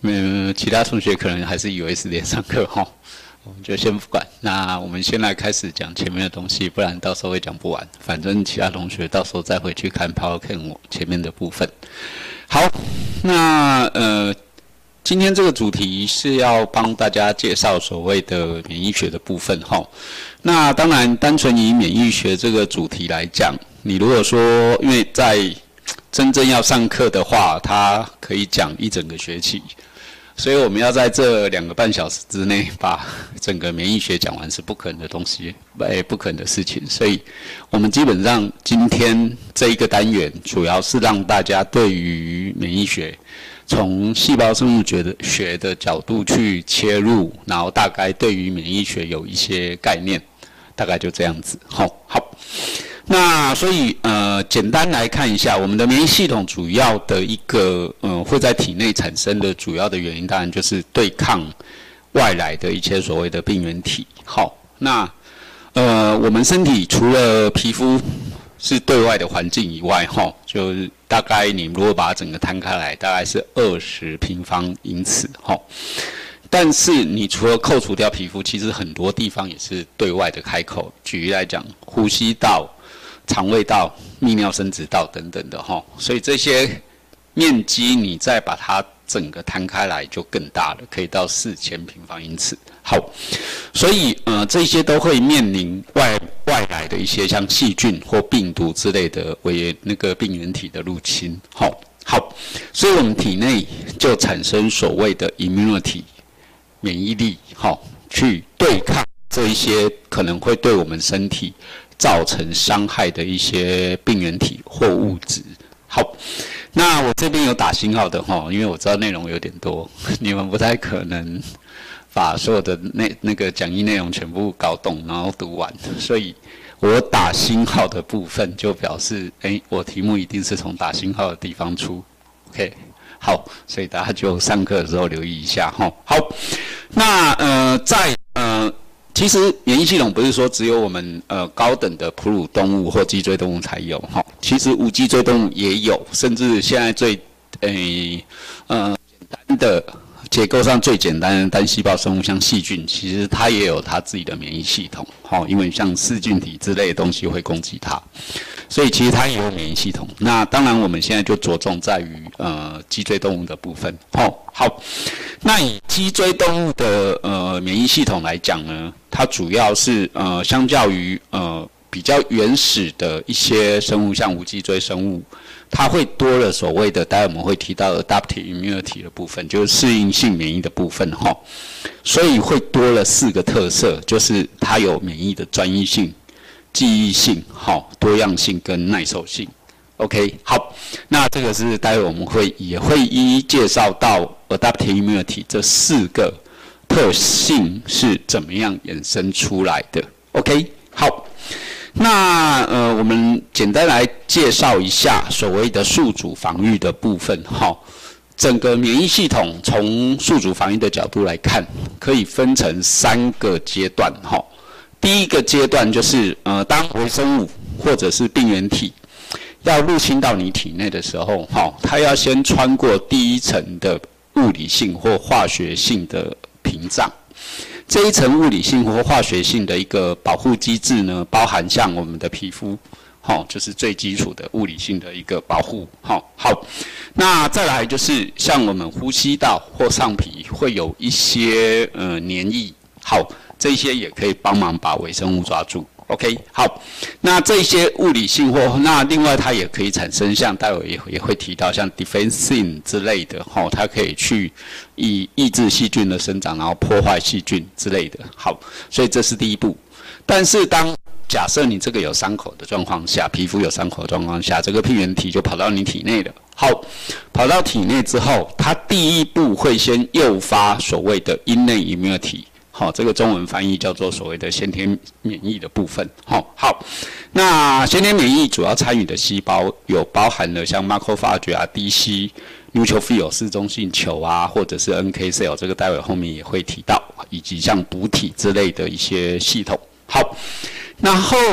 其他同学可能还是以为是连上课哈，我们就先不管。那我们先来开始讲前面的东西，不然到时候会讲不完。反正其他同学到时候再回去看 PowerPoint 前面的部分。好，那今天这个主题是要帮大家介绍所谓的免疫学的部分哈。那当然，单纯以免疫学这个主题来讲，你如果说因为在真正要上课的话，它可以讲一整个学期，所以我们要在这2个半小时之内把整个免疫学讲完是不可能的东西，不可能的事情。所以我们基本上今天这一个单元主要是让大家对于免疫学从细胞生物学的角度去切入，然后大概对于免疫学有一些概念，大概就这样子。好。那所以简单来看一下，我们的免疫系统主要的一个会在体内产生的主要的原因，当然就是对抗外来的一些所谓的病原体。好，那我们身体除了皮肤是对外的环境以外，就是大概你如果把它整个摊开来，大概是20平方英尺。但是你除了扣除掉皮肤，其实很多地方也是对外的开口。举例来讲，呼吸道、肠胃道、泌尿生殖道等等的所以这些面积你再把它整个摊开来就更大了，可以到4000平方英尺。好，所以这些都会面临外来的一些像细菌或病毒之类的那个病原体的入侵。好，所以我们体内就产生所谓的 immunity 免疫力，去对抗这一些可能会对我们身体造成伤害的一些病原体或物质。好，那我这边有打星号的因为我知道内容有点多，你们不太可能把所有的那个讲义内容全部搞懂然后读完，所以我打星号的部分就表示，我题目一定是从打星号的地方出。OK。好，所以大家就上课的时候留意一下好，那其实免疫系统不是说只有我们高等的哺乳动物或脊椎动物才有其实无脊椎动物也有，甚至现在最简单的结构上最简单的单细胞生物，像细菌，其实它也有它自己的免疫系统因为像噬菌体之类的东西会攻击它，所以其实它也有免疫系统。那当然我们现在就着重在于脊椎动物的部分。好，那以脊椎动物的免疫系统来讲呢，它主要是相较于比较原始的一些生物，像无脊椎生物，它会多了所谓的待会我们会提到的 adaptive immunity 的部分，就是适应性免疫的部分所以会多了4个特色，就是它有免疫的专一性、记忆性、多样性跟耐受性。OK， 好，那这个是待会我们也会一一介绍到 adaptive immunity 这4个特性是怎么样衍生出来的。OK， 好。那我们简单来介绍一下所谓的宿主防御的部分整个免疫系统从宿主防御的角度来看，可以分成3个阶段第一个阶段就是当微生物或者是病原体要入侵到你体内的时候它要先穿过第一层的物理性或化学性的屏障。这一层物理性或化学性的一个保护机制呢，包含像我们的皮肤，就是最基础的物理性的一个保护。好，那再来就是像我们呼吸道或上皮会有一些黏液，这些也可以帮忙把微生物抓住。OK， 好，那这些物理性那另外它也可以产生像待会也会提到像 defensin 之类的它可以去抑制细菌的生长，然后破坏细菌之类的。好，所以这是第一步。但是假设你这个有伤口的状况下，皮肤有伤口的状况下，这个病原体就跑到你体内了。好，跑到体内之后，它第一步会先诱发所谓的 innate immunity。这个中文翻译叫做所谓的先天免疫的部分。好，那先天免疫主要参与的细胞有包含了像 macrophage 啊、DC、neutrophil 嗜中性球啊，或者是 NK cell， 这个待会后面也会提到，以及像补体之类的一些系统。好，然后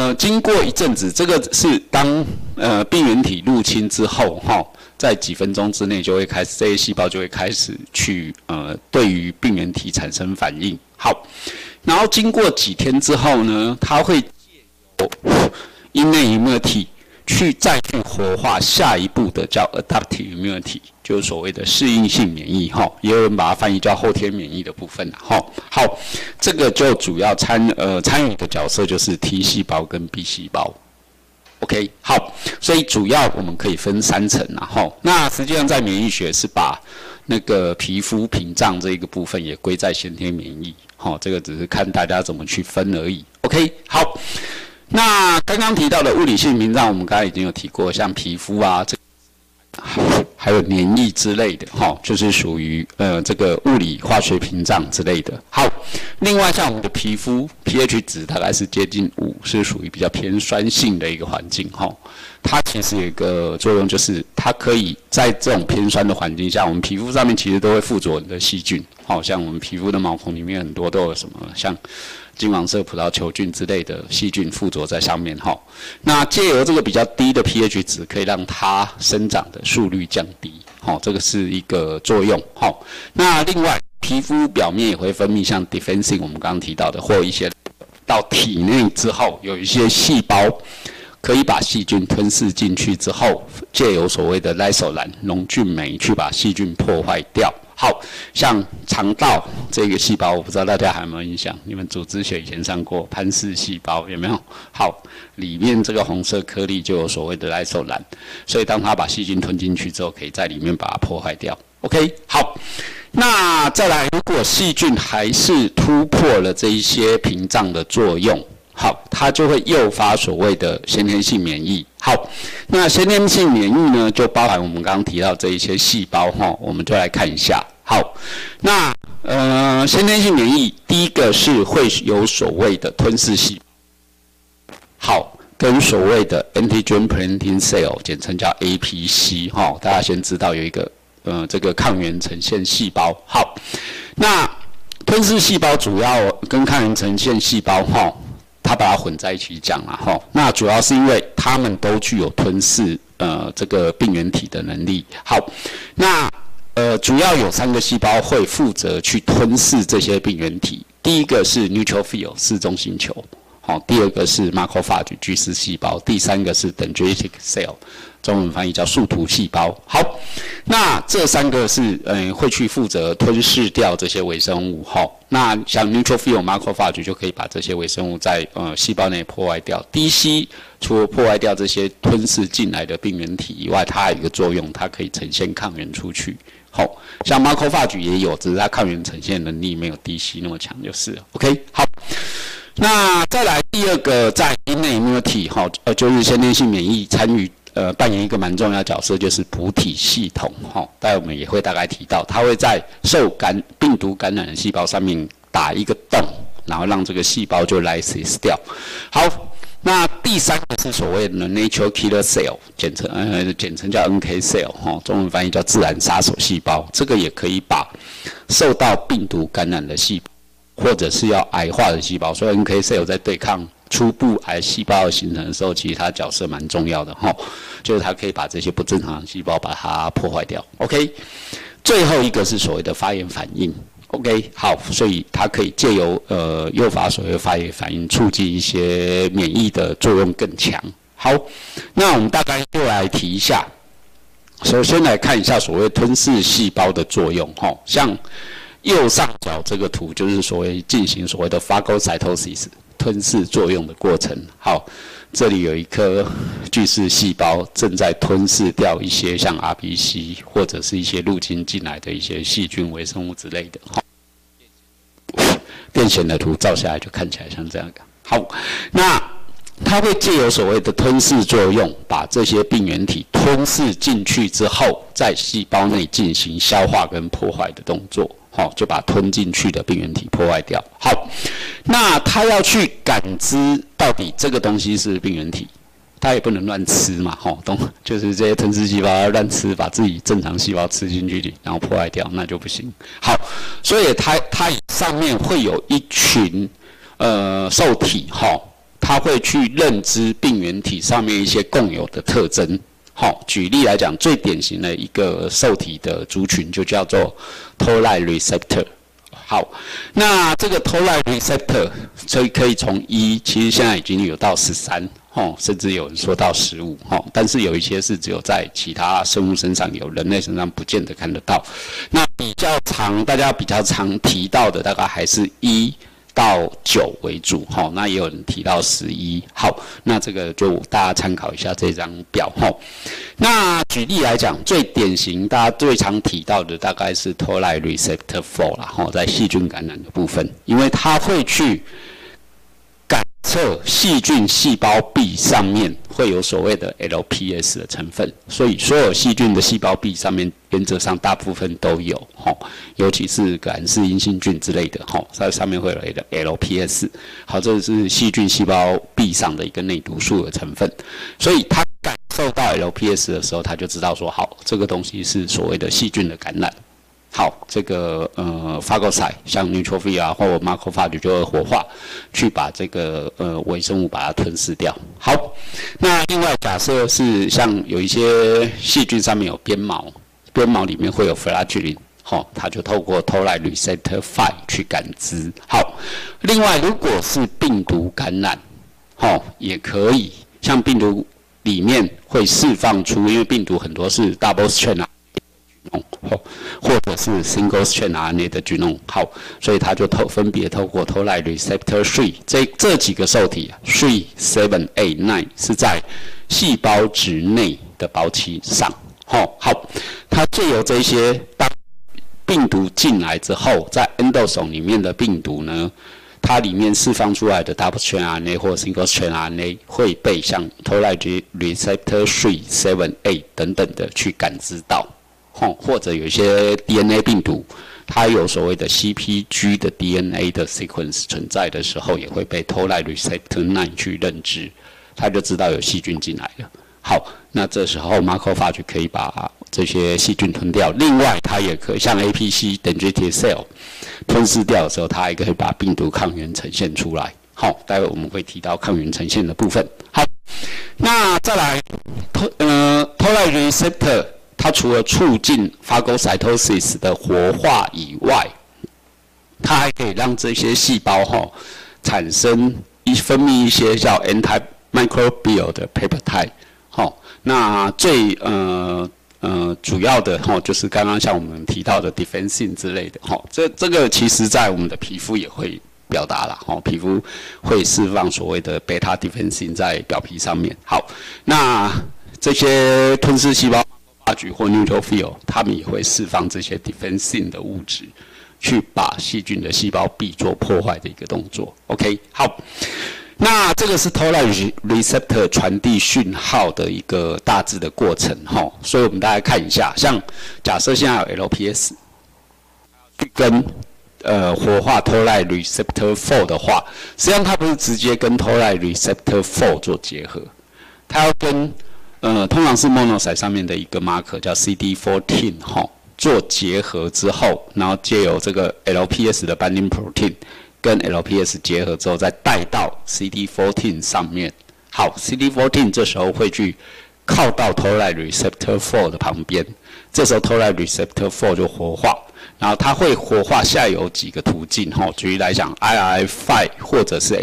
经过一阵子，这个是当病原体入侵之后，在几分钟之内就会开始，这些细胞就会开始去对于病原体产生反应。好，然后经过几天之后呢，它会借由innate immunity再去活化下一步的叫 adaptive immunity， 就是所谓的适应性免疫，也有人把它翻译叫后天免疫的部分。好，这个就主要参与的角色就是 T 细胞跟 B 细胞。OK， 好，所以主要我们可以分3层，那实际上在免疫学是把那个皮肤屏障这一个部分也归在先天免疫，这个只是看大家怎么去分而已。OK， 好，那刚刚提到的物理性屏障，我们刚才已经有提过，像皮肤啊，还有黏液之类的，就是属于这个物理化学屏障之类的。好，另外像我们的皮肤 pH 值大概是接近5，是属于比较偏酸性的一个环境，它其实有一个作用，就是它可以在这种偏酸的环境下，我们皮肤上面其实都会附着很多细菌，像我们皮肤的毛孔里面很多都有什么像金黄色葡萄球菌之类的细菌附着在上面，那借由这个比较低的 pH 值，可以让它生长的速率降低，这个是一个作用。那另外皮肤表面也会分泌像 defensin 我们刚刚提到的，或一些到体内之后，有一些细胞可以把细菌吞噬进去之后，借由所谓的来索兰溶菌酶去把细菌破坏掉。好，像肠道这个细胞，我不知道大家还有没有印象？你们组织学以前上过潘氏细胞，有没有？好，里面这个红色颗粒就有所谓的来索兰，所以当它把细菌吞进去之后，可以在里面把它破坏掉。OK， 好，那再来，如果细菌还是突破了这一些屏障的作用，好，它就会诱发所谓的先天性免疫。好，那先天性免疫呢，就包含我们刚刚提到这一些细胞，我们就来看一下。好，那先天性免疫第一个是会有所谓的吞噬细胞，好，跟所谓的 antigen presenting cell， 简称叫 APC， 大家先知道有一个这个抗原呈现细胞。好，那吞噬细胞主要跟抗原呈现细胞，它把它混在一起讲了，那主要是因为它们都具有吞噬这个病原体的能力。好，那主要有3个细胞会负责去吞噬这些病原体。第一个是 neutrophil 嗜中心球，第二个是 macrophage 巨噬细胞，第3个是 dendritic cell， 中文翻译叫树突细胞。好，那这3个是会去负责吞噬掉这些微生物。那像 neutrophil macrophage 就可以把这些微生物在细胞内破坏掉。DC 除了破坏掉这些吞噬进来的病原体以外，它还有一个作用，它可以呈现抗原出去。像 macrophage 也有，只是它抗原呈现能力没有 DC 那么强就是了。OK， 好。那再来第2个，在 innate immunity 就是先天性免疫参与扮演一个蛮重要的角色，就是补体系统。待会我们也会大概提到，它会在受病毒感染的细胞上面打一个洞，然后让这个细胞就 lysis 掉。好，那第3个是所谓的 natural killer cell， 简称叫 NK cell， 中文翻译叫自然杀手细胞。这个也可以把受到病毒感染的细胞，或者是要癌化的细胞，所以 NK cell 在对抗初步癌细胞的形成的时候，其实它角色蛮重要的，就是它可以把这些不正常的细胞把它破坏掉。OK， 最后一个是所谓的发炎反应。OK， 好，所以它可以借由诱发所谓的发炎反应，促进一些免疫的作用更强。好，那我们大概就来提一下。首先来看一下所谓吞噬细胞的作用，像右上角这个图就是所谓进行所谓的 phagocytosis 吞噬作用的过程。好，这里有一颗巨噬细胞正在吞噬掉一些像 RBC 或者是一些入侵进来的一些细菌、微生物之类的。电显的图照下来就看起来像这样的。好，那它会借由所谓的吞噬作用，把这些病原体吞噬进去之后，在细胞内进行消化跟破坏的动作。就把吞进去的病原体破坏掉。好，那它要去感知到底这个东西是病原体，它也不能乱吃嘛，就是这些吞噬细胞要乱吃，把自己正常细胞吃进去，然后破坏掉，那就不行。好，所以它上面会有一群受体， 它会去认知病原体上面一些共有的特征。好，举例来讲，最典型的一个受体的族群就叫做 Toll-like receptor。好，那这个 Toll-like receptor 所以可以从1，其实现在已经有到13，甚至有人说到15，但是有一些是只有在其他生物身上有，人类身上不见得看得到。那大家比较常提到的大概还是1到9为主，那也有人提到11。好，那这个就大家参考一下这张表。那举例来讲，最典型大家最常提到的大概是 Toll-like receptor 4啦，在细菌感染的部分，因为它会去感测细菌细胞壁上面会有所谓的 LPS 的成分，所以所有细菌的细胞壁上面原则上大部分都有，尤其是感染性阴性菌之类的，在上面会有 LPS。好，这是细菌细胞壁上的一个内毒素的成分，所以它感受到 LPS 的时候，它就知道说，好，这个东西是所谓的细菌的感染。好，这个phagocyte 像 neutrophil 啊或 macrophage 就会活化，去把这个微生物把它吞噬掉。好，那另外假设是像有一些细菌上面有鞭毛，鞭毛里面会有 flagellin，它就透过 Toll-like receptor 5去感知。好，另外如果是病毒感染，也可以，像病毒里面会释放出，因为病毒很多是 double strand 啊。或者是 single strand RNA 的genome，好，所以它就分别透过 Toll-like receptor 3这几个受体3、7、8、9是在细胞质内的包期上，好，它借由这些当病毒进来之后，在 endosome 里面的病毒呢，它里面释放出来的 double strand RNA 或 single strand RNA 会被像 Toll-like receptor 3、7、8等等的去感知到。或者有一些 DNA 病毒，它有所谓的 CpG 的 DNA 的 sequence 存在的时候，也会被 Toll-like receptor 9去认知，它就知道有细菌进来了。好，那这时候 macrophage 可以把这些细菌吞掉，另外它也可以像 APC dendritic cell 吞噬掉的时候，它还可以把病毒抗原呈现出来。好，待会我们会提到抗原呈现的部分。好，那再来Toll-like receptor。它除了促进 phagocytosis 的活化以外，它还可以让这些细胞产生分泌一些叫 antimicrobial 的 peptide。那最主要的就是刚刚像我们提到的 defensin 之类的这个其实在我们的皮肤也会表达啦，皮肤会释放所谓的 beta defensin 在表皮上面。好，那这些吞噬细胞或 neutrophil， 它们也会释放这些 defensin 的物质，去把细菌的细胞壁做破坏的一个动作。OK， 好，那这个是 Toll-like receptor 传递讯号的一个大致的过程所以我们大家看一下，像假设现在有 LPS 去跟活化 Toll-like receptor 4的话，实际上它不是直接跟 Toll-like receptor 4做结合，它要跟通常是 monocyte 上面的一个 marker 叫 CD14 做结合之后，然后借由这个 LPS 的 binding protein 跟 LPS 结合之后，再带到 CD14 上面。好 ，CD14 这时候会去靠到 Toll-like receptor 4的旁边，这时候 Toll-like receptor 4就活化，然后它会活化下有几个途径举例来讲 ，IRF5 或者是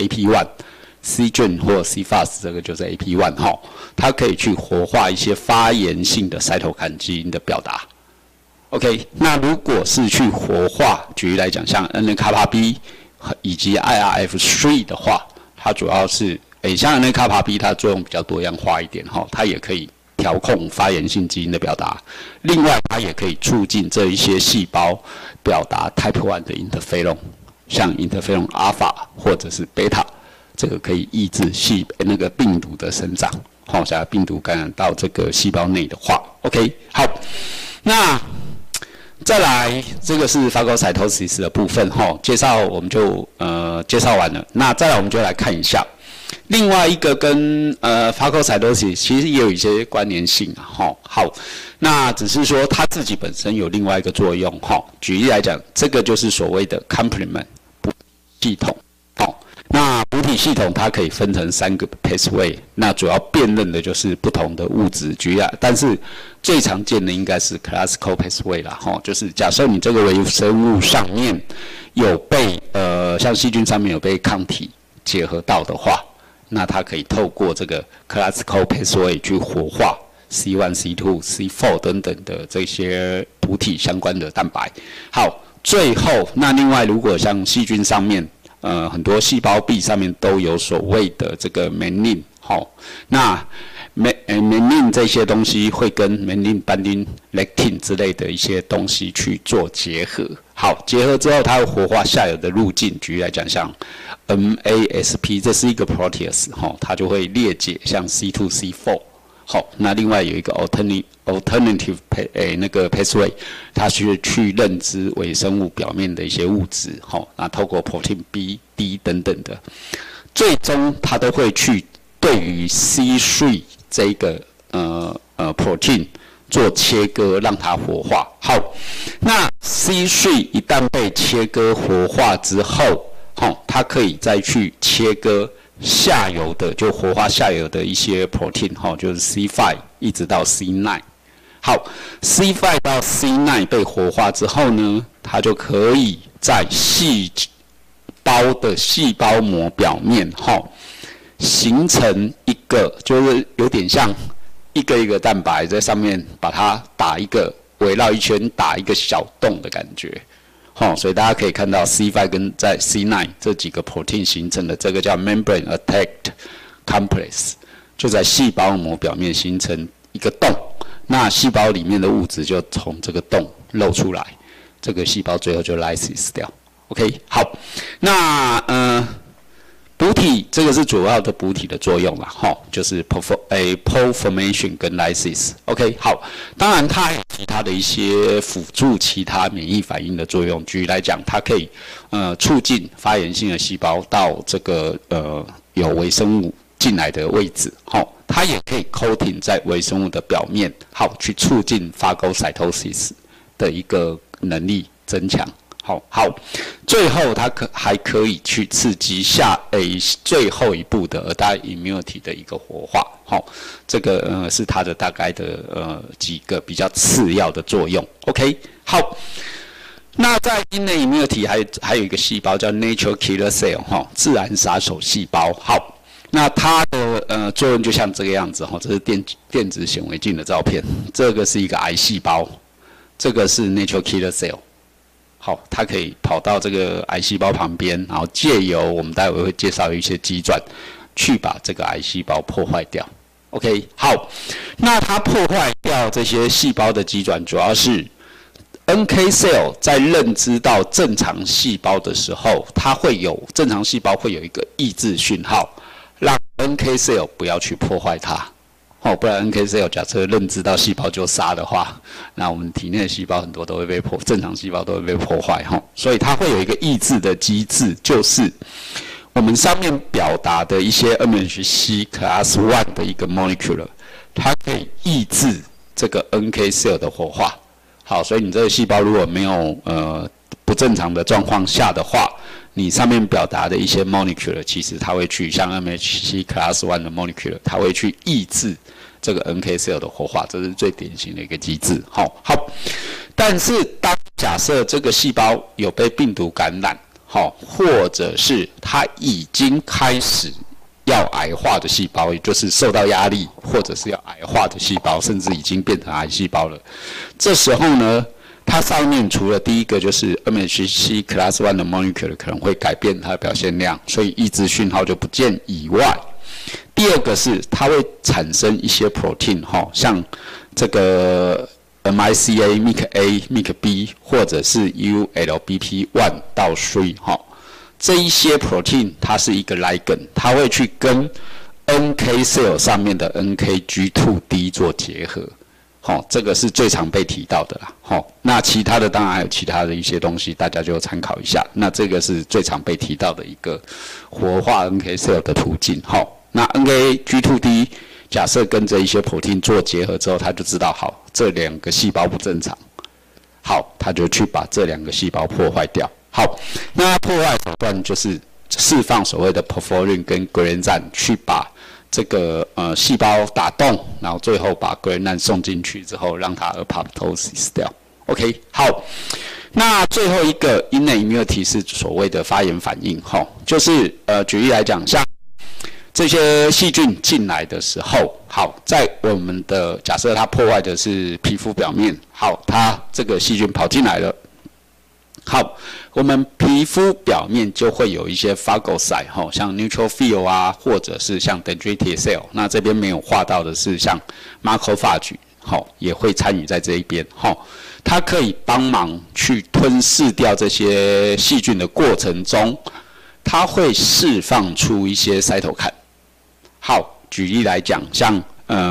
AP1。C-gene 或 C-fast 这个就是 AP1 它可以去活化一些发炎性的cytokine坎基因的表达。OK， 那如果是去活化，举例来讲，像 NF-κB 以及 IRF3 的话，它主要是像 NF-κB 它作用比较多样化一点它也可以调控发炎性基因的表达。另外，它也可以促进这一些细胞表达 Type 1的 interferon， 像 interferon alpha 或者是 beta。这个可以抑制那个病毒的生长，假如病毒感染到这个细胞内的话 ，OK， 好，那再来这个是 phagocytosis 的部分介绍我们就介绍完了，那再来我们就来看一下另外一个跟phagocytosis 其实也有一些关联性好，那只是说它自己本身有另外一个作用举例来讲，这个就是所谓的 complement 系统那补体系统它可以分成3个 pathway， 那主要辨认的就是不同的物质局啊，但是最常见的应该是 classical pathway 啦，就是假设你这个微生物上面有被像细菌上面有被抗体结合到的话，那它可以透过这个 classical pathway 去活化 C1、C2、C4 等等的这些补体相关的蛋白。好，最后那另外如果像细菌上面很多细胞壁上面都有所谓的这个 menin， 那 menin 这些东西会跟 menin、banding、lectin 之类的一些东西去做结合。好，结合之后它会活化下游的路径。举例来讲，像 MASP 这是一个 protease， 它就会裂解像 C2、C4。好，那另外有一个 alternative 那个 pathway， 它是去认知微生物表面的一些物质，那透过 protein B、D 等等的，最终它都会去对于 C3 这个protein 做切割，让它活化。好，那 C3 一旦被切割活化之后，它可以再去切割下游的，就活化下游的一些 protein， 就是 C5 一直到 C9。好 ，C5 到 C9 被活化之后呢，它就可以在细胞的细胞膜表面，形成一个，就是有点像一个一个蛋白在上面，把它打一个围绕一圈，打一个小洞的感觉。所以大家可以看到 C5 跟在 C9 这几个 protein 形成的这个叫 membrane attacked complex， 就在细胞膜表面形成一个洞，那细胞里面的物质就从这个洞漏出来，这个细胞最后就 lysis 掉。OK， 好，那补体这个是主要的补体的作用啦，就是 pore formation 跟 lysis。OK， 好，当然它还有其他的一些辅助其他免疫反应的作用。举例来讲，它可以促进发炎性的细胞到这个有微生物进来的位置，它也可以 coating 在微生物的表面，好去促进 phagocytosis 的一个能力增强。好，最后它还可以去刺激最后一步的 adult immunity 的一个活化。这个是它的大概的几个比较次要的作用。OK， 好，那在 innate immunity 还有一个细胞叫 natural killer cell， 自然杀手细胞。好，那它的作用就像这个样子，这是电子显微镜的照片，这个是一个癌细胞，这个是 natural killer cell。好，它可以跑到这个癌细胞旁边，然后借由我们待会会介绍一些机转，去把这个癌细胞破坏掉。OK， 好，那它破坏掉这些细胞的机转，主要是 NK cell 在认知到正常细胞的时候，它会有正常细胞会有一个抑制讯号，让 NK cell 不要去破坏它。不然 NK cell 假设认知到细胞就杀的话，那我们体内的细胞很多都会被正常细胞都会被破坏，所以它会有一个抑制的机制，就是我们上面表达的一些 MHC class 1的一个 molecule， 它可以抑制这个 NK cell 的活化。好，所以你这个细胞如果没有不正常的状况下的话，你上面表達的一些 molecule， 其實它會去像 MHC class 1的 molecule， 它會去抑制這個 NK cell 的活化，這是最典型的一個機制。好，但是當假設這個細胞有被病毒感染，或者是它已經開始要癌化的細胞，也就是受到壓力，或者是要癌化的細胞，甚至已經變成癌細胞了，這時候呢，它上面除了第一個就是 MHC class 1的 molecule 可能會改變它的表現量，所以抑制訊號就不見以外，第二個是它會產生一些 protein， 像這個 MICA、MICA、MICB 或者是 ULBP1 到3，這一些 protein 它是一個 ligand， 它會去跟 NK cell 上面的 NKG2D 做結合。這個是最常被提到的啦。那其他的當然還有其他的一些東西，大家就參考一下。那這個是最常被提到的一個活化 NK cell 的途徑。那 NKG2D 假設跟這一些 protein 做結合之後，他就知道好這兩個細胞不正常，好，他就去把這兩個細胞破壞掉。好，那破壞手段就是释放所谓的 porphyrin 跟 granzyme 去把这个细胞打动，然后最后把 granzyme 送进去之后，让它 apoptosis 掉。OK， 好。那最后一个 innate immunity 是所谓的发炎反应，就是举例来讲，像这些细菌进来的时候，好，在我们的假设它破坏的是皮肤表面，好，它这个细菌跑进来了，好，我们皮肤表面就会有一些 phagocyte， 像 neutrophil 啊，或者是像 dendritic cell， 那这边没有画到的是像 macrophage， 也会参与在这一边，它可以帮忙去吞噬掉这些细菌的过程中，它会释放出一些cytokine看。好，举例来讲，像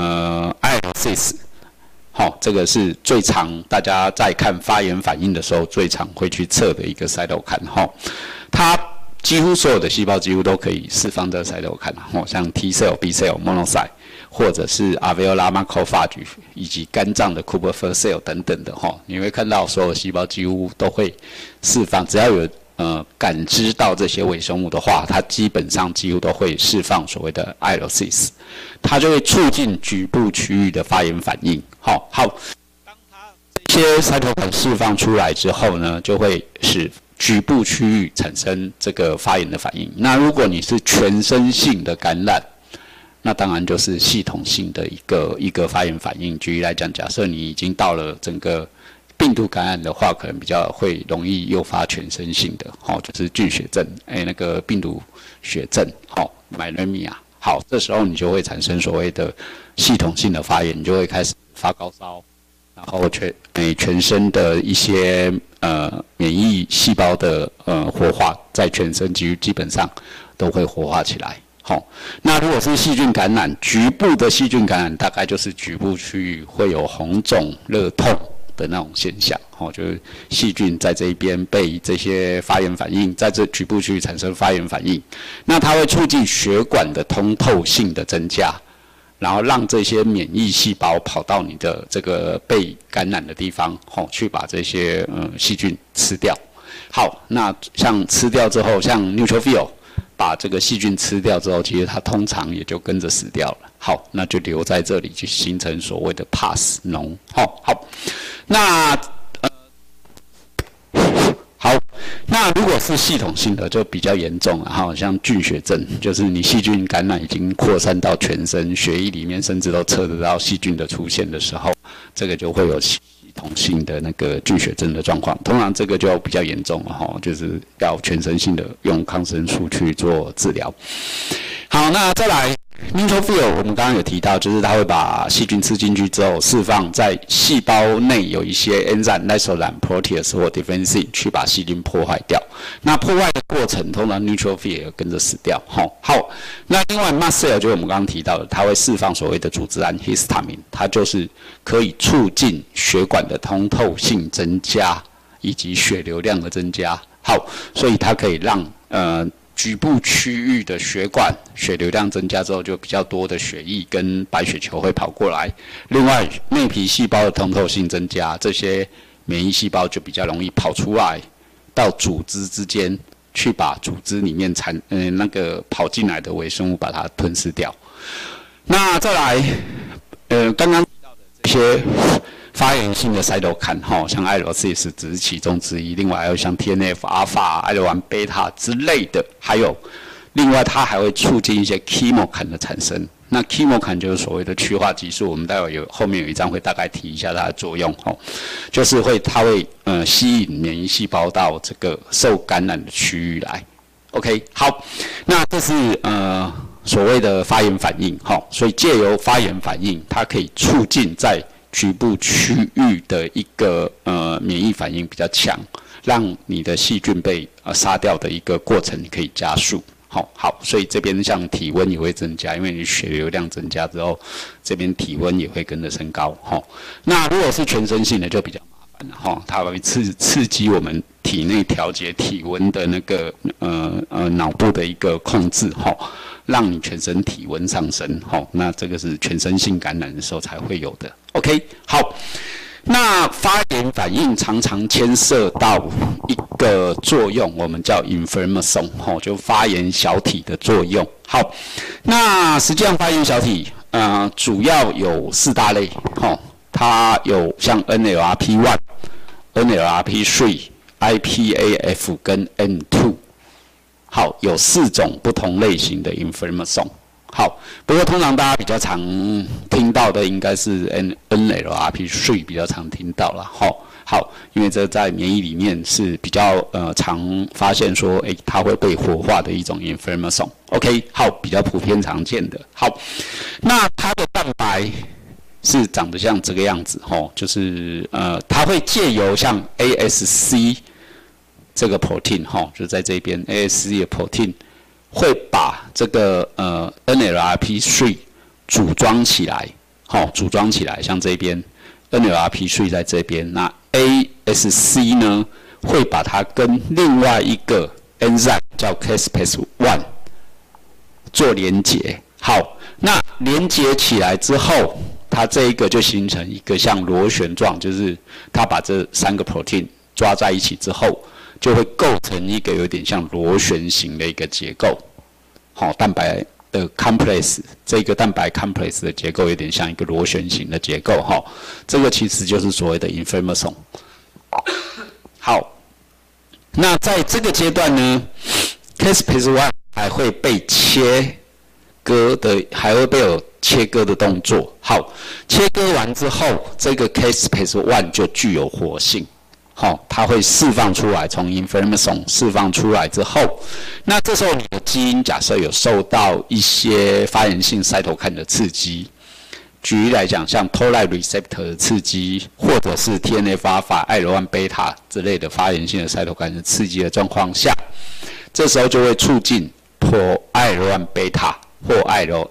IL-6，这个是最常大家在看发炎反应的时候最常会去测的一个cytokine看，它几乎所有的细胞几乎都可以释放这cytokine看，像 T cell、B cell、monocyte。或者是 alveolar macrophage 以及肝脏的 Kupffer cell 等等的你会看到所有细胞几乎都会释放，只要有感知到这些微生物的话，它基本上几乎都会释放所谓的 IL-6， 它就会促进局部区域的发炎反应。好，当它这些 cytokine 释放出来之后呢，就会使局部区域产生这个发炎的反应。那如果你是全身性的感染，那当然就是系统性的一个发炎反应。举例来讲，假设你已经到了整个病毒感染的话，可能比较会容易诱发全身性的，就是菌血症，那个病毒血症，myelemia。好，这时候你就会产生所谓的系统性的发炎，你就会开始发高烧，然后全身的一些免疫细胞的活化，在全身基本上都会活化起来。那如果是细菌感染，局部的细菌感染，大概就是局部区域会有红肿、热痛的那种现象，就是细菌在这一边被这些发炎反应，在这局部区域产生发炎反应，那它会促进血管的通透性的增加，然后让这些免疫细胞跑到你的这个被感染的地方，去把这些细菌吃掉。好，那像吃掉之后，像 neutrophil。把这个细菌吃掉之后，其实它通常也就跟着死掉了。好，那就留在这里，就形成所谓的 pus 脓。好，那好，那如果是系统性的，就比较严重了像菌血症，就是你细菌感染已经扩散到全身，血液里面甚至都测得到细菌的出现的时候，这个就会有系统性的那个菌血症的状况，通常这个就比较严重了就是要全身性的用抗生素去做治疗。好，那再来 neutrophil， 我们刚刚有提到，就是它会把细菌吃进去之后，释放在细胞内有一些 enzyme lysozyme protease 或 defensin 去把细菌破坏掉。那破坏的过程，通常 neutrophil 也跟着死掉。好，那另外 mast cell 就是我们刚刚提到的，它会释放所谓的组织胺 histamine， 它就是可以促进血管的通透性增加以及血流量的增加。好，所以它可以让局部区域的血管血流量增加之后，就比较多的血液跟白血球会跑过来。另外，内皮细胞的通透性增加，这些免疫细胞就比较容易跑出来，到组织之间去把组织里面那个跑进来的微生物把它吞噬掉。那再来，刚刚提到的这些发炎性的cytokine，像 IL-6只是其中之一，另外还有像 TNF-alpha、IL-1 beta 之类的，还有另外它还会促进一些 chemokine 的产生。那 chemokine 就是所谓的去化激素，我们待会后面有一章会大概提一下它的作用，就是它会吸引免疫细胞到这个受感染的区域来。OK， 好，那这是所谓的发炎反应，所以借由发炎反应，它可以促进在局部区域的一个免疫反应比较强，让你的细菌被杀掉的一个过程可以加速。好，所以这边像体温也会增加，因为你血流量增加之后，这边体温也会跟着升高。那如果是全身性的就比较麻烦了，它会刺激我们体内调节体温的那个脑部的一个控制，让你全身体温上升。那这个是全身性感染的时候才会有的。OK， 好。那发炎反应常常牵涉到一个作用，我们叫 inflammasome， 就发炎小体的作用。好，那实际上发炎小体，主要有4大类，它有像 NLRP1、NLRP3、IPAF 跟 N2。好，有4种不同类型的 inflammasome。好，不过通常大家比较常听到的应该是 NLRP3 比较常听到了。好，因为这在免疫里面是比较常发现说，它会被活化的一种 inflammasome。OK， 好，比较普遍常见的。好，那它的蛋白是长得像这个样子，就是它会借由像 ASC 这个 protein， 就在这边 ASC 的 protein 会把这个NLRP3 组装起来，组装起来，像这边 NLRP3 在这边，那 ASC 呢会把它跟另外一个 enzyme 叫 caspase-1 做连结。好，那连结起来之后，它这一个就形成一个像螺旋状，就是它把这3个 protein 抓在一起之后，就会构成一个有点像螺旋形的一个结构。蛋白的 complex， 这个蛋白 complex 的结构有点像一个螺旋形的结构。这个其实就是所谓的 inflammasome。好，那在这个阶段呢 ，caspase-1 还会被切割的，还会被有切割的动作。好，切割完之后，这个 caspase-1 就具有活性。它会释放出来，从 inflammasome 释放出来之后，那这时候你的基因假设有受到一些发炎性cytokine的刺激，举例来讲，像 Toll-like receptor 的刺激，或者是 TNF-alpha、艾罗1贝塔之类的发炎性的cytokine的刺激的状况下，这时候就会促进 pro-艾罗1贝塔或艾罗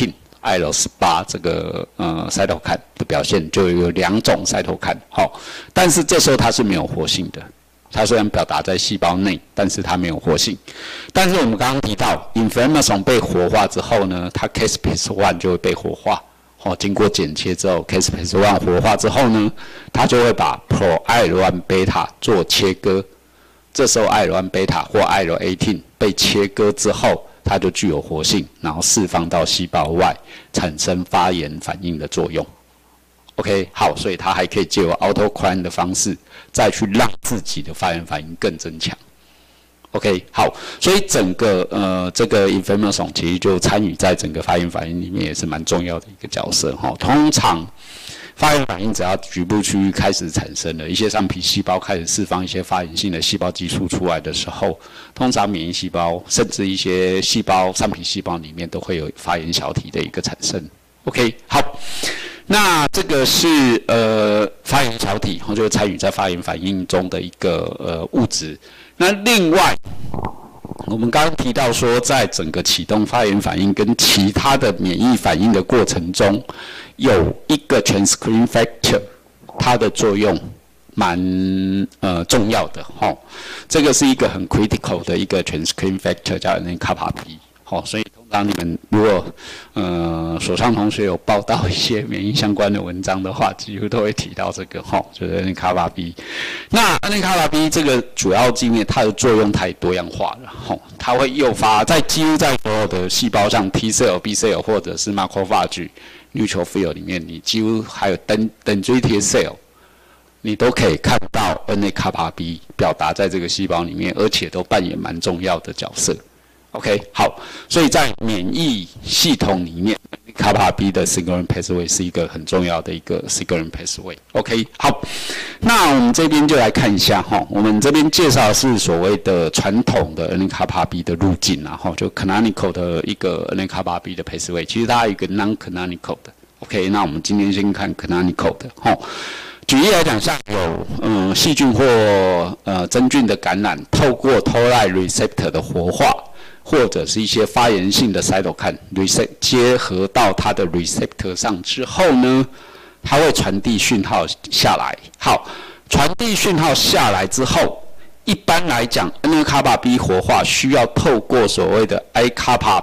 18这个cytokine 的表现，就有2种cytokine。但是这时候它是没有活性的，它虽然表达在细胞内，但是它没有活性。但是我们刚刚提到 inflammasome 被活化之后呢，它 caspase-1 就会被活化。经过剪切之后 caspase-1 活化之后呢，它就会把 pro-艾罗1贝塔做切割。这时候艾罗1贝塔或艾罗18被切割之后，它就具有活性，然后释放到细胞外，产生发炎反应的作用。OK， 好，所以它还可以借由 autocrine 的方式，再去让自己的发炎反应更增强。OK， 好，所以整个这个 inflammasome 其实就参与在整个发炎反应里面，也是蛮重要的一个角色。通常发炎反应只要局部区域开始产生了，一些上皮细胞开始释放一些发炎性的细胞激素出来的时候，通常免疫细胞甚至一些细胞上皮细胞里面都会有发炎小体的一个产生。OK， 好，那这个是发炎小体，就参与在发炎反应中的一个物质。那另外，我们刚刚提到说，在整个启动发炎反应跟其他的免疫反应的过程中，有一个 transcription factor， 它的作用蛮重要的。这个是一个很 critical 的一个 transcription factor， 叫 NF-κB。所以通常你们如果所上同学有报道一些免疫相关的文章的话，几乎都会提到这个就是 NF-κB。那 NF-κB 这个主要基因它的作用太多样化了，它会诱发几乎在所有的细胞上 T cell、B cell 或者是 macrophage、neutrophil 里面，你几乎还有dendritic cell， 你都可以看到 NF-κB 表达在这个细胞里面，而且都扮演蛮重要的角色。OK， 好，所以在免疫系统里面 ，NF-κB 的 signaling pathway 是一个很重要的一个 signaling pathway。OK， 好，那我们这边就来看一下我们这边介绍的是所谓的传统的 NF-κB 的路径就 canonical 的一个 NF-κB 的 pathway， 其实它有一个 non-canonical 的。OK， 那我们今天先看 canonical 的举例来讲，像有细菌或真菌的感染，透过 Toll-like receptor 的活化，或者是一些发炎性的 cytokine 结合到它的 receptor 上之后呢，它会传递讯号下来。好，传递讯号下来之后，一般来讲 NF-κB 活化需要透过所谓的 I-kappa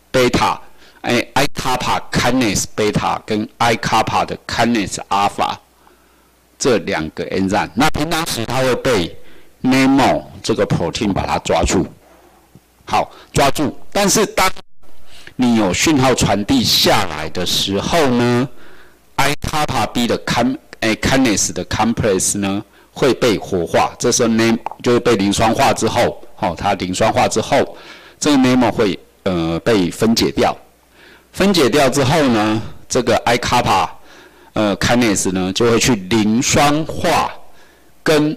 beta、I-kappa kinase beta 跟 I-kappa 的 kinase alpha 这2个 enzyme。那平常时它会被 NAMO 这个 protein 把它抓住，好，抓住。但是当你有讯号传递下来的时候呢 ，I-kappa B 的kinase 的 complex 呢会被活化，这时候 NAMO 就是被磷酸化之后，它磷酸化之后，这个 NAMO 会被分解掉，分解掉之后呢，这个 I-kappa kinase 呢就会去磷酸化跟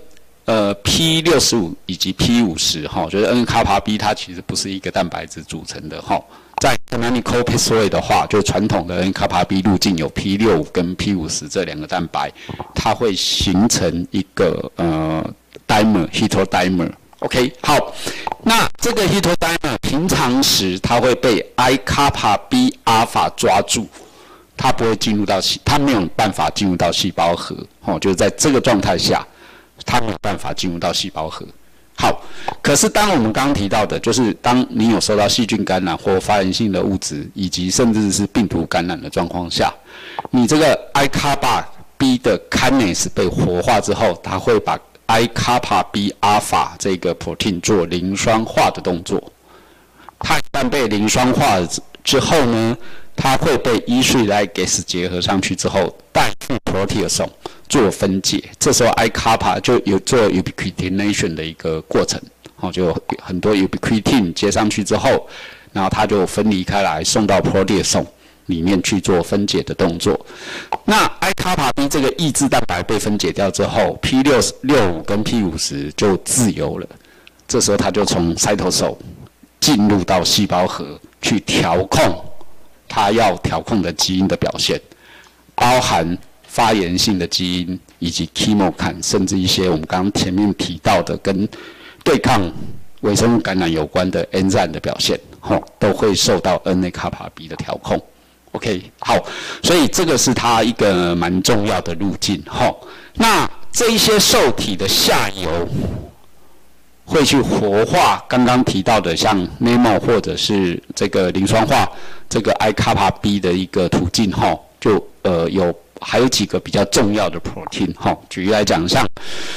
P65以及 P50 就是 N-kappa B 它其实不是一个蛋白质组成的在 canonical pathway 的话，就传统的 N-kappa B 路径有 P65跟 P50这两个蛋白，它会形成一个dimer heterodimer。OK， 好，那这个 heterodimer 平常时它会被 I-kappa B 阿法抓住，它不会进入到它没有办法进入到细胞核，就是在这个状态下，它没有办法进入到细胞核。好，可是当我们刚刚提到的，就是当你有受到细菌感染或发炎性的物质，以及甚至是病毒感染的状况下，你这个 I-kappa B 的 kinase 被活化之后，它会把 I-kappa B 阿法这个 protein 做磷酸化的动作。它一旦被磷酸化之后呢，它会被E3 ligase 结合上去之后，带去 proteasome 做分解。这时候 I-kappa 就有做 ubiquitination 的一个过程，就有很多 ubiquitin 接上去之后，然后它就分离开来，送到 proteasome 里面去做分解的动作。那 I-kappa B 这个抑制蛋白被分解掉之后 ，P65跟 P50就自由了。这时候它就从 cytosol 进入到细胞核去调控它要调控的基因的表现，包含发炎性的基因以及 chemokine， 甚至一些我们刚刚前面提到的跟对抗微生物感染有关的 enzyme 的表现，都会受到 NA-kappa B 的调控。OK， 好，所以这个是它一个蛮重要的路径。那这一些受体的下游会去活化刚刚提到的像 NAMO 或者是这个磷酸化这个 I-kappa B 的一个途径，就还有几个比较重要的 protein， 举例来讲，像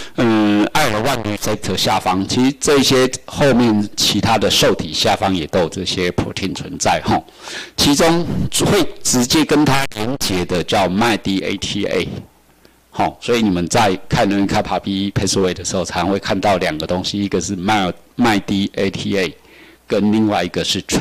IL-1 receptor 下方，其实这些后面其他的受体下方也都有这些 protein 存在，其中会直接跟它连结的叫 MyD-ATA。所以你们在看 N-kappa B pathway 的时候，常常会看到两个东西，一个是 MyD-ATA， 跟另外一个是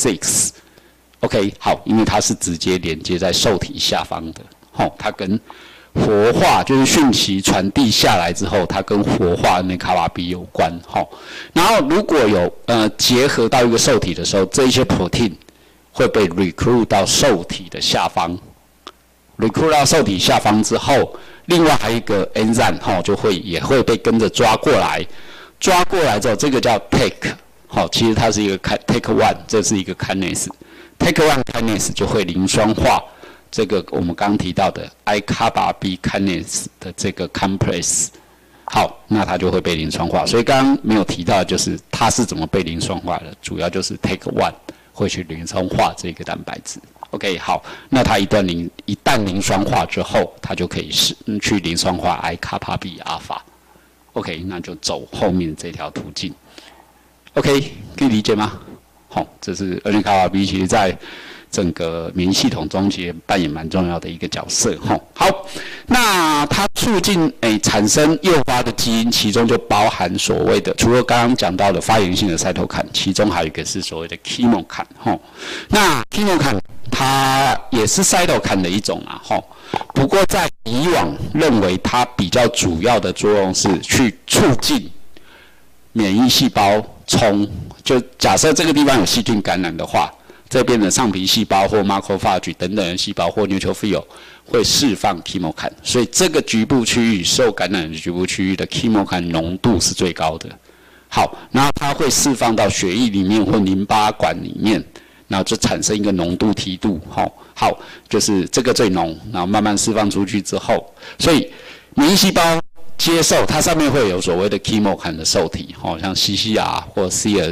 TREF6。OK， 好，因为它是直接连接在受体下方的，它跟活化就是讯息传递下来之后，它跟活化 N-kappa B 有关，然后如果有结合到一个受体的时候，这一些 protein 会被 recruit 到受体的下方 ，recruit 到受体下方之后，另外还有一个 enzyme 也会被跟着抓过来，抓过来之后，这个叫 take， 其实它是一个 take one， 这是一个 kinase。Take one kinase 就会磷酸化这个我们刚刚提到的 I-kappa B kinase 的这个 complex， 好，那它就会被磷酸化。所以刚刚没有提到的就是它是怎么被磷酸化的，主要就是 take one 会去磷酸化这个蛋白质。OK， 好，那它一旦磷酸化之后，它就可以去磷酸化 I-kappa B 阿法。OK， 那就走后面这条途径。OK， 可以理解吗？这是 N-kappa B 其实在整个免疫系统中其实扮演蛮重要的一个角色。好，那它促进产生诱发的基因，其中就包含所谓的，除了刚刚讲到的发炎性的cytokine，其中还有一个是所谓的 chemokine。那 chemokine 它也是 cytokine 的一种啊。不过在以往认为它比较主要的作用是去促进免疫细胞就假设这个地方有细菌感染的话，这边的上皮细胞或 macrophage 等等的细胞或 neutrophil 会释放 chemokine， 所以这个局部区域受感染的局部区域的 chemokine 浓度是最高的。好，然后它会释放到血液里面或淋巴管里面，然后就产生一个浓度梯度。好，就是这个最浓，然后慢慢释放出去之后，所以免疫细胞接受它上面会有所谓的 chemokine 的受体，像 CCR 或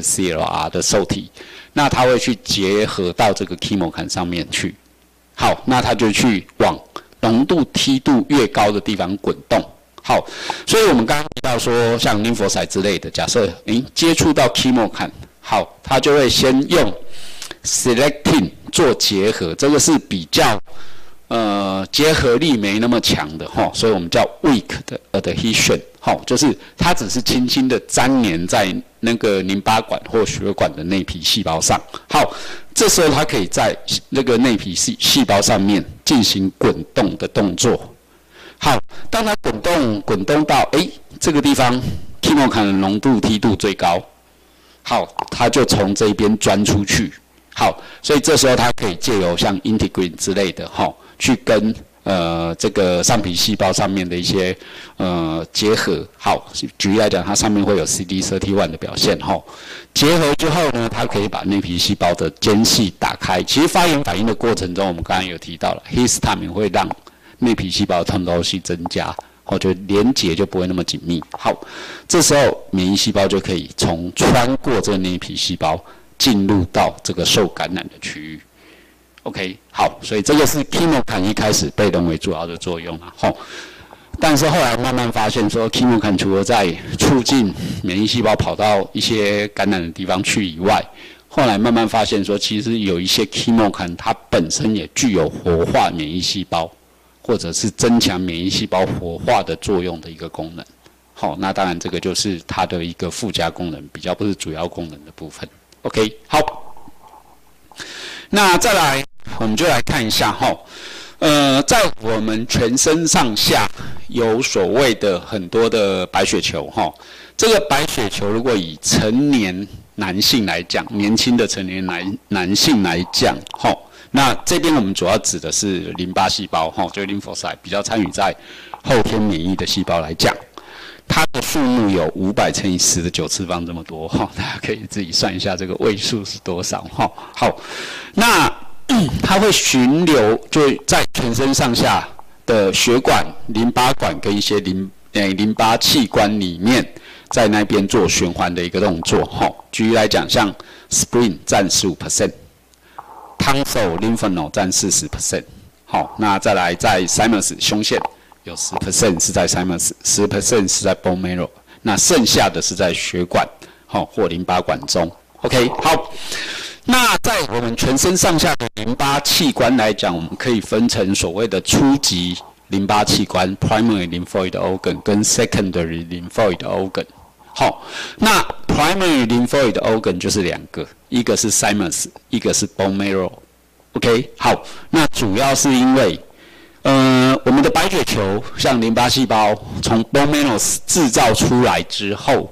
CLR 的受体，那它会去结合到这个 chemokine 上面去。好，那它就去往浓度梯度越高的地方滚动。 好，所以我们刚刚提到说，像 lymphocyte 之类的，假设接触到 chemokine， 好，它就会先用 selectin 做结合，这个是比较结合力没那么强的哈，所以我们叫 weak 的 adhesion， 好，就是它只是轻轻的粘连在那个淋巴管或血管的内皮细胞上。好，这时候它可以在那个内皮细胞上面进行滚动的动作。好，当它滚动到这个地方 chemokine 的浓度梯度最高，好，它就从这边钻出去。好，所以这时候它可以借由像 integrin 之类的去跟这个上皮细胞上面的一些结合。好，举例来讲，它上面会有 CD31 的表现结合之后呢，它可以把内皮细胞的间隙打开。其实发炎反应的过程中，我们刚才有提到了 histamine 会让内皮细胞的通透性增加，就连结就不会那么紧密。好，这时候免疫细胞就可以穿过这个内皮细胞，进入到这个受感染的区域。OK， 好，所以这个是 chemokine 一开始被认为主要的作用但是后来慢慢发现说 chemokine 除了在促进免疫细胞跑到一些感染的地方去以外，后来慢慢发现说，其实有一些 chemokine 它本身也具有活化免疫细胞，或者是增强免疫细胞活化的作用的一个功能。好，那当然这个就是它的一个附加功能，比较不是主要功能的部分。OK， 好，那再来我们就来看一下在我们全身上下有所谓的很多的白血球这个白血球如果以成年男性来讲，年轻的成年男性来讲那这边我们主要指的是淋巴细胞就是 lymphocyte 比较参与在后天免疫的细胞来讲，它的数目有500乘以10的9次方这么多大家可以自己算一下这个位数是多少好，那它会巡流，就在全身上下的血管、淋巴管跟一些淋巴器官里面，在那边做循环的一个动作举例来讲，像 spleen 占15%， tonsil lymph node 占40%。好，那再来在 thymus 胸腺有10% 是在 thymus， 10% 是在 bone marrow， 那剩下的是在血管或淋巴管中。OK， 好。那在我们全身上下的淋巴器官来讲，我们可以分成所谓的初级淋巴器官 （primary lymphoid organ） 跟 secondary lymphoid organ。好，那 primary lymphoid organ 就是2个，一个是 thymus， 一个是 bone marrow。OK， 好，那主要是因为我们的白血球像淋巴细胞从 bone marrow 制造出来之后，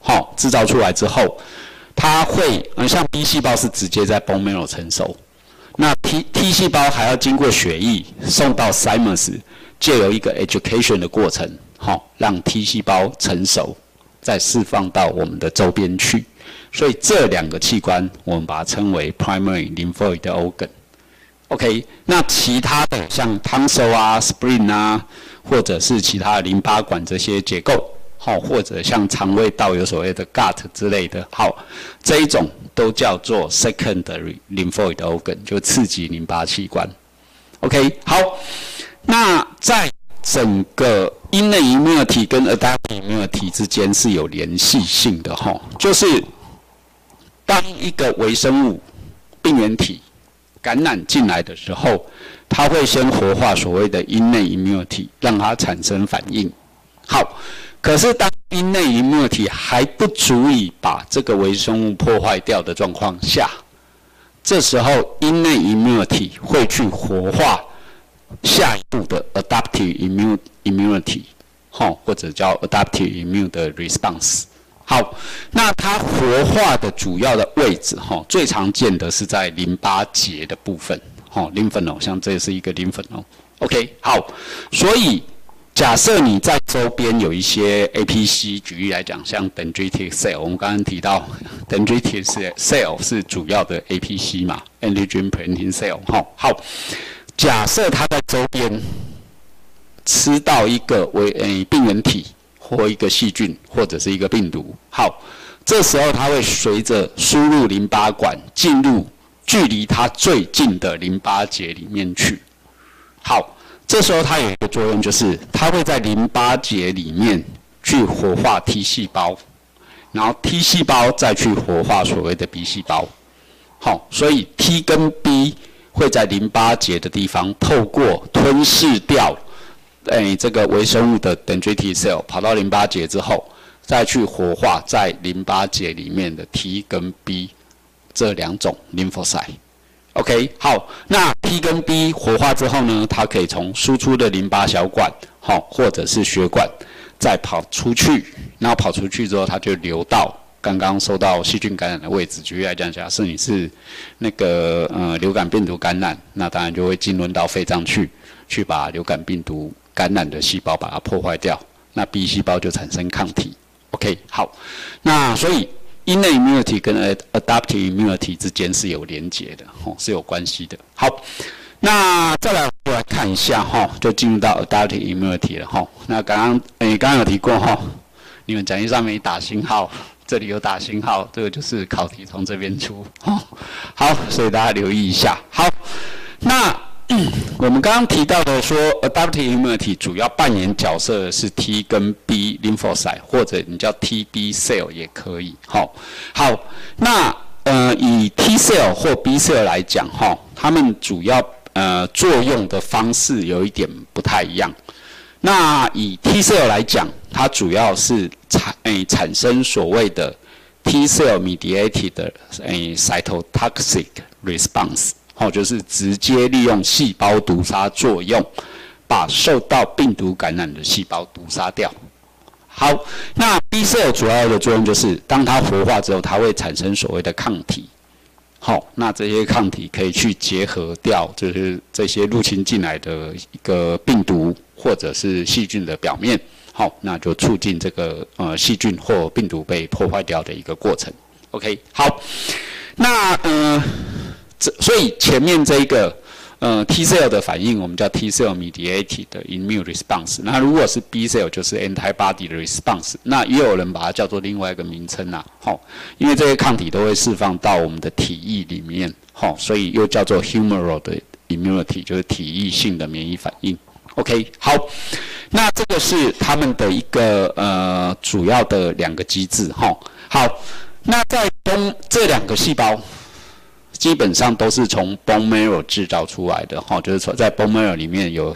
它会像 B 细胞是直接在 bone marrow 成熟，那 T 细胞还要经过血液送到 thymus， 借由一个 education 的过程，让 T 细胞成熟，再释放到我们的周边去。所以这2个器官我们把它称为 primary lymphoid organ。OK， 那其他的像 tonsil 啊、spleen 啊，或者是其他的淋巴管这些结构。或者像肠胃道有所谓的 gut 之类的，这一种都叫做 secondary lymphoid organ， 就次级淋巴器官。OK， 好，那在整个因内 immunity 跟 adaptive immunity 之间是有联系性的就是当一个微生物病原体感染进来的时候，它会先活化所谓的因内 immunity， 让它产生反应。好。可是，当因内 immunity 还不足以把这个微生物破坏掉的状况下，这时候因内 immunity 会去活化下一步的 adaptive immunity， 或者叫 adaptive immune 的 response。好，那它活化的主要的位置，最常见的是在淋巴结的部分，lymph node， 像这是一个 lymph node。OK， 好，所以。假设你在周边有一些 APC， 举例来讲，像 dendritic cell， 我们刚刚提到 dendritic cell 是主要的 APC 嘛 ，antigen presenting cell。好，假设它在周边吃到一个病原体或一个细菌或者是一个病毒，好，这时候它会随着输入淋巴管进入距离它最近的淋巴结里面去。好。 这时候它有一个作用，就是它会在淋巴结里面去活化 T 细胞，然后 T 细胞再去活化所谓的 B 细胞。好，所以 T 跟 B 会在淋巴结的地方透过吞噬掉这个微生物的 dendritic cell 跑到淋巴结之后，再去活化在淋巴结里面的 T 跟 B 这两种 lymphocyte。OK， 好，那 T 跟 B 活化之后呢，它可以从输出的淋巴小管，或者是血管，再跑出去，然后跑出去之后，它就流到刚刚受到细菌感染的位置。举例来讲，假设你是那个流感病毒感染，那当然就会进入到肺脏去把流感病毒感染的细胞把它破坏掉，那 B 细胞就产生抗体。OK， 好，那所以innate immunity 跟 adaptive immunity 之间是有连结的，是有关系的。好，那再来看一下就进入到 adaptive immunity 了那刚刚有提过你们讲义上面打星号，这里有打星号，这个就是考题从这边出好，所以大家留意一下。好，那我们刚刚提到的说 adaptive immunity 主要扮演角色的是 T 跟 B lymphocyte， 或者你叫 TB cell 也可以。好，那以 T cell 或 B cell 来讲它们主要作用的方式有一点不太一样。那以 T cell 来讲，它主要是产生所谓的 T cell mediated 的cytotoxic response。就是直接利用细胞毒杀作用，把受到病毒感染的细胞毒杀掉。好，那 B cell 主要的作用就是，当它活化之后，它会产生所谓的抗体。那这些抗体可以去结合掉，就是这些入侵进来的一个病毒或者是细菌的表面。那就促进这个细菌或病毒被破坏掉的一个过程。OK， 好，那所以前面这一个T cell 的反应，我们叫 T cell mediated 的 immune response。那如果是 B cell 就是 antibody 的 response。那也有人把它叫做另外一个名称因为这些抗体都会释放到我们的体液里面所以又叫做 humoral 的 immunity， 就是体液性的免疫反应。OK， 好，那这个是他们的一个主要的两个机制好，那在这两个细胞。基本上都是从 bone marrow 制造出来的就是说在 bone marrow 里面有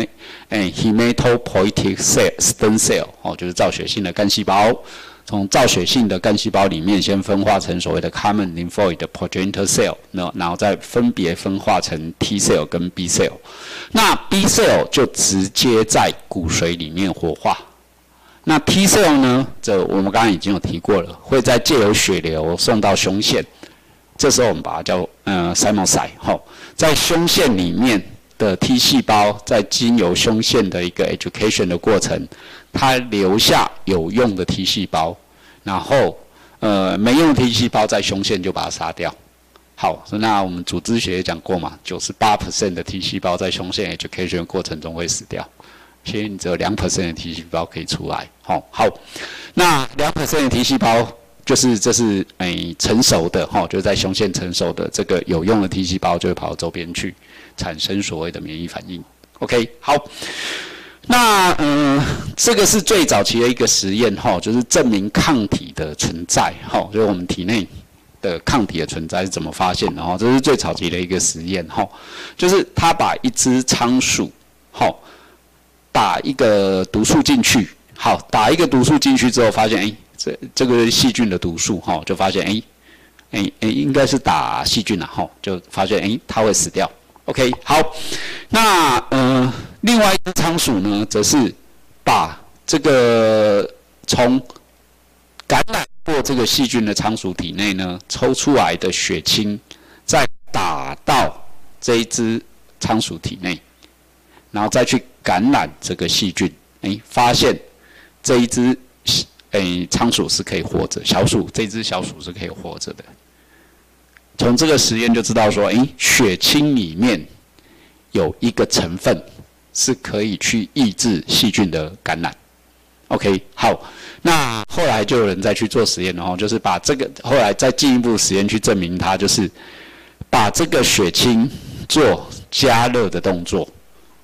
hematopoietic stem cell 就是造血性的干细胞，从造血性的干细胞里面先分化成所谓的 common lymphoid progenitor cell， 然后再分别分化成 T cell 跟 B cell。那 B cell 就直接在骨髓里面活化。那 T cell 呢，这我们刚刚已经有提过了，会在借由血流送到胸腺。这时候我们把它叫Thymocyte在胸腺里面的 T 细胞，在经由胸腺的一个 education 的过程，它留下有用的 T 细胞，然后没用的 T 细胞在胸腺就把它杀掉。好，那我们组织学也讲过嘛，98% 的 T 细胞在胸腺 education 的过程中会死掉，所以你只有2% 的 T 细胞可以出来。好，那2% 的 T 细胞。这是成熟的就是在胸腺成熟的这个有用的 T 细胞就会跑到周边去，产生所谓的免疫反应。OK， 好，那这个是最早期的一个实验就是证明抗体的存在就是我们体内的抗体的存在是怎么发现的这是最早期的一个实验就是他把一只仓鼠打一个毒素进去，打一个毒素进去之后发现这个细菌的毒素就发现应该是打细菌就发现它会死掉。OK， 好，那另外一只仓鼠呢，则是把这个从感染过这个细菌的仓鼠体内呢抽出来的血清，再打到这一只仓鼠体内，然后再去感染这个细菌，发现这一只仓鼠是可以活着，这只小鼠是可以活着的。从这个实验就知道说，血清里面有一个成分是可以去抑制细菌的感染。OK， 好，那后来就有人再去做实验就是把这个后来再进一步实验去证明它，就是把这个血清做加热的动作。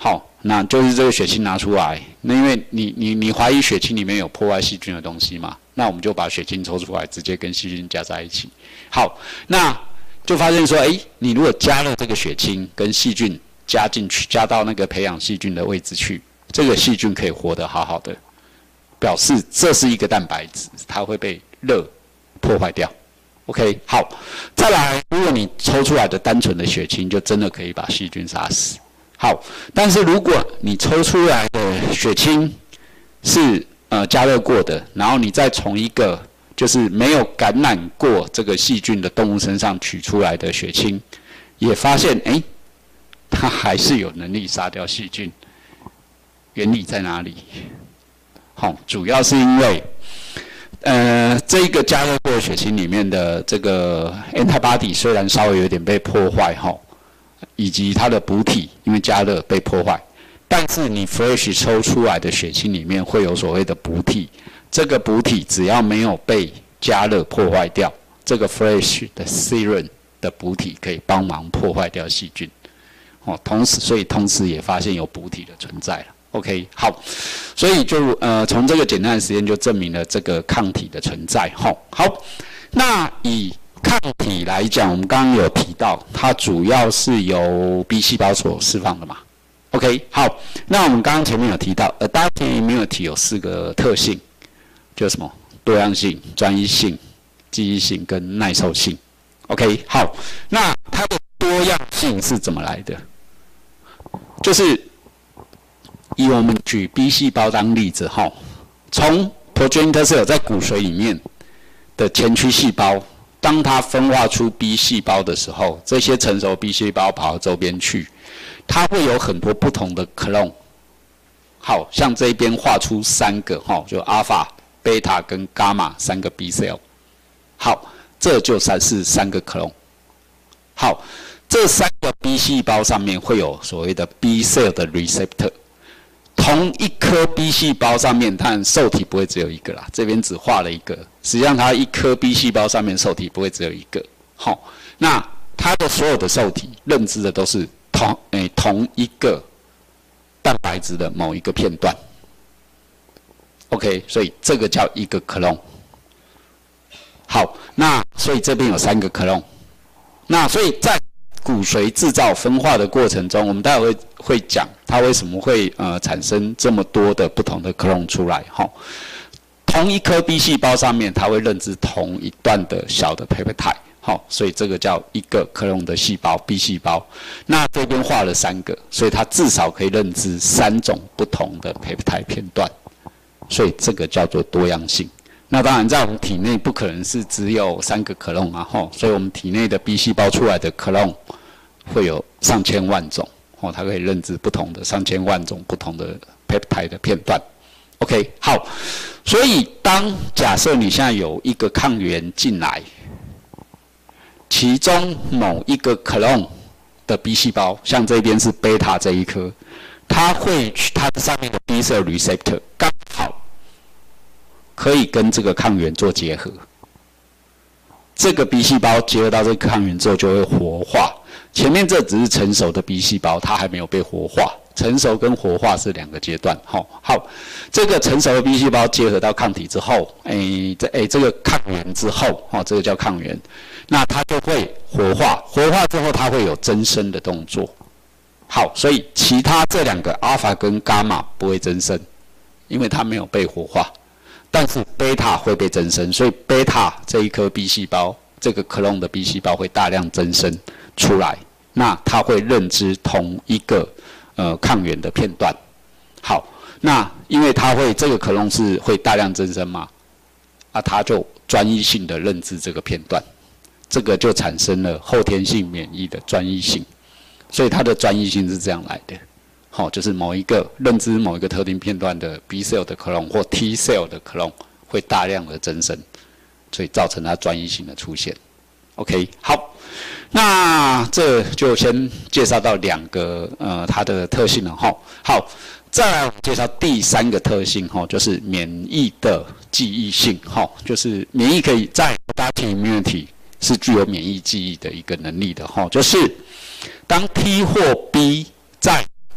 好，那就是这个血清拿出来，那因为你怀疑血清里面有破坏细菌的东西嘛，那我们就把血清抽出来，直接跟细菌加在一起。好，那就发现说，你如果加了这个血清跟细菌加进去，加到那个培养细菌的位置去，这个细菌可以活得好好的，表示这是一个蛋白质，它会被热破坏掉。OK， 好，再来，如果你抽出来的单纯的血清，就真的可以把细菌杀死。好，但是如果你抽出来的血清是加热过的，然后你再从一个就是没有感染过这个细菌的动物身上取出来的血清，也发现它还是有能力杀掉细菌。原理在哪里？好，主要是因为这个加热过的血清里面的这个 antibody 虽然稍微有点被破坏以及它的补体因为加热被破坏，但是你 fresh 抽出来的血清里面会有所谓的补体，这个补体只要没有被加热破坏掉，这个 fresh 的 serum 的补体可以帮忙破坏掉细菌。所以同时也发现有补体的存在了。OK， 好，所以就从这个简单的实验就证明了这个抗体的存在。好，那以抗体来讲，我们刚刚有提到，它主要是由 B 细胞所释放的嘛。OK， 好，那我们刚刚前面有提到，adaptive immunity 有4个特性，就是什么？多样性、专一性、记忆性跟耐受性。OK， 好，那它的多样性是怎么来的？就是以我们举 B 细胞当例子从 progenitor cell 在骨髓里面的前驱细胞，当它分化出 B 细胞的时候，这些成熟 B 细胞跑到周边去，它会有很多不同的 clone。好，像这边画出3个就 alpha、beta 跟 gamma 3个 B cell。好，这就是3个 clone。好，这3个 B 细胞上面会有所谓的 B cell 的 receptor。同一颗 B 细胞上面，当然受体不会只有一个啦，这边只画了一个。实际上，它一颗 B 细胞上面受体不会只有一个。那它的所有的受体认知的都是同一个蛋白质的某一个片段。OK， 所以这个叫一个 clone。好，那所以这边有3个 clone。那所以在骨髓制造分化的过程中，我们待会会讲它为什么会产生这么多的不同的 clone 出来同一颗 B 细胞上面，它会认知同一段的小的 peptide，所以这个叫一个 clone 的细胞 B 细胞。那这边画了3个，所以它至少可以认知3种不同的 peptide 片段，所以这个叫做多样性。那当然，在我们体内不可能是只有3个 clone 所以我们体内的 B 细胞出来的 clone 会有上千万种它可以认知不同的上千万种不同的 peptide 的片段。OK， 好，所以当假设你现在有一个抗原进来，其中某一个 clone 的 B 细胞，像这边是 beta 这一颗，它上面的 B cell receptor 刚好可以跟这个抗原做结合，这个 B 细胞结合到这个抗原之后就会活化。前面这只是成熟的 B 细胞，它还没有被活化。成熟跟活化是2个阶段。好，这个成熟的 B 细胞结合到抗体之后，这个抗原之后，这个叫抗原，那它就会活化。活化之后，它会有增生的动作。好，所以其他这2个 alpha 跟 gamma 不会增生，因为它没有被活化。但是贝塔会被增生，所以贝塔这一颗 B 细胞，这个 clone 的 B 细胞会大量增生出来，那它会认知同一个抗原的片段。好，那因为它会这个 clone 是会大量增生嘛，它就专一性的认知这个片段，这个就产生了后天性免疫的专一性，所以它的专一性是这样来的。就是认知某一个特定片段的 B cell 的 clone 或 T cell 的 clone 会大量的增生，所以造成它专一性的出现。OK， 好，那这就先介绍到2个它的特性了好，再来我们介绍第3个特性就是免疫的记忆性就是免疫可以在 adaptive immunity 是具有免疫记忆的一个能力的就是当 T 或 B 在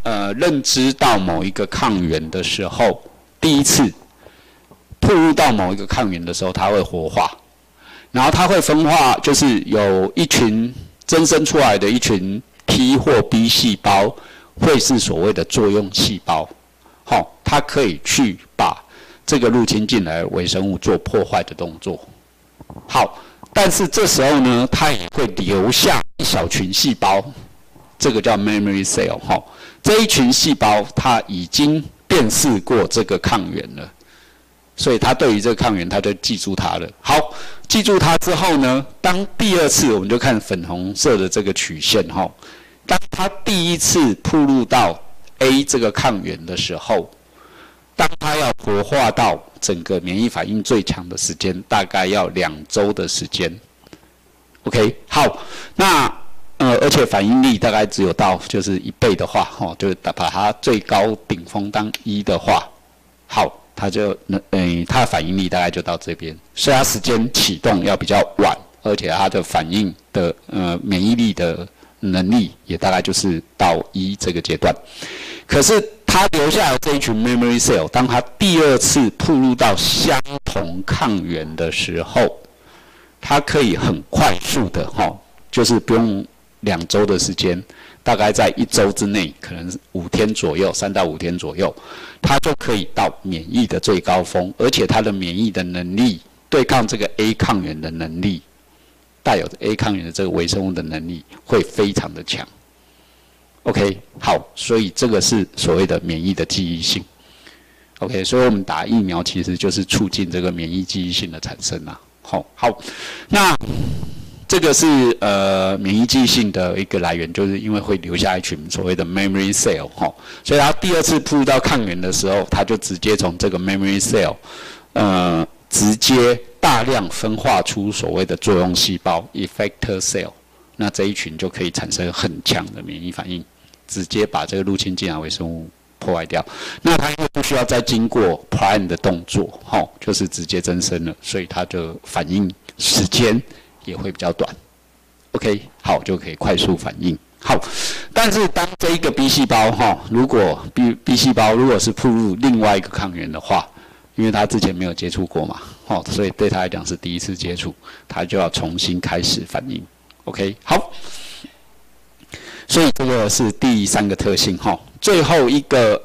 认知到某一个抗原的时候，第一次暴露到某一个抗原的时候，它会活化，然后它会分化，就是有一群增生出来的一群 T 或 B 细胞，会是所谓的作用细胞，它可以去把这个入侵进来的微生物做破坏的动作。好，但是这时候呢，它也会留下一小群细胞，这个叫 memory cell。这一群细胞它已经辨识过这个抗原了，所以它对于这个抗原它就记住它了。好，记住它之后呢，当第二次我们就看粉红色的这个曲线当它第一次暴露到 A 这个抗原的时候，当它要活化到整个免疫反应最强的时间，大概要2周的时间。OK， 好，那而且反应力大概只有到就是1倍的话，就是把它最高顶峰当1的话，好，它就它的反应力大概就到这边，所以它时间启动要比较晚，而且它的反应的免疫力的能力也大概就是到1这个阶段。可是它留下来这一群 memory cell， 当它第二次暴露到相同抗原的时候，它可以很快速的就是不用2周的时间，大概在1周之内，可能5天左右，3到5天左右，它就可以到免疫的最高峰，而且它的免疫的能力，对抗这个 A 抗原的能力，带有 A 抗原的这个微生物的能力会非常的强。OK， 好，所以这个是所谓的免疫的记忆性。OK， 所以我们打疫苗其实就是促进这个免疫记忆性的产生啦。好，那这个是免疫记忆性的一个来源，就是因为会留下一群所谓的 memory cell， 所以它第二次暴露到抗原的时候，它就直接从这个 memory cell， 直接大量分化出所谓的作用细胞 effector cell， 那这一群就可以产生很强的免疫反应，直接把这个入侵进来微生物破坏掉。那它因为不需要再经过 prime 的动作，就是直接增生了，所以它的反应时间也会比较短。OK， 好，就可以快速反应。好，但是当这一个 B 细胞如果 B 细胞如果是暴露另外一个抗原的话，因为它之前没有接触过嘛，所以对它来讲是第一次接触，它就要重新开始反应。OK， 好，所以这个是第3个特性最后一个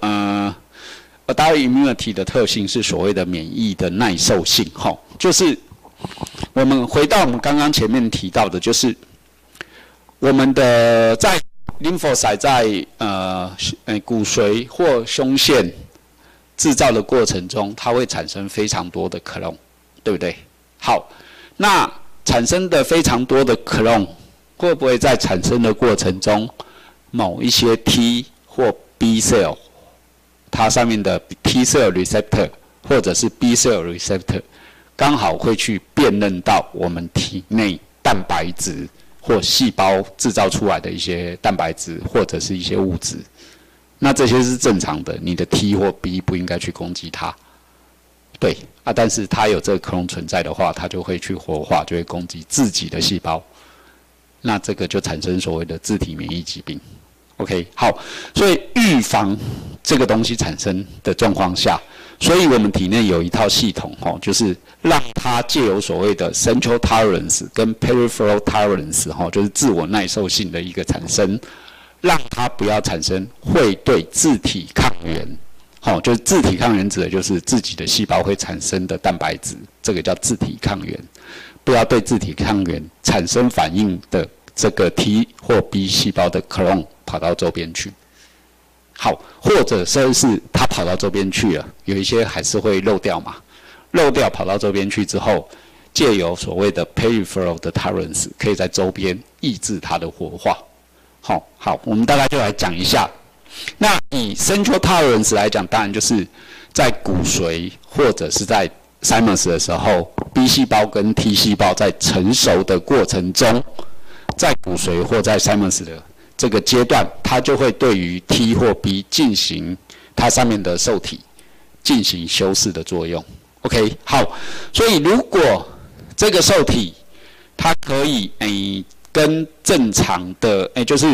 adult immunity 的特性是所谓的免疫的耐受性就是我们回到我们刚刚前面提到的，就是我们的在 lymphocyte 在骨髓或胸腺制造的过程中，它会产生非常多的 clone， 对不对？好，那产生的非常多的 clone， 会不会在产生的过程中，某一些 T 或 B cell， 它上面的 T cell receptor 或者是 B cell receptor， 刚好会去辨认到我们体内蛋白质或细胞制造出来的一些蛋白质或者是一些物质，那这些是正常的，你的 T 或 B 不应该去攻击它。对但是它有这个克隆存在的话，它就会去活化，就会攻击自己的细胞，那这个就产生所谓的自体免疫疾病。OK， 好，所以预防这个东西产生的状况下，所以我们体内有一套系统就是让它借由所谓的 central tolerance 跟 peripheral tolerance 就是自我耐受性的一个产生，让它不要产生会对自体抗原。就是自体抗原指的就是自己的细胞会产生的蛋白质，这个叫自体抗原。不要对自体抗原产生反应的这个 T 或 B 细胞的 clone 跑到周边去。好，或者说是它跑到周边去了，有一些还是会漏掉嘛，漏掉跑到周边去之后，借由所谓的 peripheral 的 tolerance， 可以在周边抑制它的活化。好，我们大概就来讲一下。那以 central tolerance 来讲，当然就是在骨髓或者是在 thymus 的时候 ，B 细胞跟 T 细胞在成熟的过程中，在骨髓或在 thymus 的这个阶段，它就会对于 T 或 B 进行它上面的受体进行修饰的作用。OK， 好，所以如果这个受体它可以跟正常的就是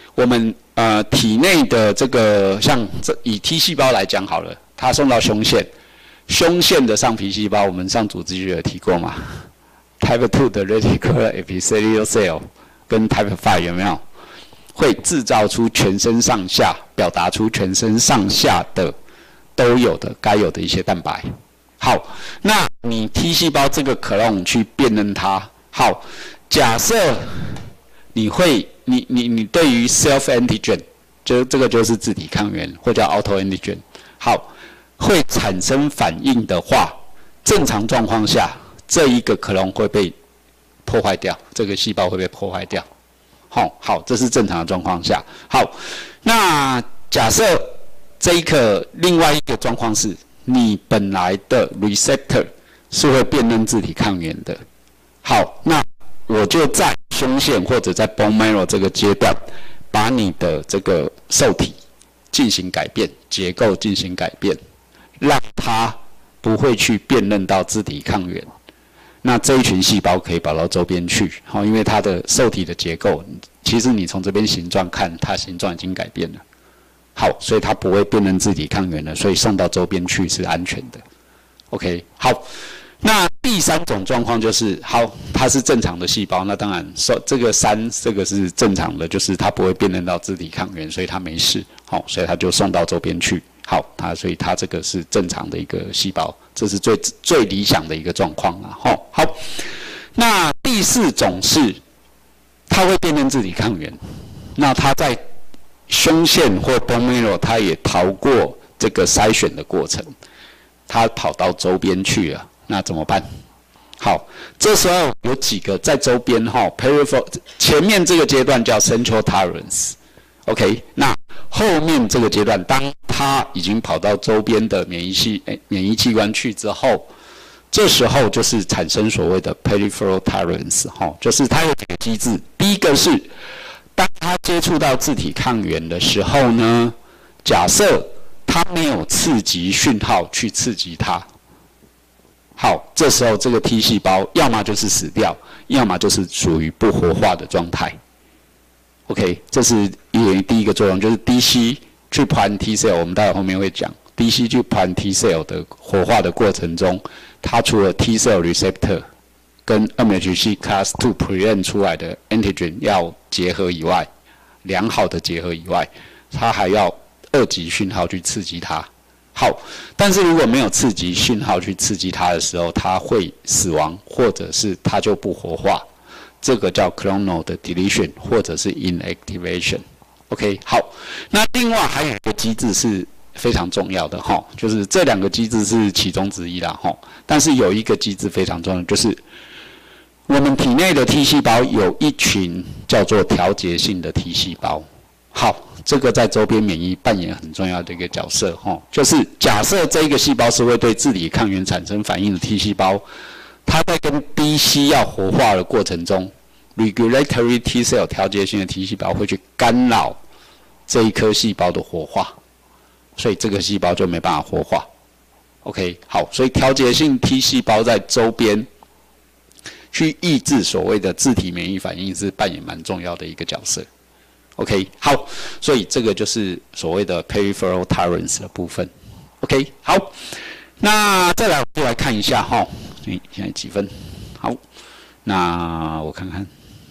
我们体内的这个像以 T 细胞来讲好了，它送到胸腺，胸腺的上皮细胞，我们上组织学有提过嘛 ？Type 2的 reticular epithelial cell 跟 Type 5有没有？会制造出全身上下，表达出全身上下的都有的该有的一些蛋白。好，那你 T 细胞这个 clone 去辨认它。好，假设你对于 self antigen， 就这个就是自体抗原，或叫 auto antigen， 好，会产生反应的话，正常状况下，这一个 clone 会被破坏掉，这个细胞会被破坏掉。好，这是正常的状况下。好，那假设另外一个状况是，你本来的 receptor 是会辨认自体抗原的。好，那我就在胸腺或者在 bone marrow 这个阶段，把你的这个受体进行改变，结构进行改变，让它不会去辨认到自体抗原。那这一群细胞可以跑到周边去，因为它的受体的结构，其实你从这边形状看，它形状已经改变了。好，所以它不会辨认自体抗原了，所以送到周边去是安全的。OK， 好，那第三种状况就是，好，它是正常的细胞，那当然这个是正常的，就是它不会辨认到自体抗原，所以它没事，好，所以它就送到周边去。好，所以它这个是正常的一个细胞，这是最理想的一个状况啊。好，那第四种是它会辨认自体抗原，那它在胸腺或 bone marrow 它也逃过这个筛选的过程，它跑到周边去了，那怎么办？好，这时候有几个在周边peripheral 前面这个阶段叫 central tolerance。OK， 那后面这个阶段，当它已经跑到周边的免疫器官去之后，这时候就是产生所谓的 peripheral tolerance， 就是它有几个机制。第一个是，当它接触到自体抗原的时候呢，假设它没有刺激讯号去刺激它，好，这时候这个 T 细胞要么就是死掉，要么就是属于不活化的状态。OK， 这是第一个作用，就是 DC 去盘 T cell， 我们待会后面会讲 DC 去盘 T cell 的活化的过程中，它除了 T cell receptor 跟 MHC class II present 出来的 antigen 要结合以外，良好的结合以外，它还要二级讯号去刺激它。好，但是如果没有刺激讯号去刺激它的时候，它会死亡，或者是它就不活化。这个叫 clonal 的 deletion 或者是 inactivation。OK， 好，那另外还有一个机制是非常重要的就是这两个机制是其中之一啦但是有一个机制非常重要，就是我们体内的 T 细胞有一群叫做调节性的 T 细胞。好，这个在周边免疫扮演很重要的一个角色就是假设这个细胞是会对自体抗原产生反应的 T 细胞。它在跟 DC 要活化的过程中 ，regulatory T cell 调节性的 T 细胞会去干扰这一颗细胞的活化，所以这个细胞就没办法活化。OK， 好，所以调节性 T 细胞在周边去抑制所谓的自体免疫反应是扮演蛮重要的一个角色。OK， 好，所以这个就是所谓的 peripheral tolerance 的部分。OK， 好，那再来我们就来看一下现在几分？好，那我看看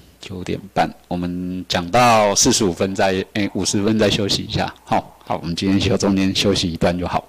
9点半，我们讲到45分50分再休息一下。好，我们今天中间休息一段就好。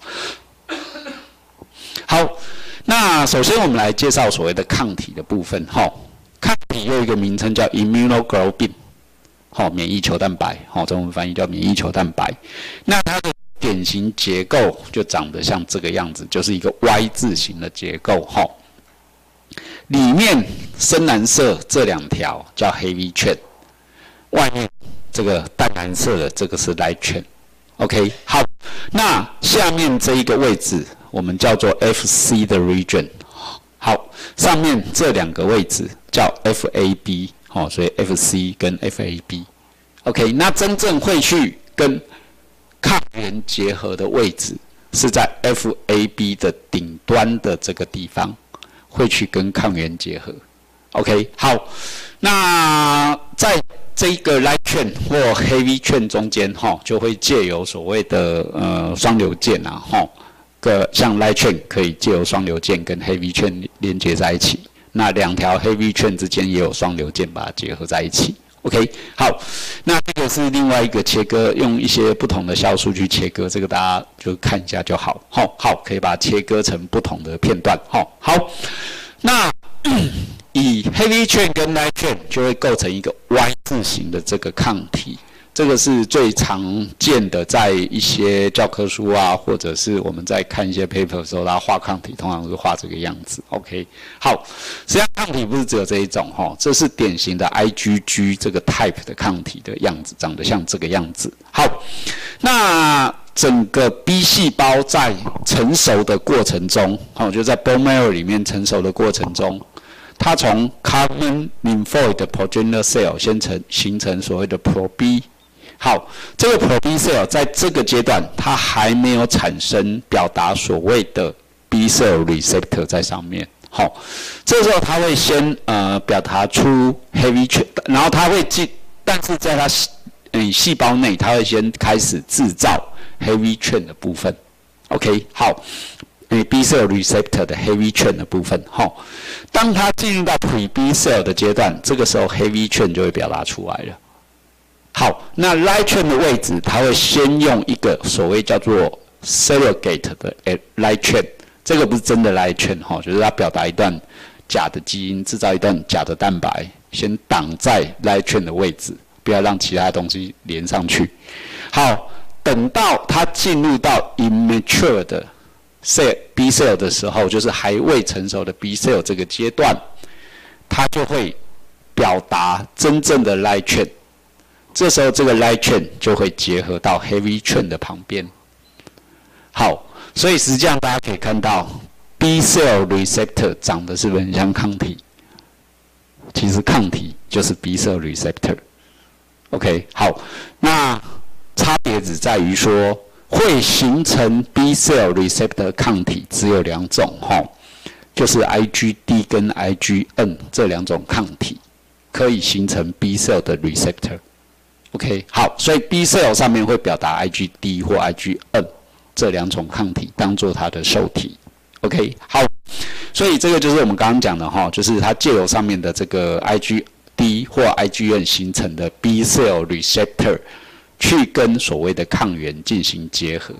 好，那首先我们来介绍所谓的抗体的部分。抗体有一个名称叫 immunoglobulin， 免疫球蛋白，中文翻译叫免疫球蛋白。那它的典型结构就长得像这个样子，就是一个 Y 字形的结构。里面深蓝色这两条叫 heavy chain， 外面这个淡蓝色的这个是 light chain。OK， 好，那下面这一个位置我们叫做 FC 的 region。好，上面这两个位置叫 FAB， 所以 FC 跟 FAB。OK， 那真正会去跟抗原结合的位置是在 FAB 的顶端的这个地方。会去跟抗原结合 ，OK， 好，那在这个 light chain 或 heavy chain 中间就会借由所谓的双流键啊像 light chain 可以借由双流键跟 heavy chain 连接在一起，那两条 heavy chain 之间也有双流键把它结合在一起。OK， 好，那这个是另外一个切割，用一些不同的像素去切割，这个大家就看一下就好。好，可以把它切割成不同的片段。好，那以 heavy chain 跟 light chain 就会构成一个 Y 字形的这个抗体。这个是最常见的，在一些教科书啊，或者是我们在看一些 paper 的时候，它画抗体通常是画这个样子。OK， 好，实际上抗体不是只有这一种这是典型的 IgG 这个 type 的抗体的样子，长得像这个样子。好，那整个 B 细胞在成熟的过程中，就在 bone marrow 里面成熟的过程中，它从 common lymphoid progenitor cell 先形成所谓的 pro-B。好，这个 pro-B cell 在这个阶段，它还没有产生表达所谓的 B cell receptor 在上面。好，这时候它会先表达出 heavy chain， 然后它会但是在它细胞内，它会先开始制造 heavy chain 的部分。OK， 好。B cell receptor 的 heavy chain 的部分，当它进入到 pre-B cell 的阶段，这个时候 heavy chain 就会表达出来了。好，那 light chain 的位置，它会先用一个所谓叫做 surrogate 的 light chain， 这个不是真的 light chain 就是它表达一段假的基因，制造一段假的蛋白，先挡在 light chain 的位置，不要让其他东西连上去。好，等到它进入到 immature 的B cell 的时候，就是还未成熟的 B cell 这个阶段，它就会表达真正的 light chain。这时候这个 light chain 就会结合到 heavy chain 的旁边。好，所以实际上大家可以看到 B cell receptor 长得是不是很像抗体？其实抗体就是 B cell receptor。OK， 好，那差别只在于说，会形成 B cell receptor 抗体只有两种就是 IgD 跟 IgN 这两种抗体可以形成 B cell 的 receptor。OK， 好，所以 B cell 上面会表达 IgD 或 IgN 这两种抗体当做它的受体。OK， 好，所以这个就是我们刚刚讲的就是它借由上面的这个 IgD 或 IgN 形成的 B cell receptor。去跟所谓的抗原进行结合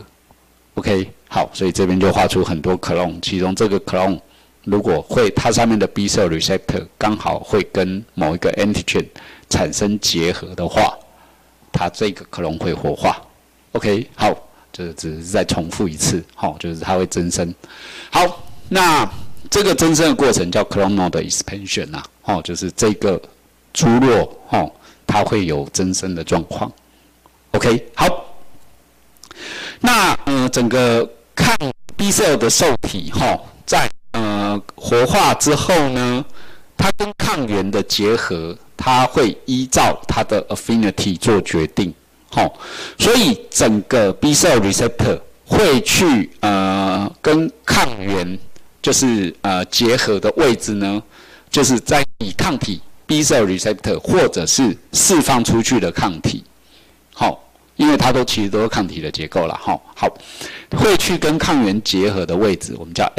，OK， 好，所以这边就画出很多 clone， 其中这个 clone 如果它上面的 B cell receptor 刚好会跟某一个 antigen 产生结合的话，它这个 clone 会活化 ，OK， 好，这只是再重复一次，就是它会增生。好，那这个增生的过程叫 clonal 的 expansion 就是这个株落它会有增生的状况。OK， 好，那整个抗 B cell 的受体在活化之后呢，它跟抗原的结合，它会依照它的 affinity 做决定，所以整个 B cell receptor 会去跟抗原就是结合的位置呢，就是在以抗体 B cell receptor 或者是释放出去的抗体。因为它其实都是抗体的结构啦，好，会去跟抗原结合的位置，我们叫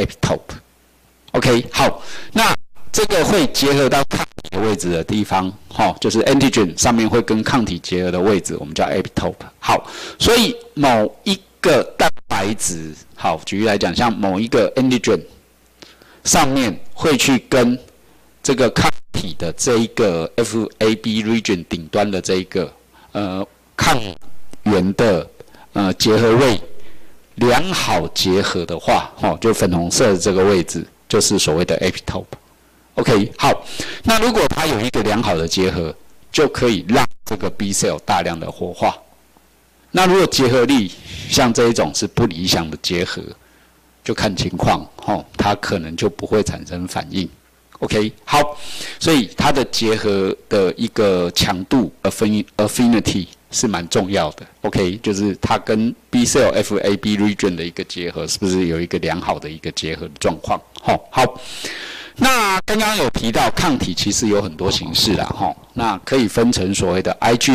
epitope。OK， 好，那这个会结合到抗体的位置的地方，就是 antigen 上面会跟抗体结合的位置，我们叫 epitope。好，所以某一个蛋白质，好，举例来讲，像某一个 antigen 上面会去跟这个抗体的这一个 FAB region 顶端的这一个抗原的结合位良好结合的话，就粉红色的这个位置就是所谓的 epitope。OK， 好，那如果它有一个良好的结合，就可以让这个 B cell 大量的活化。那如果结合力像这一种是不理想的结合，就看情况，它可能就不会产生反应。OK， 好，所以它的结合的一个强度 affinity 是蛮重要的。OK， 就是它跟 B cell FAB region 的一个结合，是不是有一个良好的一个结合的状况？好， 那刚刚有提到抗体其实有很多形式啦，哈，那可以分成所谓的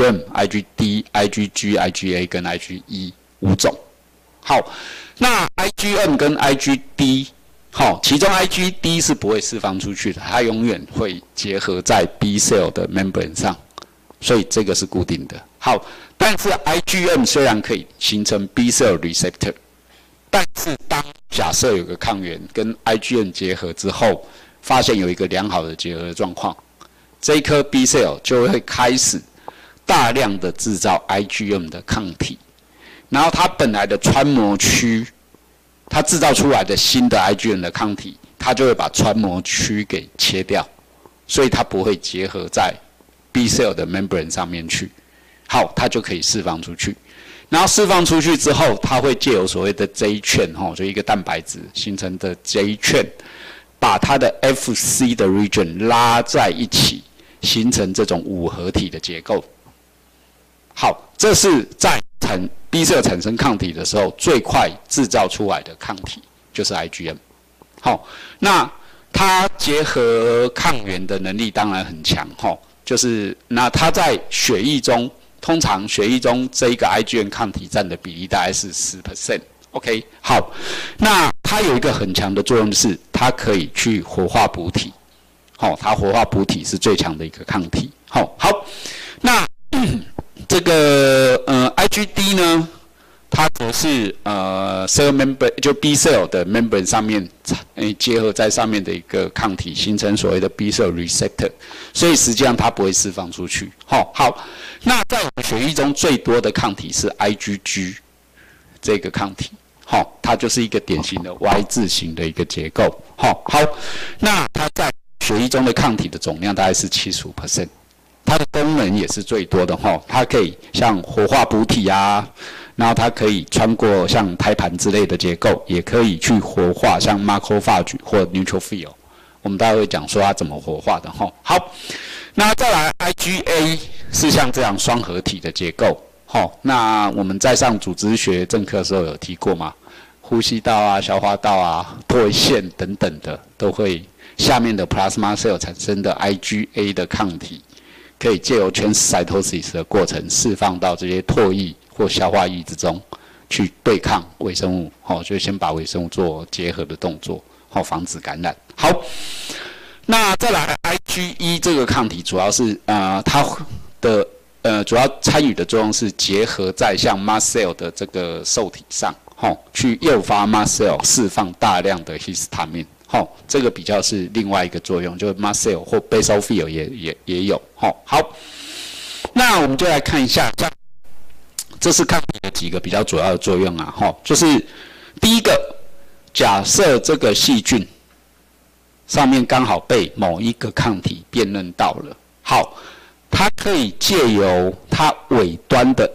IgM、IgD、IgG、IgA 跟 IgE 5种。好，那 IgM 跟 IgD， 好，其中 IgD 是不会释放出去的，它永远会结合在 B cell 的 membrane 上，所以这个是固定的。好，但是 IgM 虽然可以形成 B cell receptor， 但是当假设有个抗原跟 IgM 结合之后，发现有一个良好的结合的状况，这一颗 B cell 就会开始大量的制造 IgM 的抗体，然后它本来的穿膜区，它制造出来的新的 IgM 的抗体，它就会把穿膜区给切掉，所以它不会结合在 B cell 的 membrane 上面去。好，它就可以释放出去。然后释放出去之后，它会借由所谓的 J chain， 就一个蛋白质形成的 J chain， 把它的 Fc 的 region 拉在一起，形成这种五合体的结构。好，这是在B cell 产生抗体的时候最快制造出来的抗体，就是 IgM。好，那它结合抗原的能力当然很强，就是那它在血液中，通常血液中这一个 IgM 抗体占的比例大概是10%。OK， 好，那它有一个很强的作用是，它可以去活化补体。它活化补体是最强的一个抗体。好，那这个IgD 呢，它则是cell membrane 就 B cell 的 membrane 上面结合在上面的一个抗体，形成所谓的 B cell receptor， 所以实际上它不会释放出去。好，那在我们血液中最多的抗体是 IgG 这个抗体。它就是一个典型的 Y 字形的一个结构。好，那它在血液中的抗体的总量大概是 75%， 它的功能也是最多的。它可以像活化补体啊，然后它可以穿过像胎盘之类的结构，也可以去活化像 macrophage 或 neutrophil。我们大概会讲说它怎么活化的。好，那再来 IgA 是像这样双合体的结构。那我们在上组织学正课的时候有提过嘛，呼吸道啊、消化道啊、唾液腺等等的，都会下面的 plasma cell 产生的 IgA 的抗体，可以借由 transcytosis 的过程释放到这些唾液或消化液之中，去对抗微生物。就先把微生物做结合的动作，防止感染。好，那再来 IgE 这个抗体主要是它的主要参与的作用是结合在像 mast cell 的这个受体上，去诱发 mast cell 释放大量的 histamine。这个比较是另外一个作用，就是 mast cell 或 basophil 也有。好，那我们就来看一下，这是抗体的几个比较主要的作用啊。就是第一个，假设这个细菌上面刚好被某一个抗体辨认到了，好。它可以借由它尾端的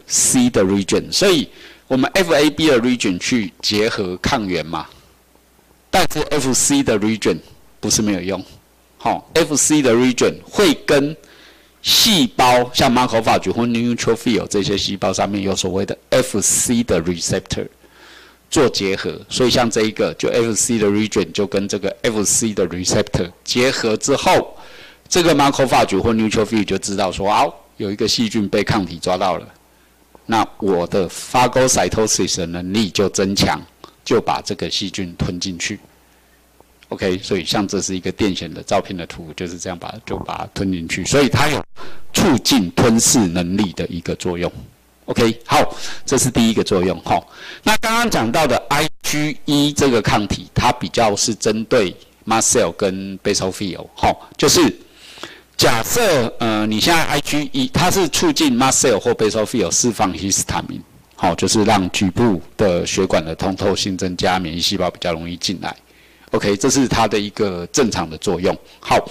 Fc 的 region， 所以我们 Fab 的 region 去结合抗原嘛，但是 Fc 的 region 不是没有用。Fc 的 region 会跟细胞像 macrophage 或 neutrophil 这些细胞上面有所谓的 Fc 的 receptor 做结合，所以像这一个就 Fc 的 region 就跟这个 Fc 的 receptor 结合之后，这个 macrophage 或 neutrophil 就知道说，有一个细菌被抗体抓到了，那我的 phagocytosis 的能力就增强，就把这个细菌吞进去。OK， 所以像这是一个电显的照片的图，就是这样就把它吞进去，所以它有促进吞噬能力的一个作用。OK， 好，这是第一个作用。那刚刚讲到的 IgE 这个抗体，它比较是针对 mast cell 跟 basophil， 就是假设你现在 IgE 它是促进 mast cell 或 basophil 释放 histamine， 就是让局部的血管的通透性增加，免疫细胞比较容易进来。OK， 这是它的一个正常的作用。好，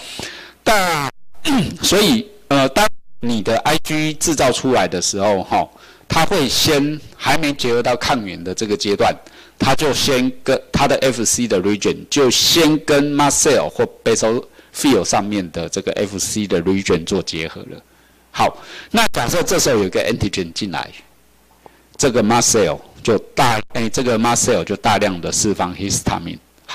所以当你的 IgE 制造出来的时候，它会先还没结合到抗原的这个阶段，它就先跟它的 Fc 的 region 就先跟 mast cell 或 basophil 上面的这个 Fc 的 region 做结合了。好，那假设这时候有一个 antigen 进来，这个 mast cell 就大量的释放 histamine。好，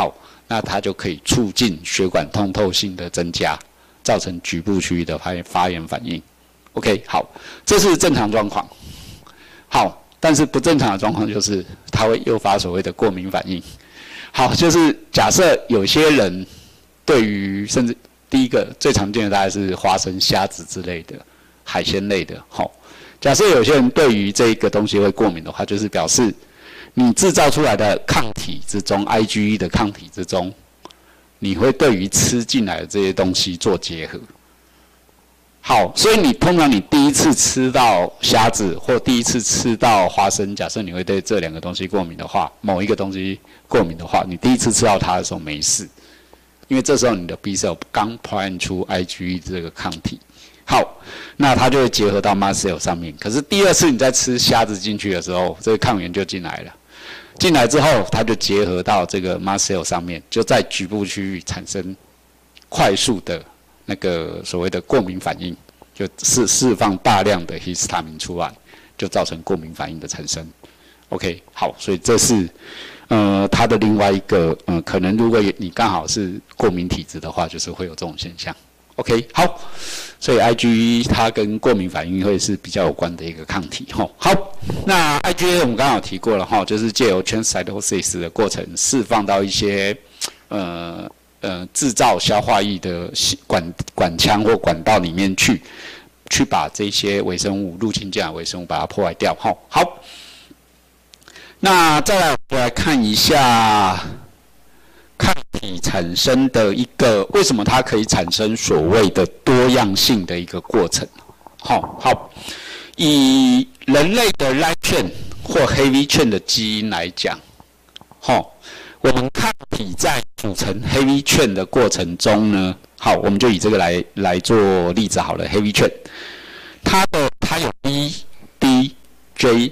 那它就可以促进血管通透性的增加，造成局部区域的发炎反应。OK， 好，这是正常状况。好，但是不正常的状况就是它会诱发所谓的过敏反应。好，就是假设有些人对于甚至第一个最常见的大概是花生、虾子之类的海鲜类的。好，假设有些人对于这个东西会过敏的话，就是表示你制造出来的抗体之中 ，IgE 的抗体之中，你会对于吃进来的这些东西做结合。好，所以通常你第一次吃到虾子或第一次吃到花生，假设你会对这两个东西过敏的话，某一个东西过敏的话，你第一次吃到它的时候没事，因为这时候你的 B cell 刚培养出 IgE 这个抗体。好，那它就会结合到 mast cell 上面。可是第二次你再吃虾子进去的时候，这个抗原就进来了。进来之后，它就结合到这个 mast cell 上面，就在局部区域产生快速的那个所谓的过敏反应，就是释放大量的 histamine 出来，就造成过敏反应的产生。OK， 好，所以这是它的另外一个可能如果你刚好是过敏体质的话，就是会有这种现象。OK， 好，所以 IgE 它跟过敏反应会是比较有关的一个抗体。好，那 IgA 我们刚刚有提过了哈，就是借由 transcytosis 的过程释放到一些制造消化液的管腔或管道里面去把这些微生物入侵进来微生物把它破坏掉。好，那再来我们来看一下抗体产生的一个为什么它可以产生所谓的多样性的一个过程。好，以人类的 light chain 或 heavy chain 的基因来讲，我们抗体在组成 heavy chain 的过程中呢，好，我们就以这个来做例子好了。heavy chain 它有 B、D、J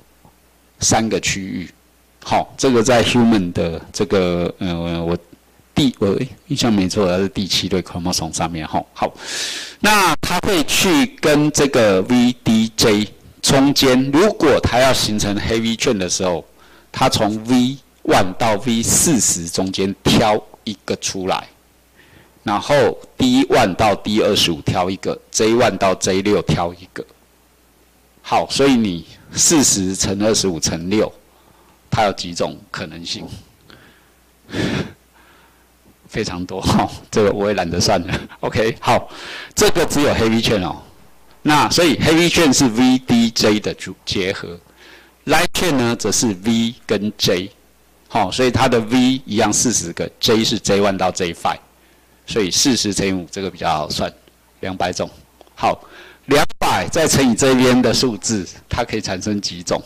3个区域。好，这个在 human 的这个我印象没错，它是第7对 chromosome 上面。好，那它会去跟这个 VDJ 中间，如果它要形成 heavy chain 的时候，它从 V1 到 V40中间挑一个出来，然后 D1 到 D25挑一个 ，J1 到 J6挑一个。好，所以你40乘25乘6，它有几种可能性？非常多。这个我也懒得算了。OK， 好，这个只有 heavy chain 哦。那所以 heavy chain 是 VDJ 的结合 ，light chain 呢则是 V 跟 J。好，所以它的 V 一样40个 ，J 是 J1 到 J5， 所以40乘以5这个比较好算，200种。好，200再乘以这边的数字，它可以产生几种？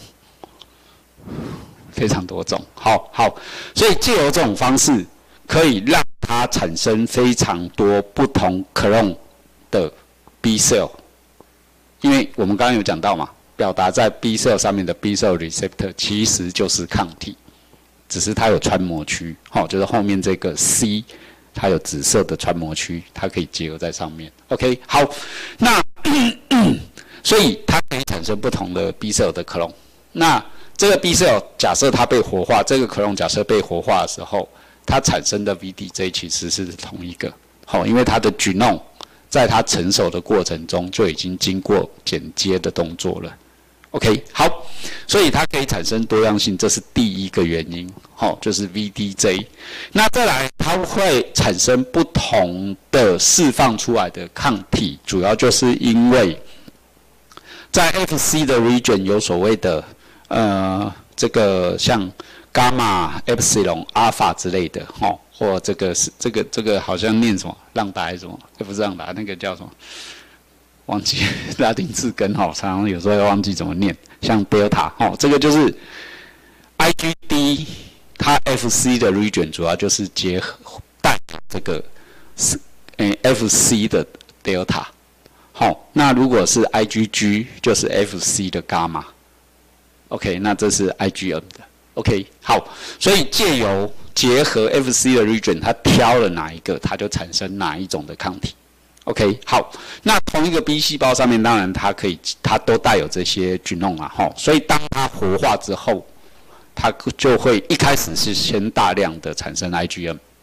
非常多种。好，所以借由这种方式，可以让它产生非常多不同 clone 的 B cell， 因为我们刚刚有讲到嘛，表达在 B cell 上面的 B cell receptor 其实就是抗体，只是它有穿膜区，就是后面这个 C， 它有紫色的穿膜区，它可以结合在上面。OK， 好，那所以它可以产生不同的 B cell 的 clone。那这个 B cell 假设它被活化，这个 clone 假设被活化的时候，它产生的 VDJ 其实是同一个。因为它的 genome 在它成熟的过程中就已经经过剪接的动作了。OK， 好，所以它可以产生多样性，这是第一个原因，就是 VDJ。那再来，它会产生不同的释放出来的抗体，主要就是因为在 FC 的 region 有所谓的这个像伽马、epsilon、阿尔法之类的，或这个好像念什么浪达还是什么？不是浪达，那个叫什么？忘记拉丁字根常常有时候会忘记怎么念，像 delta 这个就是 IgD， 它 FC 的 region 主要就是结合带这个FC 的 delta。那如果是 IgG 就是 FC 的伽马。OK， 那这是 IgM 的。OK， 好，所以借由结合 FC 的 region， 它挑了哪一个，它就产生哪一种的抗体。OK， 好，那同一个 B 细胞上面，当然它都带有这些 genome 所以当它活化之后，它就会一开始是先大量的产生 IgM，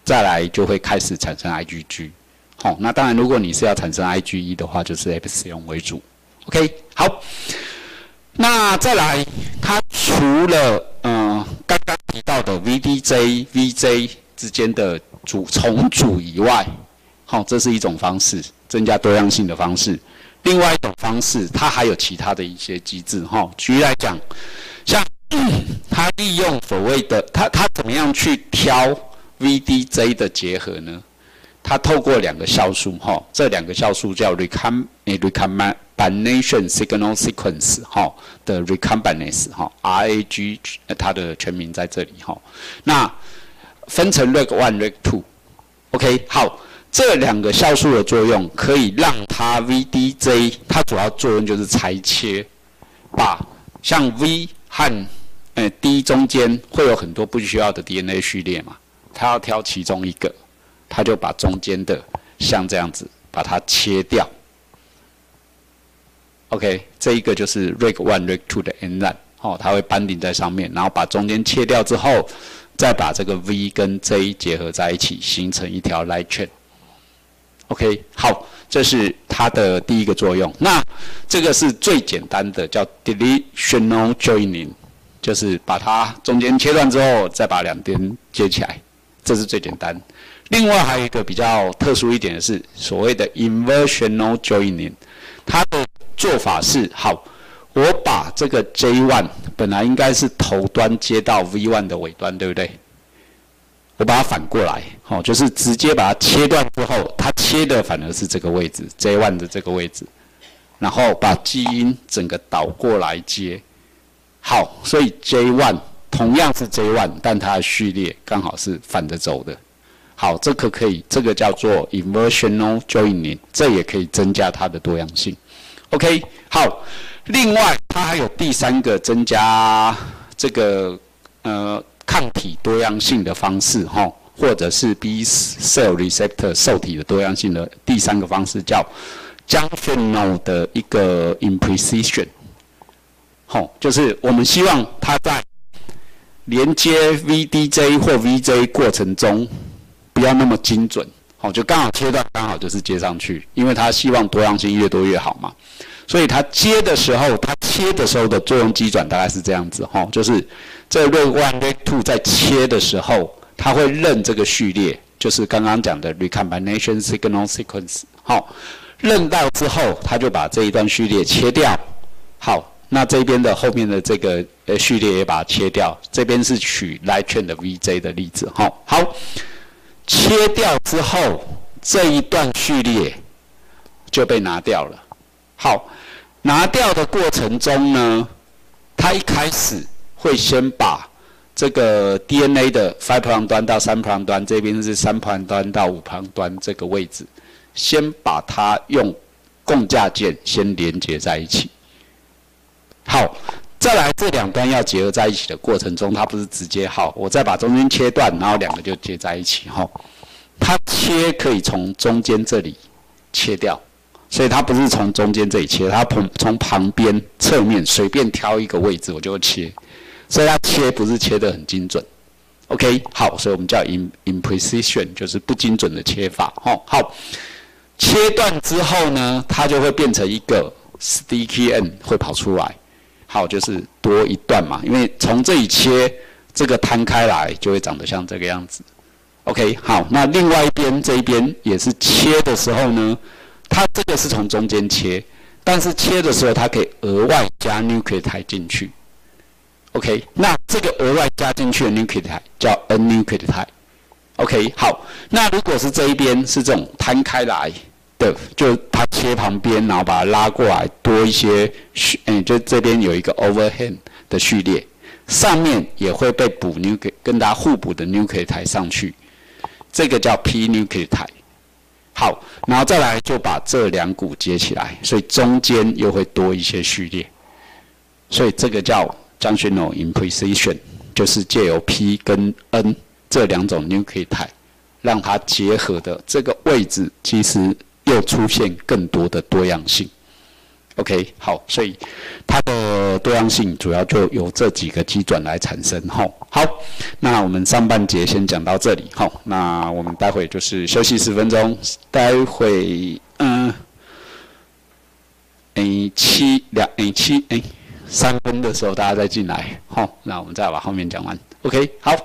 再来就会开始产生 IgG。好，那当然，如果你是要产生 IgE 的话，就是 Epsilon 为主。OK， 好。那再来，它除了刚刚提到的 VDJ、VJ 之间的重组以外，好，这是一种方式，增加多样性的方式。另外一种方式，它还有其他的一些机制。哈，举例来讲，像它利用所谓的它怎么样去挑 VDJ 的结合呢？它透过2个酵素，哈，这2个酵素叫 recombination signal sequence， 哈的 recombinase， 哈 RAG， 它的全名在这里，哈。那分成 reg1、reg2，OK， 好，这2个酵素的作用可以让它 VDJ， 它主要作用就是裁切，把像 V 和D 中间会有很多不需要的 DNA 序列嘛，它要挑其中一个。他就把中间的像这样子把它切掉 ，OK， 这一个就是 reg1、reg2 的 enzyme， 它会banding在上面，然后把中间切掉之后，再把这个 V 跟 J 结合在一起，形成一条 light chain。OK， 好，这是它的第一个作用。那这个是最简单的，叫 deletional joining， 就是把它中间切断之后，再把2边接起来，这是最简单。另外还有一个比较特殊一点的是所谓的 inversional joining， 它的做法是：好，我把这个 J1 本来应该是头端接到 V1 的尾端，对不对？我把它反过来，就是直接把它切断之后，它切的反而是这个位置 J1 的这个位置，然后把基因整个倒过来接。好，所以 J1 同样是 J1， 但它的序列刚好是反着走的。好，这个可以，这个叫做 inversional joining， 这也可以增加它的多样性。OK， 好，另外它还有第3个增加这个抗体多样性的方式，或者是 B cell receptor 受体的多样性的第3个方式叫 junctional 的一个 imprecision， 就是我们希望它在连接 VDJ 或 VJ 过程中不要那么精准，就刚好切断，刚好就是接上去，因为他希望多样性越多越好嘛。所以他接的时候，他切的时候的作用机转大概是这样子，就是这 reg1、reg2 在切的时候，它会认这个序列，就是刚刚讲的 recombination signal sequence， 认到之后，他就把这一段序列切掉。好，那这边的后面的这个序列也把它切掉，这边是取 light chain 的 VJ 的例子，好。切掉之后，这一段序列就被拿掉了。好，拿掉的过程中呢，它一开始会先把这个 DNA 的5' 端到3' 端，这边是3' 端到5' 端这个位置，先把它用共价键先连接在一起。好。再来，这2端要结合在一起的过程中，它不是直接好，我再把中间切断，然后2个就接在一起，它切可以从中间这里切掉，所以它不是从中间这里切，它从旁边侧面随便挑一个位置我就切，所以它切不是切得很精准。OK， 好，所以我们叫 imprecision， 就是不精准的切法。好，切断之后呢，它就会变成一个 sticky end 会跑出来。好，就是多一段嘛，因为从这里切，这个摊开来就会长得像这个样子。OK， 好，那另外一边这一边也是切的时候呢，它这个是从中间切，但是切的时候它可以额外加 nucleotide 进去。OK， 那这个额外加进去的 nucleotide 叫 N-nucleotide。OK， 好，那如果是这一边是这种摊开来的，就它切旁边，然后把它拉过来，多一些就这边有一个 overhang 的序列，上面也会被补 nucleotide 跟它互补的 nucleotide 上去，这个叫 P-nucleotide。好，然后再来就把这2股接起来，所以中间又会多一些序列，所以这个叫 junctional imprecision， 就是借由 P 跟 N 这2种 nucleotide， 让它结合的这个位置其实又出现更多的多样性。 OK， 好，所以它的多样性主要就由这几个机转来产生。好，那我们上半节先讲到这里。好，那我们待会就是休息10分钟，待会3分的时候大家再进来。好，那我们再把后面讲完。OK， 好。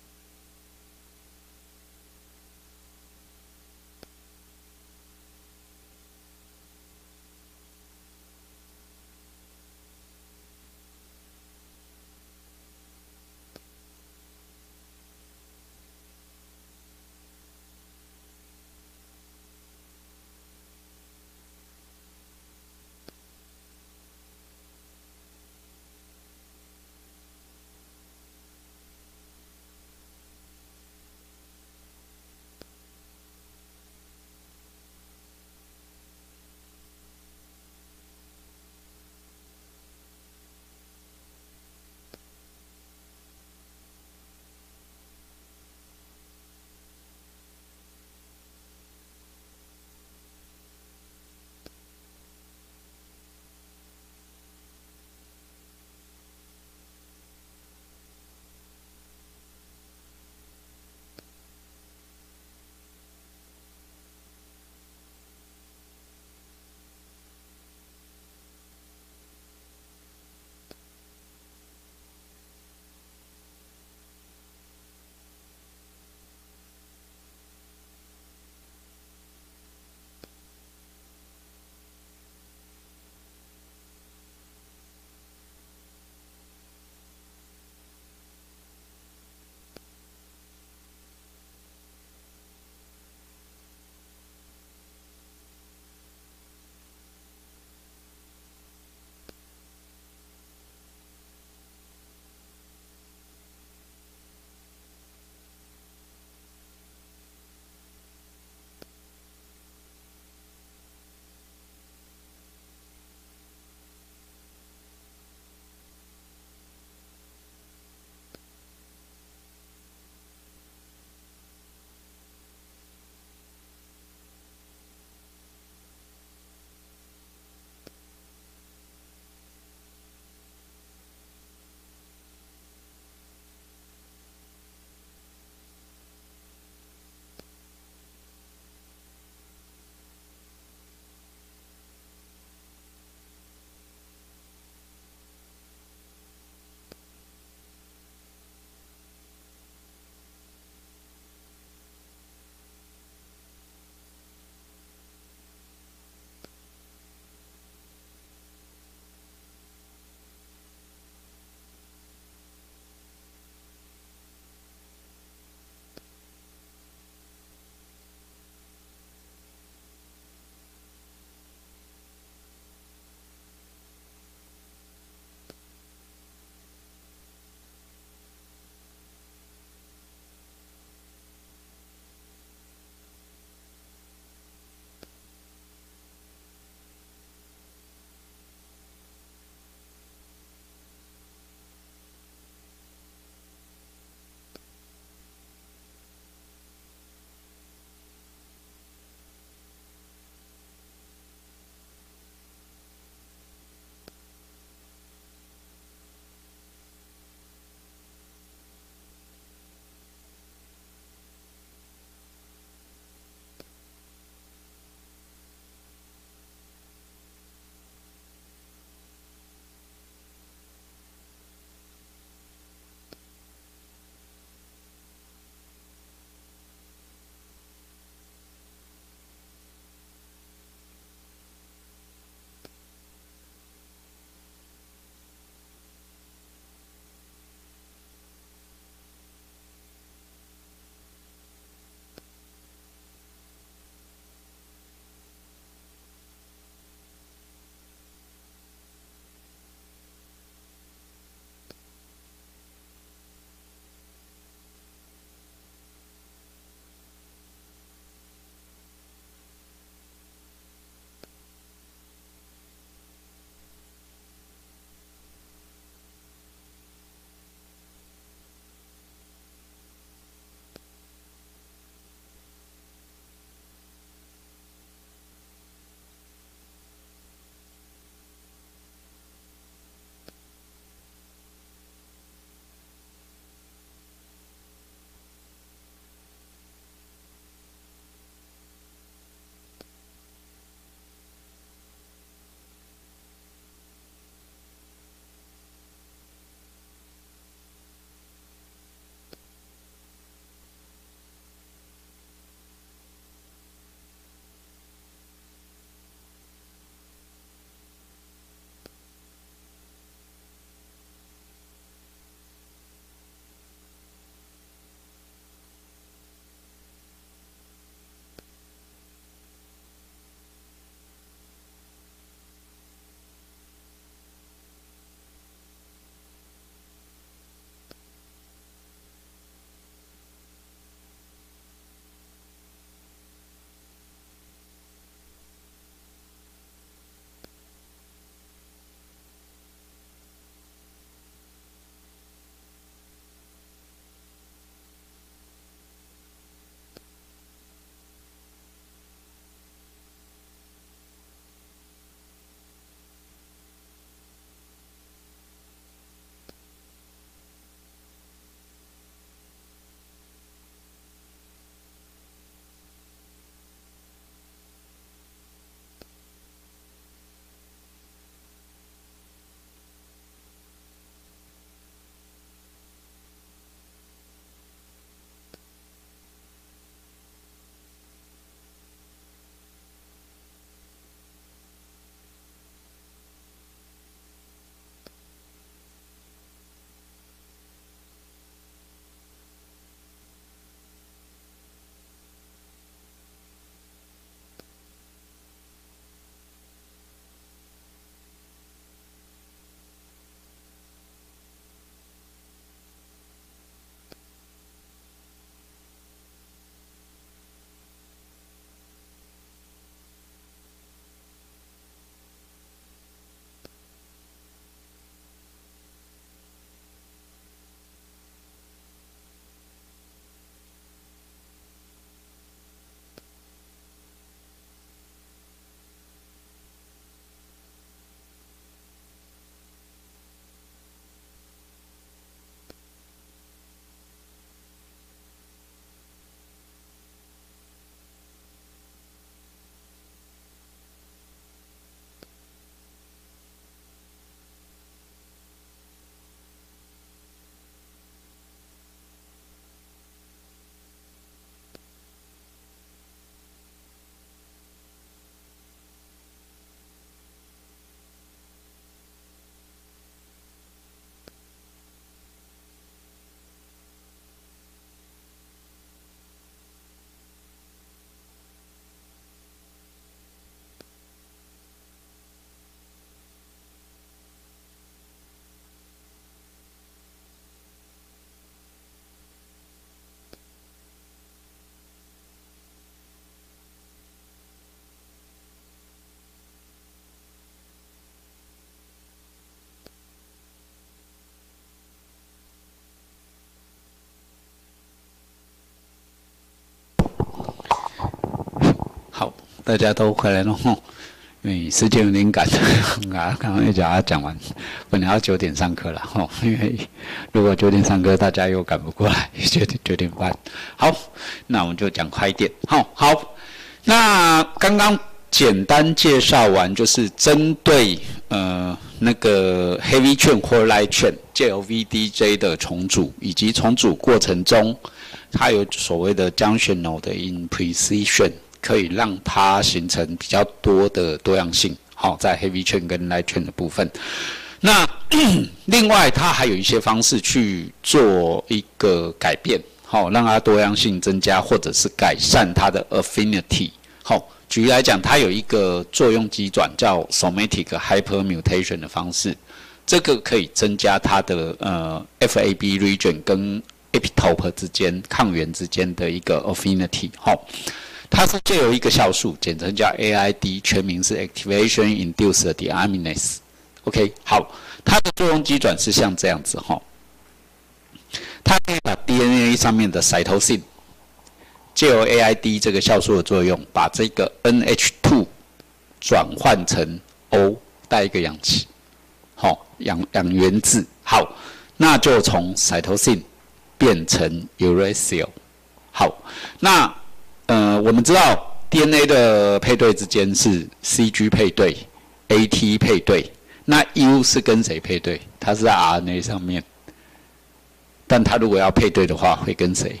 大家都回来了吼，因为时间有点赶啊，刚刚要讲完，本来要9点上课了吼，因为如果9点上课，大家又赶不过来，9点半。好，那我们就讲快一点。好，那刚刚简单介绍完，就是针对那个 heavy chain 或 light chain 借由 VDJ 的重组，以及重组过程中，它有所谓的 junctional 的 imprecision， 可以让它形成比较多的多样性。好，在 heavy chain 跟 light chain 的部分。那另外，它还有一些方式去做一个改变，好，让它多样性增加，或者是改善它的 affinity。好。举例来讲，它有一个作用机转叫 somatic hypermutation 的方式，这个可以增加它的FAB region 跟 epitope 之间抗原之间的一个 affinity。好，它是借由一个酵素，简称叫 AID， 全名是 Activation Induced Deaminase。OK， 好，它的作用机转是像这样子哈，它可以把 DNA 上面的 cytosine。借由 AID 这个酵素的作用，把这个 NH2 转换成 O， 带一个氧气，好，氧原子，好，那就从 cytosine 变成 uracil。好，那我们知道 DNA 的配对之间是 CG 配对、AT 配对，那 U 是跟谁配对？它是在 RNA 上面，但它如果要配对的话，会跟谁？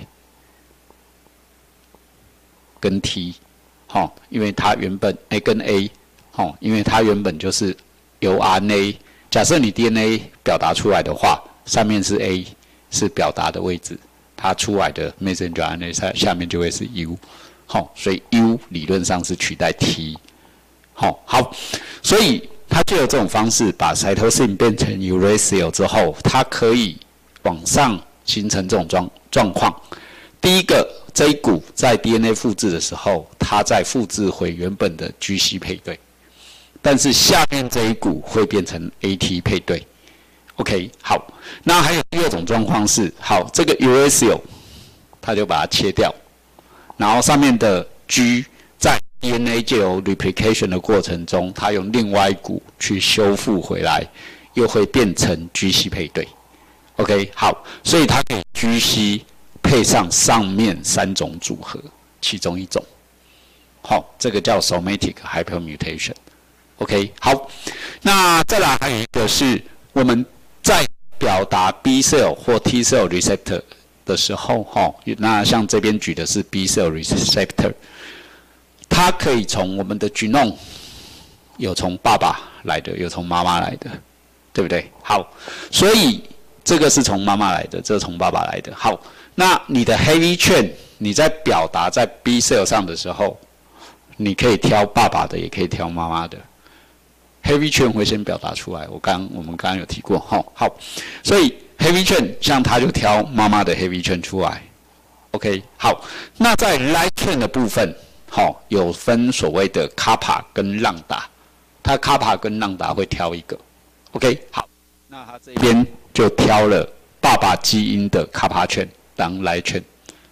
跟 T， 好，因为它原本跟 A， 好，因为它原本就是由 RNA， 假设你 DNA 表达出来的话，上面是 A， 是表达的位置，它出来的 messenger RNA 下面就会是 U， 好，所以 U 理论上是取代 T， 好，所以它就有这种方式把 cytosine 变成 uracil 之后，它可以往上形成这种状况。第一个，这一股在 DNA 复制的时候，它在复制回原本的 GC 配对，但是下面这一股会变成 AT 配对。OK， 好，那还有第二种状况是，好，这个 uracil 它就把它切掉，然后上面的 G 在 DNA 借由 replication 的过程中，它用另外一股去修复回来，又会变成 GC 配对。OK， 好，所以它可以 GC。配上面3种组合，其中一种，好，这个叫 somatic hypermutation。OK， 好，那再来还有一个是我们在表达 B cell 或 T cell receptor 的时候，那像这边举的是 B cell receptor， 它可以从我们的 genome 有从爸爸来的，有从妈妈来的，对不对？好，所以这个是从妈妈来的，这个从爸爸来的。好。那你的 heavy chain， 你在表达在 B cell 上的时候，你可以挑爸爸的，也可以挑妈妈的。heavy chain 会先表达出来，我们刚刚有提过，好，所以 heavy chain 像他就挑妈妈的 heavy chain 出来。OK， 好，那在 light chain 的部分，有分所谓的 kappa 跟浪达，它 kappa 跟浪达会挑一个。OK， 好，那他这边就挑了爸爸基因的 kappa chain。当 light chain。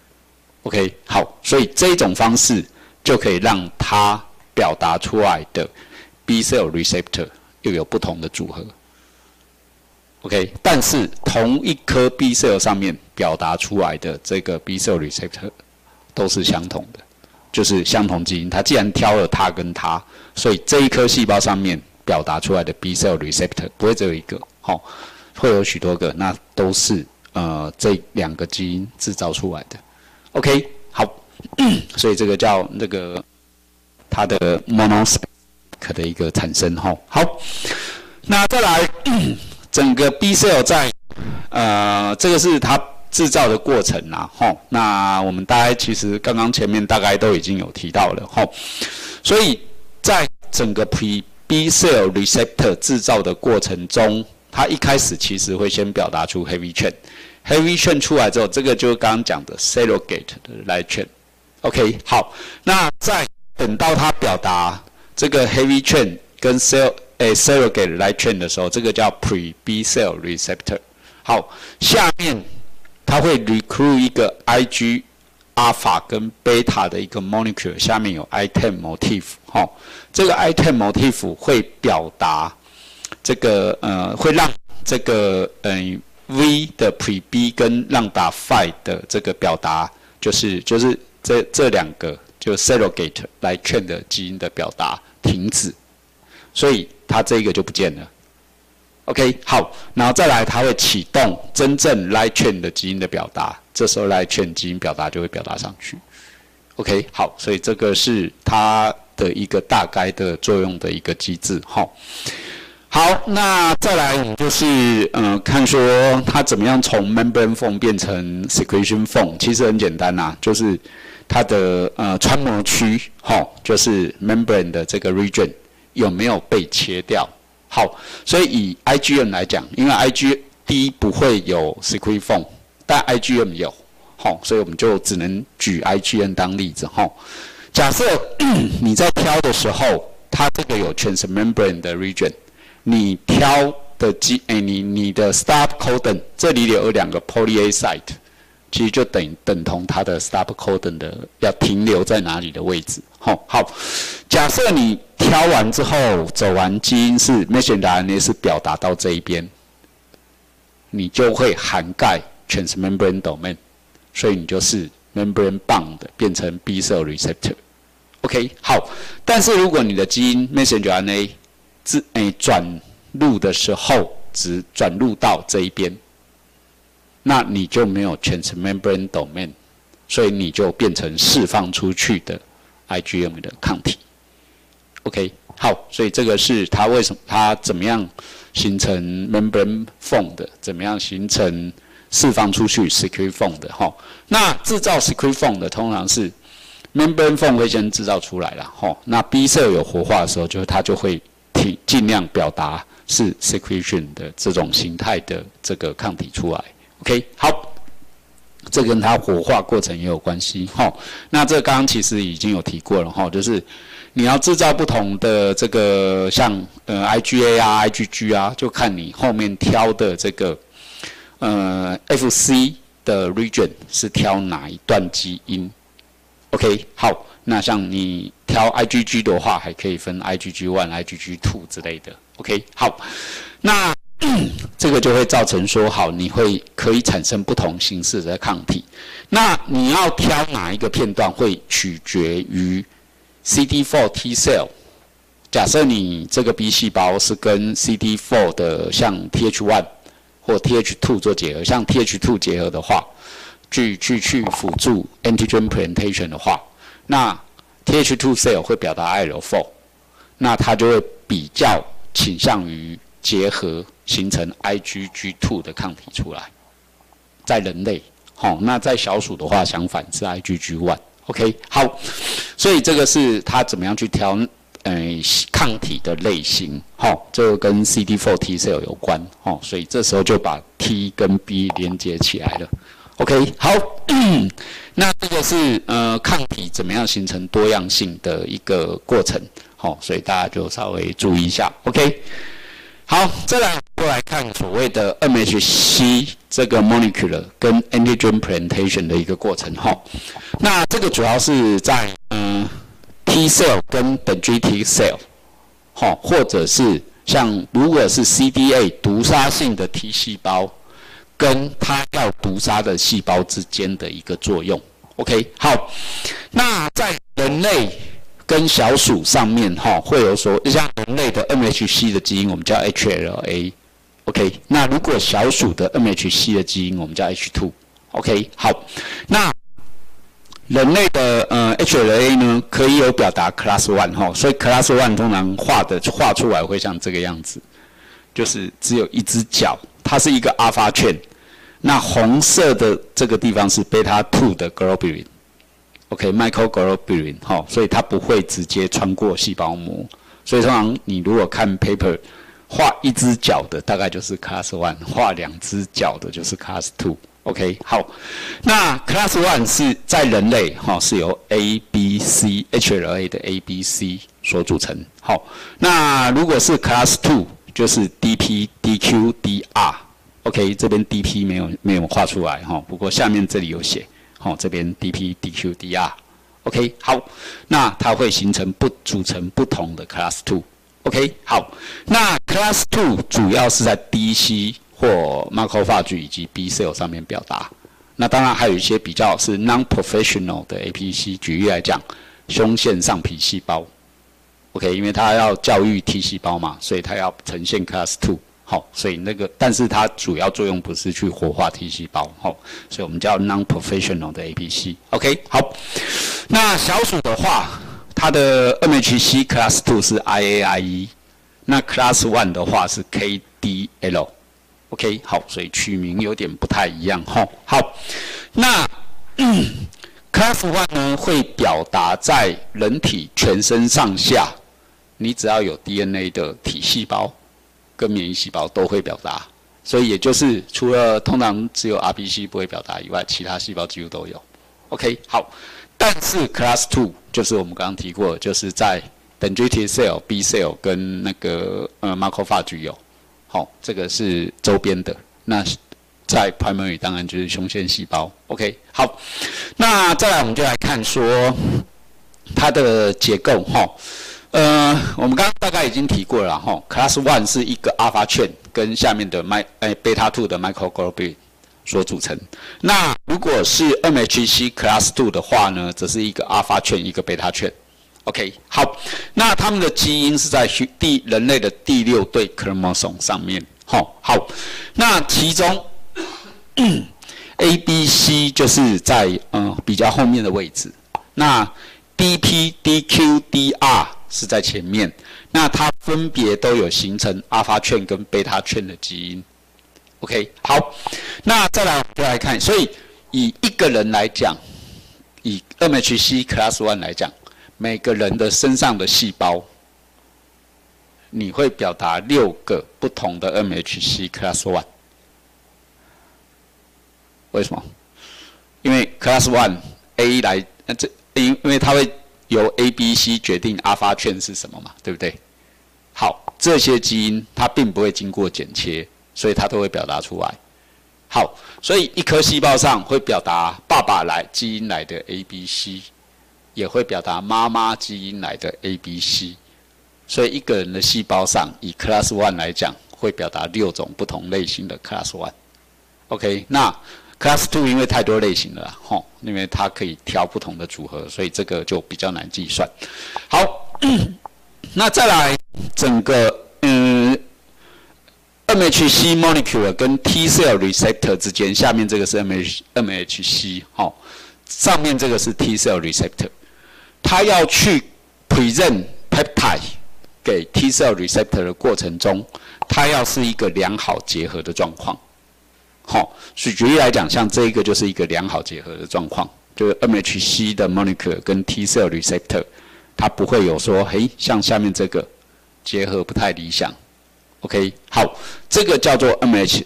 OK， 好，所以这种方式就可以让它表达出来的 B cell receptor 又有不同的组合。OK， 但是同一颗 B cell 上面表达出来的这个 B cell receptor 都是相同的，就是相同基因。它既然挑了它跟它，所以这一颗细胞上面表达出来的 B cell receptor 不会只有一个，会有许多个，那都是这2个基因制造出来的。OK， 好，所以这个叫那个它的 monospecific 的一个产生。好，那再来整个 B cell 在这个是它制造的过程啦。那我们大概其实刚刚前面大概都已经有提到了。所以在整个 B cell receptor 制造的过程中，它一开始其实会先表达出 heavy chain。heavy chain 出来之后，这个就是刚刚讲的 surrogate 的 light chain。OK， 好，那再等到它表达这个 heavy chain 跟 surrogate light chain 的时候，这个叫 pre-B cell receptor。好，下面它会 recruit 一个 alpha 跟 beta 的一个 molecule 下面有 I10 motif， 这个 I10 motif 会表达这个会让这个V 的 pre-B 跟lambda phi 的这个表达，就是这两个就 surrogate light chain 的基因的表达停止，所以它这个就不见了。OK， 好，然后再来它会启动真正 light chain 的基因的表达，这时候 light chain 基因表达就会表达上去。OK， 好，所以这个是它的一个大概的作用的一个机制，好，那再来我们就是看说它怎么样从 membrane form 变成 secretion form， 其实很简单啦，就是它的穿膜区，就是 membrane 的这个 region 有没有被切掉。好，所以以 IgM 来讲，因为 IgD 不会有 secret form， 但 IgM 有，所以我们就只能举 IgM 当例子，假设你在挑的时候，它这个有 transmembrane 的 region。你挑的你的 stop codon 这里有两个 poly A site， 其实就等同它的 stop codon 的要停留在哪里的位置。好，假设你挑完之后走完基因是 messenger RNA 是表达到这一边，你就会涵盖 transmembrane domain， 所以你就是 membrane bound 变成 B cell receptor。OK， 好，但是如果你的基因 messenger RNA转录的时候只转录到这一边，那你就没有 transmembrane domain， 所以你就变成释放出去的 IgM 的抗体。OK， 好，所以这个是它为什么它怎么样形成 membrane form 的，怎么样形成释放出去 secret form 的那制造 secret form 的通常是 membrane form 会先制造出来啦那 B cell 有活化的时候，它就会尽量表达是 secretion 的这种形态的这个抗体出来。OK， 好，这跟它活化过程也有关系。那这刚刚其实已经有提过了就是你要制造不同的这个像IgA 啊、IgG 啊，就看你后面挑的这个FC 的 region 是挑哪一段基因。OK， 好。那像你挑 IgG 的话，还可以分 IgG1、IgG2 之类的。OK， 好，那这个就会造成说，好，你可以产生不同形式的抗体。那你要挑哪一个片段，会取决于 CD4 T cell。假设你这个 B 细胞是跟 CD4 的像 Th1 或 Th2 做结合，像 Th2 结合的话，去辅助 antigen presentation 的话。那 Th2 cell 会表达 IL4， 那它就会比较倾向于结合形成 IgG2 的抗体出来，在人类，那在小鼠的话相反是 IgG1。OK， 好，所以这个是它怎么样去挑抗体的类型，这个跟 CD4 T cell 有关，所以这时候就把 T 跟 B 连接起来了。OK， 好，那这个是抗体怎么样形成多样性的一个过程，所以大家就稍微注意一下。OK， 好，再来过来看所谓的 MHC 这个 molecule 跟 antigen presentation 的一个过程，那这个主要是在T cell 跟dendritic cell，或者是像如果是 CD8 毒杀性的 T 细胞。跟它要毒杀的细胞之间的一个作用。OK， 好，那在人类跟小鼠上面会有像人类的 MHC 的基因我们叫 HLA。OK， 那如果小鼠的 MHC 的基因我们叫 H2。OK， 好，那人类的HLA 呢可以有表达 Class 1所以 Class 1通常画出来会像这个样子，就是只有一只脚。它是一个 alpha chain， 那红色的这个地方是 beta 2的 globulin，OK，microglobulin， 所以它不会直接穿过细胞膜，所以通常你如果看 paper 画一只脚的大概就是 class 1， 画两只脚的就是 class 2。OK， 好，那 class 1是在人类是由 A、B、C HLA 的 A、B、C 所组成。好，那如果是 class 2就是 DP、DQ、DR，OK， 这边 DP 没有画出来不过下面这里有写这边 DP、DQ、DR。OK， 好，那它会组成不同的 Class 2。OK， 好，那 Class 2主要是在 DC 或 macrophage 以及 B cell 上面表达。那当然还有一些比较是 non-professional 的 APC， 举例来讲，胸腺上皮细胞。OK， 因为它要教育 T 细胞嘛，所以它要呈现 Class 2。好，所以但是它主要作用不是去活化 T 细胞，所以我们叫 non-professional 的 APC。OK， 好，那小鼠的话，它的 MHC Class 2是 IAIE， 那 Class 1的话是 KDL。OK， 好，所以取名有点不太一样，好，那Class 1呢会表达在人体全身上下，你只要有 DNA 的体细胞跟免疫细胞都会表达，所以也就是除了通常只有 RBC 不会表达以外，其他细胞几乎都有。OK， 好，但是 Class 2就是我们刚刚提过，就是在 dendritic cell、B cell 跟那个macrophage 有，这个是周边的。那在 primary 当然就是胸腺细胞。OK， 好，那再来我们就来看说它的结构我们刚刚大概已经提过了Class 1是一个 alpha chain 跟下面的beta 2的 microglobulin 所组成。那如果是 MHC Class 2的话呢，则是一个 alpha chain 一个 beta chain。OK， 好，那它们的基因是在人类的第6对 chromosome 上面。好，那其中ABC 就是在比较后面的位置，那 DP、DQ、DR 是在前面，那它分别都有形成 alpha chain 跟 beta chain 的基因。OK， 好，那再来我们就来看，所以以一个人来讲，以 MHC Class 1来讲，每个人的身上的细胞，你会表达6个不同的 MHC Class 1。为什么？因为 Class 1 A 来，因为它会由 A、B、C 决定 alpha chain 是什么嘛，对不对？好，这些基因它并不会经过剪切，所以它都会表达出来。好，所以一颗细胞上会表达爸爸基因来的 A、B、C， 也会表达妈妈基因来的 A、B、C。所以一个人的细胞上，以 Class 1来讲，会表达6种不同类型的 Class 1。OK， 那 Class 2因为太多类型了啦，因为它可以挑不同的组合，所以这个就比较难计算。好，那再来整个MHC molecule 跟 T cell receptor 之间，下面这个是 MHC， 上面这个是 T cell receptor， 它要去 present peptide 给 T cell receptor 的过程中，它要是一个良好结合的状况。所以举例来讲，像这一个就是一个良好结合的状况，就是 MHC 的 molecule 跟 T cell receptor， 它不会有说，像下面这个结合不太理想。OK， 好，这个叫做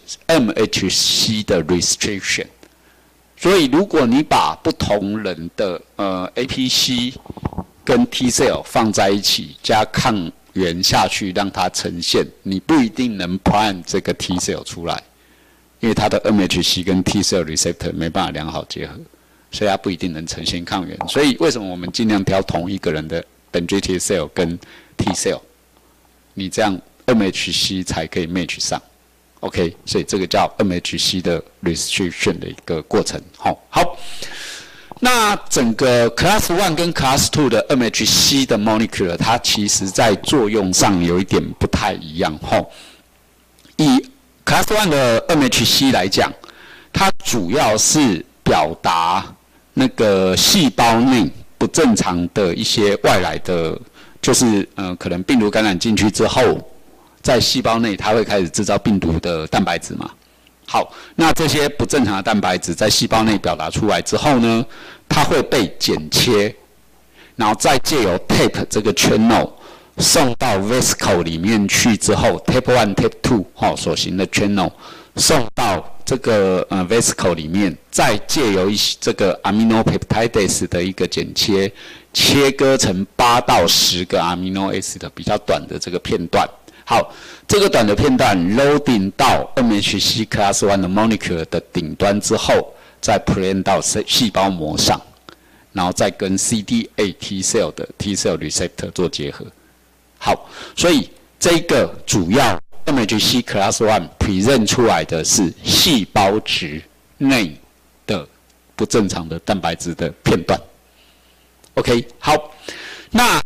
MHC 的 restriction。所以如果你把不同人的APC 跟 T cell 放在一起，加抗原下去让它呈现，你不一定能 prime 这个 T cell 出来。因为它的 MHC 跟 T cell receptor 没办法良好结合，所以它不一定能呈现抗原。所以为什么我们尽量挑同一个人的 dendritic cell 跟 T cell， 你这样 MHC 才可以 match 上。OK， 所以这个叫 MHC 的 restriction 的一个过程。好，那整个 Class 1跟 Class 2的 MHC 的 molecule， 它其实在作用上有一点不太一样。以Class 1的 MHC 来讲，它主要是表达那个细胞内不正常的一些外来的，就是可能病毒感染进去之后，在细胞内它会开始制造病毒的蛋白质嘛。好，那这些不正常的蛋白质在细胞内表达出来之后呢，它会被剪切，然后再借由 tape 这个 channel。送到 vesicle 里面去之后 ，tape 1、tape 2所形的 channel 送到这个vesicle 里面，再借由这个 aminopeptidase 的一个剪切，切割成8到10个 amino acid 比较短的这个片段。好，这个短的片段 loading 到 MHC Class 1的 molecule 的顶端之后， 再 present 到细胞膜上，然后再跟 CD8 T cell 的 T cell receptor 做结合。好，所以这个主要 MHC Class 1 present 出来的是细胞质内的不正常的蛋白质的片段。OK， 好，那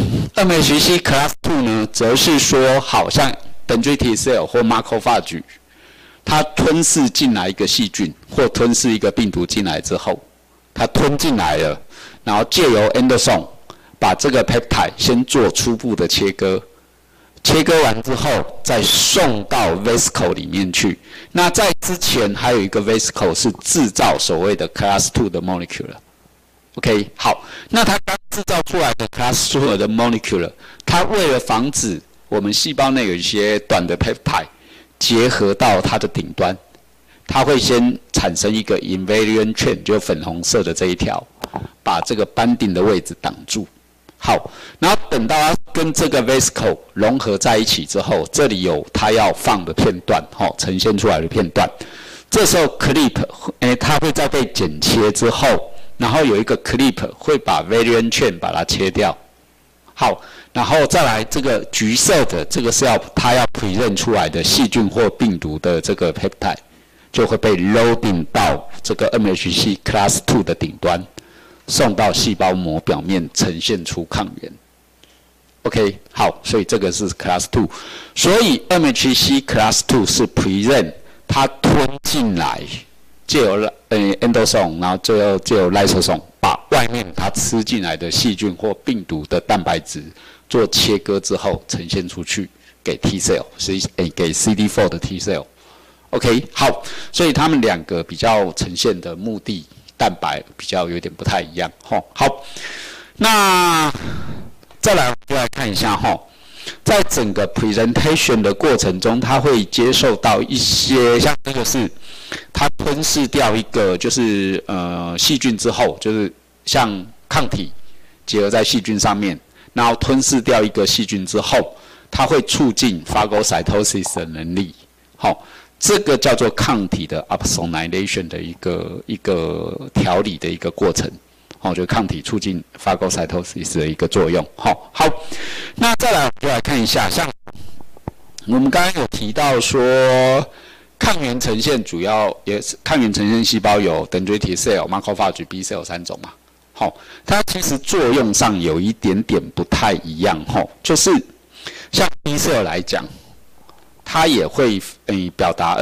MHC Class 2呢，则是说，好像dendritic T cell 或 macrophage， 它吞噬进来一个细菌或吞噬一个病毒进来之后，它吞进来了，然后借由 endosome 把这个 peptide 先做初步的切割，切割完之后再送到 vesicle 里面去。那在之前还有一个 vesicle 是制造所谓的 Class 2的 molecule。OK， 好，那它刚制造出来的 Class 2的 molecule， 它为了防止我们细胞内有一些短的 peptide 结合到它的顶端，它会先产生一个 invariant chain， 就粉红色的这一条，把这个扳定的位置挡住。好，然后等到它跟这个 vesicle 融合在一起之后，这里有它要放的片段，呈现出来的片段。这时候 clip， 它会在被剪切之后，然后有一个 clip 会把 variant chain 把它切掉。好，然后再来这个橘色的，这个是它要 present 出来的细菌或病毒的这个 peptide， 就会被 loading 到这个 MHC Class 2的顶端，送到细胞膜表面，呈现出抗原。OK， 好，所以这个是 Class 2， 所以 MHC Class 2是 present， 它吞进来，借由endosome， 然后最后借由 lysosome 把外面它吃进来的细菌或病毒的蛋白质做切割之后呈现出去给 T cell， 给 CD4 的 T cell。OK， 好，所以他们两个比较呈现的目的蛋白比较有点不太一样。好，那再来我们就来看一下在整个 presentation 的过程中，它会接受到一些，像这个是它吞噬掉一个就是细菌之后，就是像抗体结合在细菌上面，然后吞噬掉一个细菌之后，它会促进 phagocytosis 的能力。好，这个叫做抗体的 opsonization 的一个调理的一个过程。就抗体促进 phagocytosis 的一个作用。好，那再来我们就来看一下，像我们刚刚有提到说，抗原呈现主要也是抗原呈现细胞有 dendritic T cell、macrophage、B cell 3种嘛。好，它其实作用上有一点点不太一样。就是像 B cell 来讲，它也会表达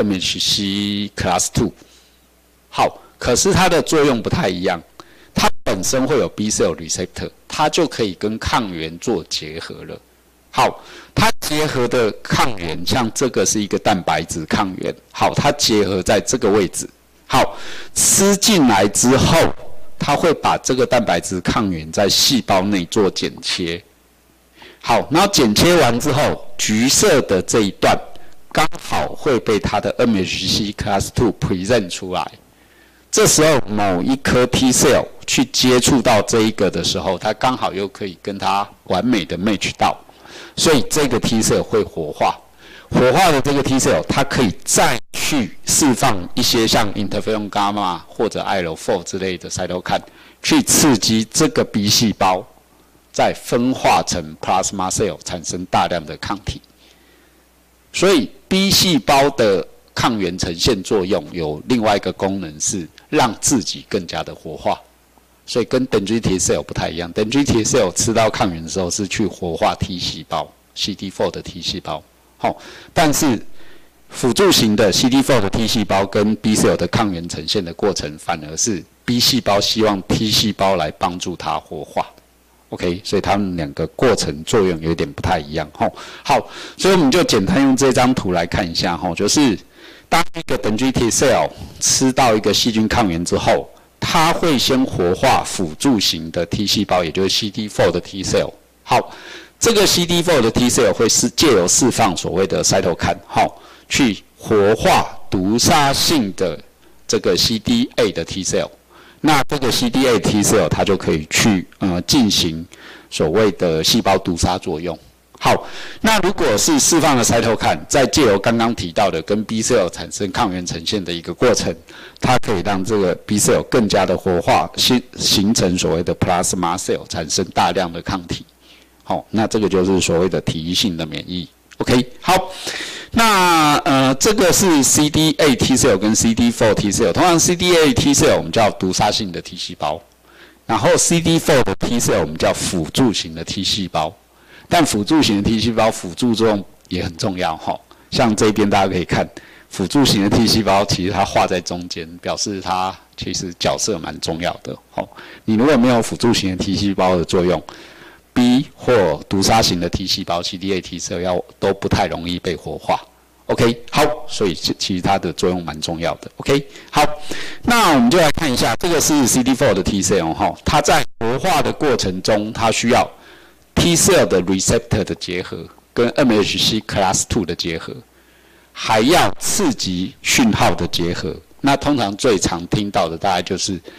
MHC Class 2。好，可是它的作用不太一样。它本身会有 B cell receptor， 它就可以跟抗原做结合了。好，它结合的抗原，像这个是一个蛋白质抗原。好，它结合在这个位置。好，吃进来之后，它会把这个蛋白质抗原在细胞内做剪切。好，然后剪切完之后，橘色的这一段刚好会被它的 MHC Class 2 present 出来。这时候某一颗 T cell 去接触到这一个的时候，它刚好又可以跟它完美的 match 到，所以这个 T cell 会活化。活化的这个 T cell， 它可以再去释放一些像 interferon gamma 或者 IL-4 之类的 cytokine， 去刺激这个 B 细胞，再分化成 plasma cell 产生大量的抗体。所以 B 细胞的抗原呈现作用有另外一个功能是让自己更加的活化，所以跟 dendritic T cell 不太一样。dendritic T cell 吃到抗原的时候是去活化 T 细胞 ，CD4 的 T 细胞。但是辅助型的 CD4 的 T 细胞跟 B cell 的抗原呈现的过程，反而是 B 细胞希望 T 细胞来帮助它活化。OK， 所以它们两个过程作用有点不太一样。好，所以我们就简单用这张图来看一下。就是当一个 dendritic T cell 吃到一个细菌抗原之后，它会先活化辅助型的 T 细胞，也就是 CD4 的 T cell。好，这个 CD4 的 T cell 会借由释放所谓的 cytokine， 去活化毒杀性的这个 CD8 的 T cell。那这个 CD8 T cell 它就可以去进行所谓的细胞毒杀作用。 好，那如果是释放了 cytokine， 再借由刚刚提到的跟 B cell 产生抗原呈现的一个过程，它可以让这个 B cell 更加的活化，形成所谓的 plasma cell， 产生大量的抗体。好，那这个就是所谓的体液性的免疫。OK， 好，那这个是 CD8 T cell 跟 CD4 T cell， 通常 CD8 T cell 我们叫毒杀性的 T 细胞，然后 CD4 的 T cell 我们叫辅助型的 T 细胞。但辅助型的 T 细胞辅助作用也很重要哈，像这边大家可以看，辅助型的 T 细胞其实它画在中间，表示它其实角色蛮重要的。你如果没有辅助型的 T 细胞的作用 ，B 或毒杀型的 T 细胞 CD8 T cell都不太容易被活化。OK， 好，所以其实它的作用蛮重要的。OK， 好，那我们就来看一下，这个是 CD4 的 T cell 哈，它在活化的过程中，它需要T cell 的 receptor 的结合，跟 MHC class 2的结合，还要刺激讯号的结合。那通常最常听到的大概就是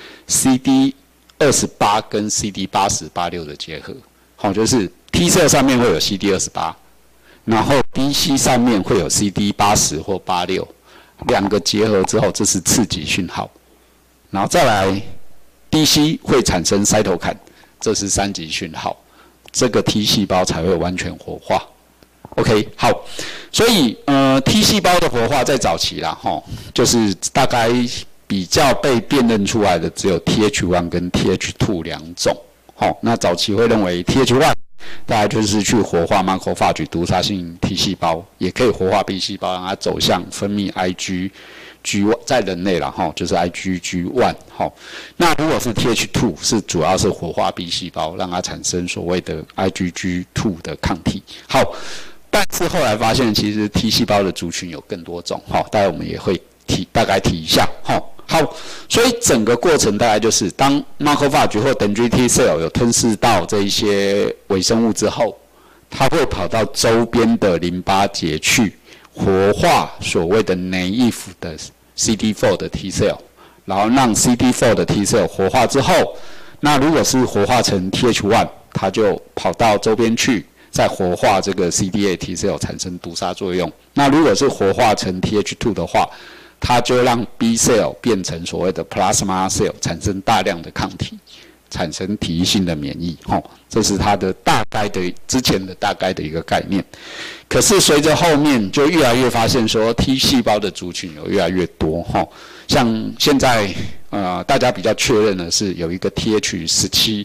CD28 跟 CD80、86的结合。好，就是 T cell 上面会有 CD28， 然后 DC 上面会有 CD80 或86，两个结合之后，这是刺激讯号。然后再来 DC 会产生 cytokine， 这是三级讯号。这个 T 细胞才会完全活化。OK， 好，所以T 细胞的活化在早期啦，就是大概比较被辨认出来的只有 TH1 跟 TH2 两种。那早期会认为 TH1 大概就是去活化 macrophage 毒杀性 T 细胞，也可以活化 B 细胞，让它走向分泌 IgG1， 在人类啦就是 IgG1。那如果是 TH2 是主要是活化 B 细胞，让它产生所谓的 IgG2 的抗体。好，但是后来发现其实 T 细胞的族群有更多种，大概我们也会大概提一下。好，所以整个过程大概就是当 macrophage 或 dendritic T cell 有吞噬到这一些微生物之后，它会跑到周边的淋巴结去活化所谓的 naive 的 CD4 的 T cell， 然后让 CD4 的 T cell 活化之后，那如果是活化成 TH1， 它就跑到周边去，再活化这个 CD8 T cell 产生毒杀作用。那如果是活化成 TH2 的话，它就让 B cell 变成所谓的 plasma cell， 产生大量的抗体，产生体液性的免疫。这是它的大概的之前的大概的一个概念。可是随着后面就越来越发现说 T 细胞的族群有越来越多。像现在大家比较确认的是有一个 TH17，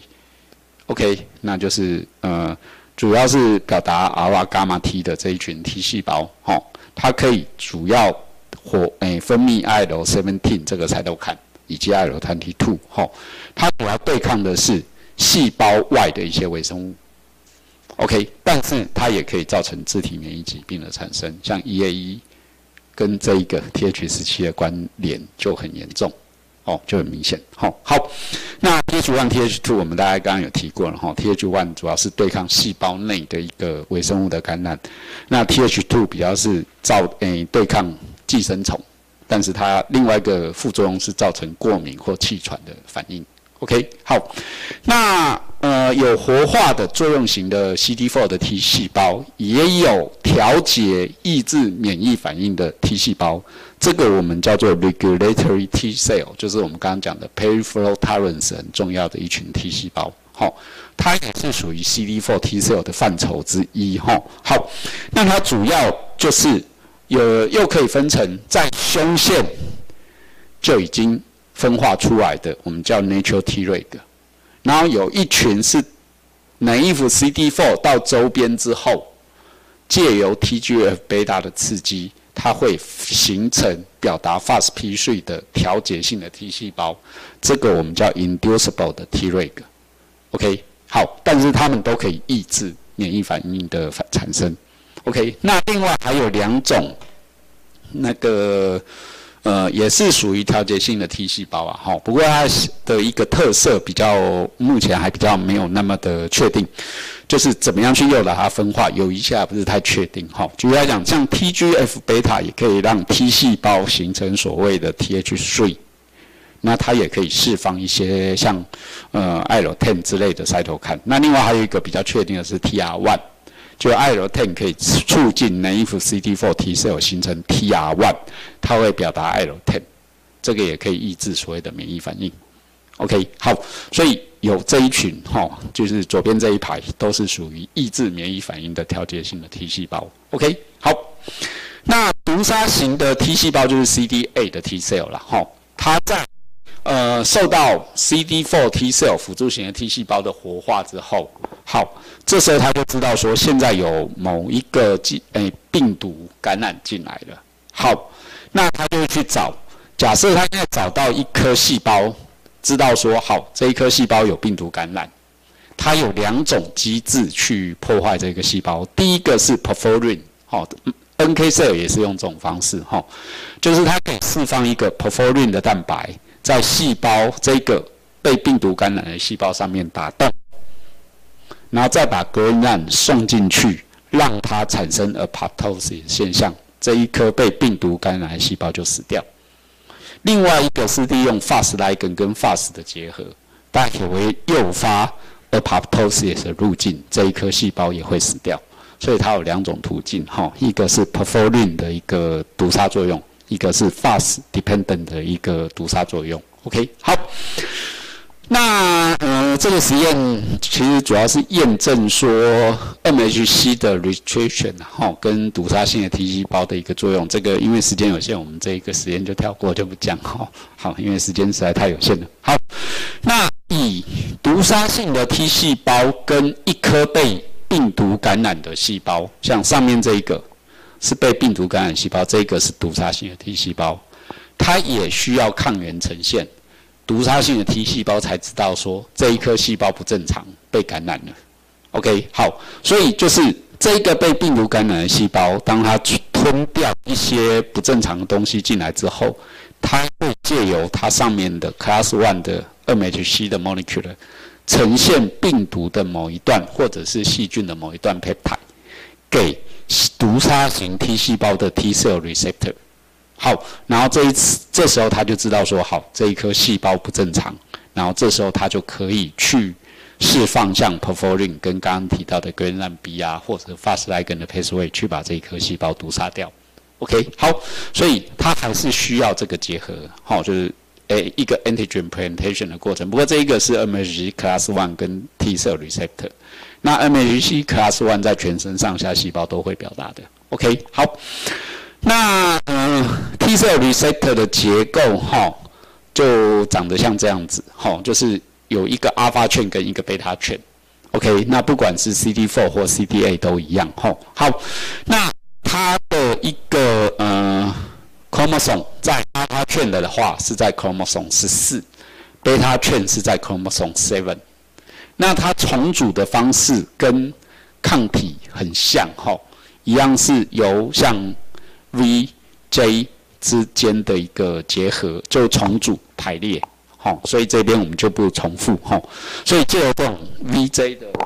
OK， 那就是主要是表达 alpha gamma T 的这一群 T 细胞。它可以主要分泌 IL-17 这个cytokine以及 IL-22， 它主要对抗的是细胞外的一些微生物。OK， 但是它也可以造成自体免疫疾病的产生，像 EAE 跟这一个 TH17 的关联就很严重，就很明显。好，那 TH1、TH2 我们大概刚刚有提过了，TH1 主要是对抗细胞内的一个微生物的感染，那 TH2 比较是对抗寄生虫，但是它另外一个副作用是造成过敏或气喘的反应。OK， 好，那有活化的作用型的 CD4 的 T 细胞，也有调节抑制免疫反应的 T 细胞，这个我们叫做 regulatory T cell， 就是我们刚刚讲的 peripheral tolerance 很重要的一群 T 细胞。它也是属于 CD4 T cell 的范畴之一。好，那它主要就是又可以分成在胸腺就已经分化出来的，我们叫 natural Treg， 然后有一群是 naive CD4 到周边之后，借由 TGF-beta 的刺激，它会形成表达 FASP3 的调节性的 T 细胞，这个我们叫 inducible 的 Treg。OK， 好，但是它们都可以抑制免疫反应的产生。OK， 那另外还有两种，也是属于调节性的 T 细胞啊，不过它的一个特色目前还比较没有那么的确定，就是怎么样去诱导它分化，有一下不是太确定。举例来讲，像 TGF-beta 也可以让 T 细胞形成所谓的 TH3， 那它也可以释放一些像IL-10之类的cytokine。那另外还有一个比较确定的是 TR1。 就 IL-10 可以促进 naive CD4 T cell 形成 TR1， 它会表达 IL-10， 这个也可以抑制所谓的免疫反应。OK， 好，所以有这一群就是左边这一排都是属于抑制免疫反应的调节性的 T 细胞。OK， 好，那毒杀型的 T 细胞就是 CD8 的 T cell 啦，它在受到 CD4 T cell 辅助型的 T 细胞的活化之后，好，这时候他就知道说现在有某一个病毒感染进来了。好，那他就会去找，假设他现在找到一颗细胞。知道说好，这一颗细胞有病毒感染，它有2种机制去破坏这个细胞。第一个是 perforin，NK cell 也是用这种方式，就是它可以释放一个 perforin 的蛋白，在细胞这个被病毒感染的细胞上面打洞，然后再把革因胺送进去，让它产生 apoptosis 现象，这一颗被病毒感染的细胞就死掉。另外一个是利用 Fas ligand 跟 Fas 的结合，它也会诱发 apoptosis 的路径，这一颗细胞也会死掉。所以它有2种途径，一个是 perforin 的一个毒杀作用，一个是 Fas dependent 的一个毒杀作用。OK， 好。那这个实验其实主要是验证说 MHC 的 restriction 跟毒杀性的 T 细胞的一个作用。这个因为时间有限，我们这一个实验就跳过，就不讲好，因为时间实在太有限了。好，那以毒杀性的 T 细胞跟一颗被病毒感染的细胞，像上面这一个是被病毒感染细胞，这个是毒杀性的 T 细胞，它也需要抗原呈现。毒杀性的 T 细胞才知道说这一颗细胞不正常，被感染了。OK， 好，所以就是这个被病毒感染的细胞，当它吞掉一些不正常的东西进来之后，它会借由它上面的 Class 1的 MHC 的 molecule 呈现病毒的某一段或者是细菌的某一段 peptide 给毒杀型 T 细胞的 T cell receptor。好，然后这时候他就知道说，好，这一颗细胞不正常，然后这时候他就可以去释放像 perforin 跟刚刚提到的 革因胺 B 或者 Fas ligand 的 pathway 去把这一颗细胞毒杀掉。OK， 好，所以它还是需要这个结合，就是一个 antigen presentation 的过程。不过这一个是 MHC class 1跟 T cell receptor， 那 MHC class 1在全身上下细胞都会表达的。OK， 好。那T cell receptor 的结构就长得像这样子，就是有一个 alpha chain 跟一个 beta chain。OK， 那不管是 CD4 或 CD8 都一样。好，那它的一个chromosome 在 alpha chain 的话是在 chromosome 14，beta chain 是在 chromosome 7。那它重组的方式跟抗体很像，一样是由像VJ 之间的一个结合，就重组排列，所以这边我们就不重复，所以就有这种 VJ 的，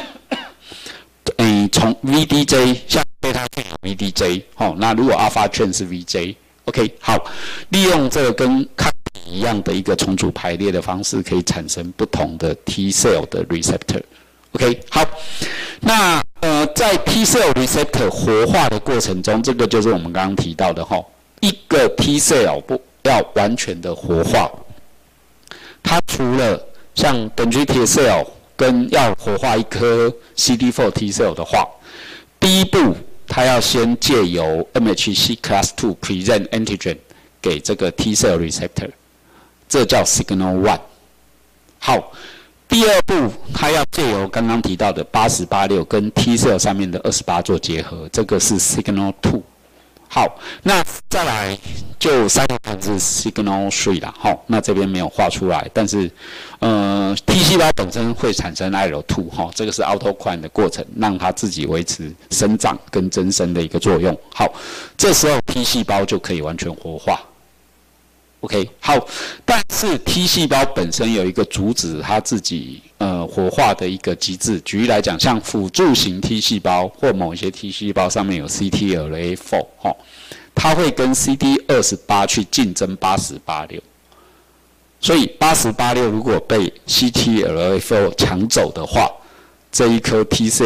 从 VDJ 像贝塔圈有 VDJ，那如果 alpha 圈是 VJ，OK， 好，利用这个跟抗体一样的一个重组排列的方式，可以产生不同的 T cell 的 receptor。OK， 好，那在 T cell receptor 活化的过程中，这个就是我们刚刚提到的一个 T cell 不要完全的活化，它除了像dendritic cell 跟要活化一颗 CD4 T cell 的话，第一步它要先借由 MHC class 2 present antigen 给这个 T cell receptor， 这叫 signal 1。好。第二步，它要借由刚刚提到的8086跟 T cell 上面的28做结合，这个是 signal 2。好，那再来就3个盘是 signal 3啦。那这边没有画出来，但是T 细胞本身会产生 IL-2，这个是 autocrine 的过程，让它自己维持生长跟增生的一个作用。好，这时候 T 细胞就可以完全活化。OK， 好，但是 T 细胞本身有一个阻止它自己活化的一个机制。举例来讲，像辅助型 T 细胞或某一些 T 细胞上面有 CTLA4，它会跟 CD28 去竞争8086。所以8086如果被 CTLA4 抢走的话，这一颗 T cell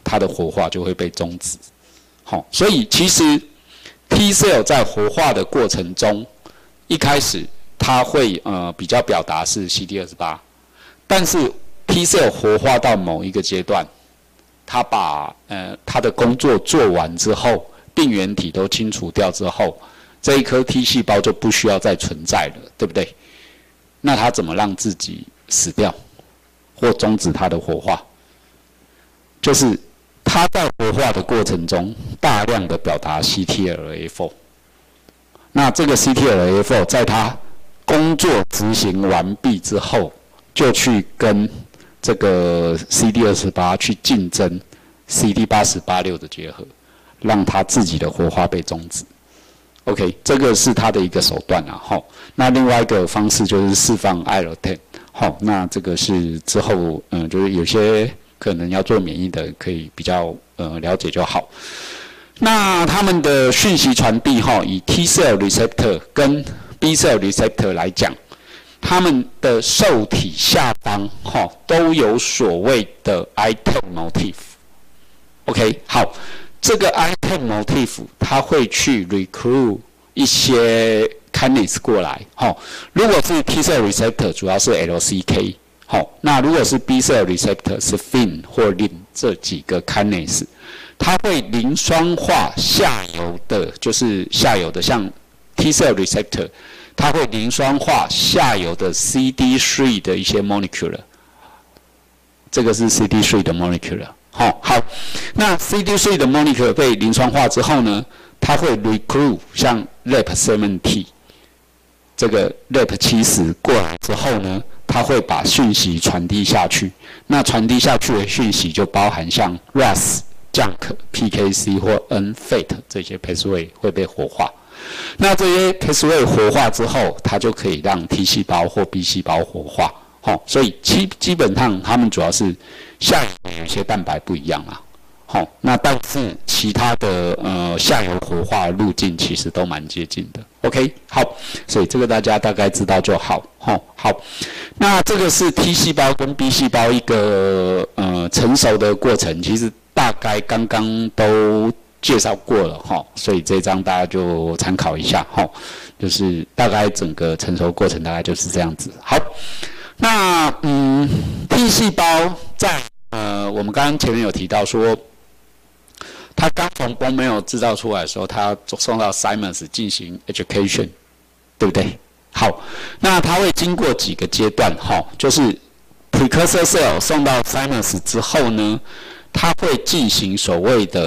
它的活化就会被终止。好，所以其实 T cell 在活化的过程中，一开始它会比较表达是 CD28， 但是 T cell 活化到某一个阶段，它把它的工作做完之后，病原体都清除掉之后，这一颗 T 细胞就不需要再存在了，对不对？那它怎么让自己死掉或终止它的活化？就是它在活化的过程中大量的表达 CTLA4， 那这个 CTLA4 在它工作执行完毕之后，就去跟这个 CD28 去竞争 CD8086 的结合，让它自己的活化被终止。OK， 这个是它的一个手段啊。好，那另外一个方式就是释放 IL-10。好，那这个是之后就是有些可能要做免疫的，可以比较了解就好。那他们的讯息传递以 T cell receptor 跟 B cell receptor 来讲，他们的受体下方都有所谓的 ITAC motif。OK， 好，这个 ITAC motif 它会去 recruit 一些 kinase 过来。如果是 T cell receptor 主要是 LCK， 那如果是 B cell receptor 是 FIN 或 LIN 这几个 kinase， 它会磷酸化下游的，就是下游的像 T cell receptor。它会磷酸化下游的 CD3 的一些 molecule， 这个是 CD3 的 molecule。好，那 CD3 的 molecule 被磷酸化之后呢，它会 recruit 像 LAP70 这个 LAP70 过来之后呢，它会把讯息传递下去。那传递下去的讯息就包含像 RAS、JAK、PKC 或 NFAT 这些 pathway 会被活化。那这些 pathway 活化之后，它就可以让 T 细胞或 B 细胞活化。所以基本上它们主要是下游有一些蛋白不一样啦。那但是其他的下游活化路径其实都蛮接近的。OK， 好，所以这个大家大概知道就好。好，那这个是 T 细胞跟 B 细胞一个成熟的过程，其实大概刚刚都介绍过了所以这张大家就参考一下就是大概整个成熟过程大概就是这样子。好，那T 细胞在我们刚刚前面有提到说，它刚从 bone marrow 制造出来的时候，它要送到 thymus 进行 education， 对不对？好，那它会经过几个阶段就是 precursor cell 送到 thymus 之后呢，它会先进行所谓的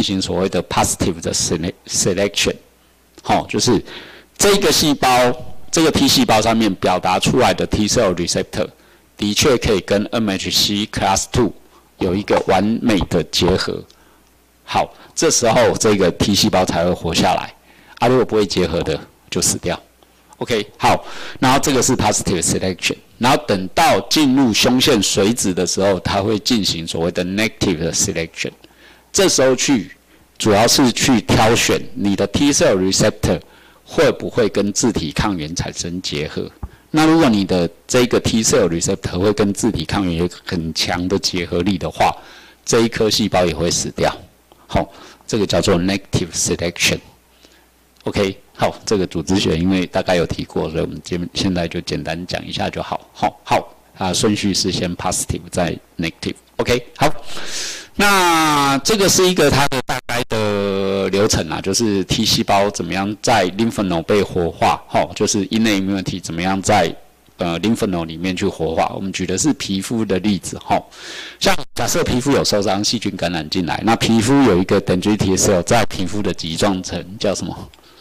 positive 的 selection， 就是这个细胞，这个 T 细胞上面表达出来的 T cell receptor 的确可以跟 MHC class 2有一个完美的结合。好，这时候这个 T 细胞才会活下来。如果不会结合的就死掉。OK， 好，然后这个是 positive selection， 然后等到进入胸腺髓质的时候，它会进行所谓的 negative selection。这时候主要是去挑选你的 T cell receptor 会不会跟自体抗原产生结合。那如果你的这个 T cell receptor 会跟自体抗原有很强的结合力的话，这一颗细胞也会死掉。好，这个叫做 negative selection。OK， 好，这个组织学因为大概有提过，所以我们现在就简单讲一下就好。好，顺序是先 positive 再 negative。OK， 好，那这个是一个它的大概的流程就是 T 细胞怎么样在 lymph node 被活化，就是 innate immunity 怎么样在lymph node 里面去活化。我们举的是皮肤的例子像假设皮肤有受伤，细菌感染进来，那皮肤有一个 dendritic cell 在皮肤的棘状层叫什么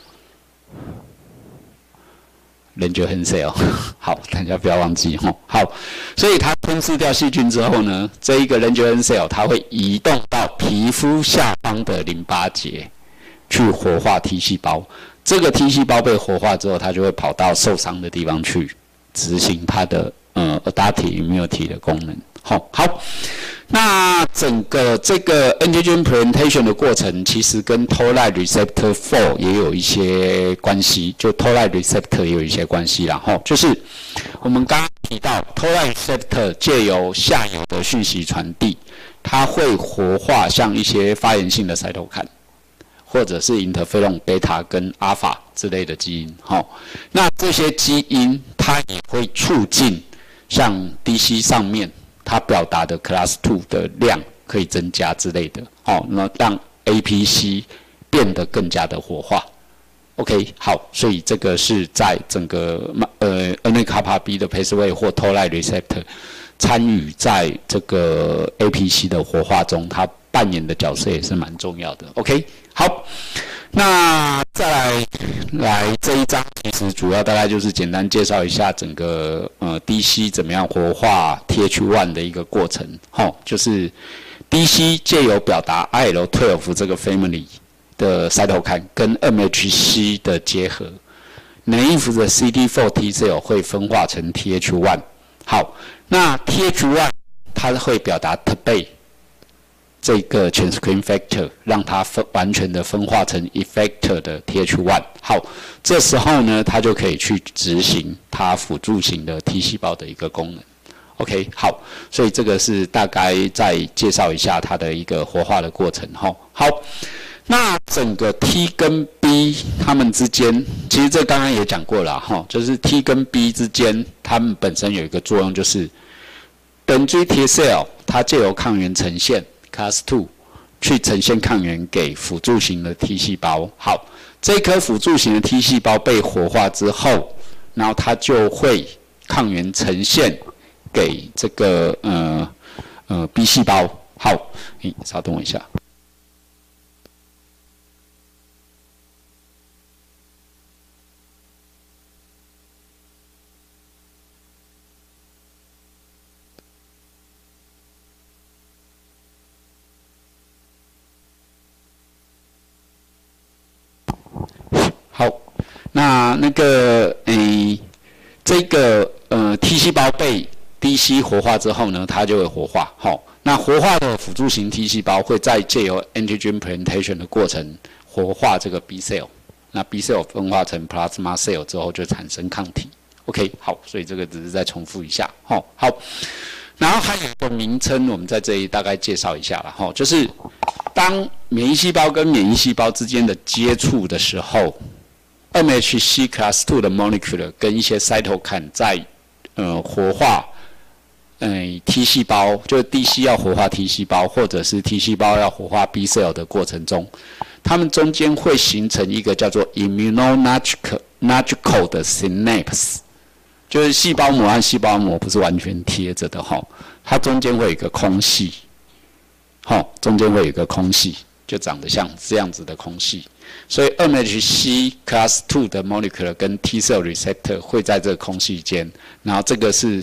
？Langerhans cell， 好，大家不要忘记好，所以它吞噬掉细菌之后呢，这一个 Langerhans cell 它会移动到皮肤下方的淋巴结去活化 T 细胞。这个 T 细胞被活化之后，它就会跑到受伤的地方去执行它的adaptive immunity 的功能。好， 那整个这个 antigen presentation 的过程，其实跟 Toll-like receptor 4也有一些关系，就 Toll-like receptor 也有一些关系啦。就是我们刚刚提到 Toll-like receptor 借由下游的讯息传递，它会活化像一些发炎性的cytokine头坎，或者是 interferon beta 跟 alpha 之类的基因。那这些基因它也会促进像 DC 上面它表达的 Class 2的量可以增加之类的，那让 APC 变得更加的活化。OK， 好，所以这个是在整个NA-kappa B 的 pathway 或 Toll-like receptor 参与在这个 APC 的活化中，它扮演的角色也是蛮重要的。OK， 好，那再来这一章，其实主要大概就是简单介绍一下整个DC 怎么样活化 TH1 的一个过程。就是 DC 借由表达 IL-12 这个 family 的cytokine跟 MHC 的结合 ，naive 的 CD4 T cell 会分化成 TH1。好，那 TH1 它会表达 TB 这个 transcription factor， 让它完全的分化成 effector 的 TH1。好，这时候呢，它就可以去执行它辅助型的 T 细胞的一个功能。OK， 好，所以这个是大概再介绍一下它的一个活化的过程。好，那整个 T 跟 B 它们之间，其实这刚刚也讲过了就是 T 跟 B 之间，它们本身有一个作用，就是等距 T cell 它借由抗原呈现 Class 2去呈现抗原给辅助型的 T 细胞。好，这颗辅助型的 T 细胞被活化之后，然后它就会抗原呈现给这个B 细胞。好，稍等我一下。好，那个这个T 细胞被 DC 活化之后呢，它就会活化。那活化的辅助型 T 细胞会再借由 antigen presentation 的过程活化这个 B cell， 那 B cell 分化成 plasma cell 之后就产生抗体。OK， 好，所以这个只是再重复一下。好，然后还有一个名称，我们在这里大概介绍一下了。就是当免疫细胞跟免疫细胞之间的接触的时候，MHC Class 2的 molecule 跟一些 cytokine 在活化T 细胞，就是 DC 要活化 T 细胞，或者是 T 细胞要活化 B cell 的过程中，它们中间会形成一个叫做 immunological 的 synapse， 就是细胞膜和细胞膜不是完全贴着的它中间会有一个空隙，中间会有一个空隙，就长得像这样子的空隙。所以 MHC Class 2的 molecule 跟 T cell receptor 会在这个空隙间，然后这个是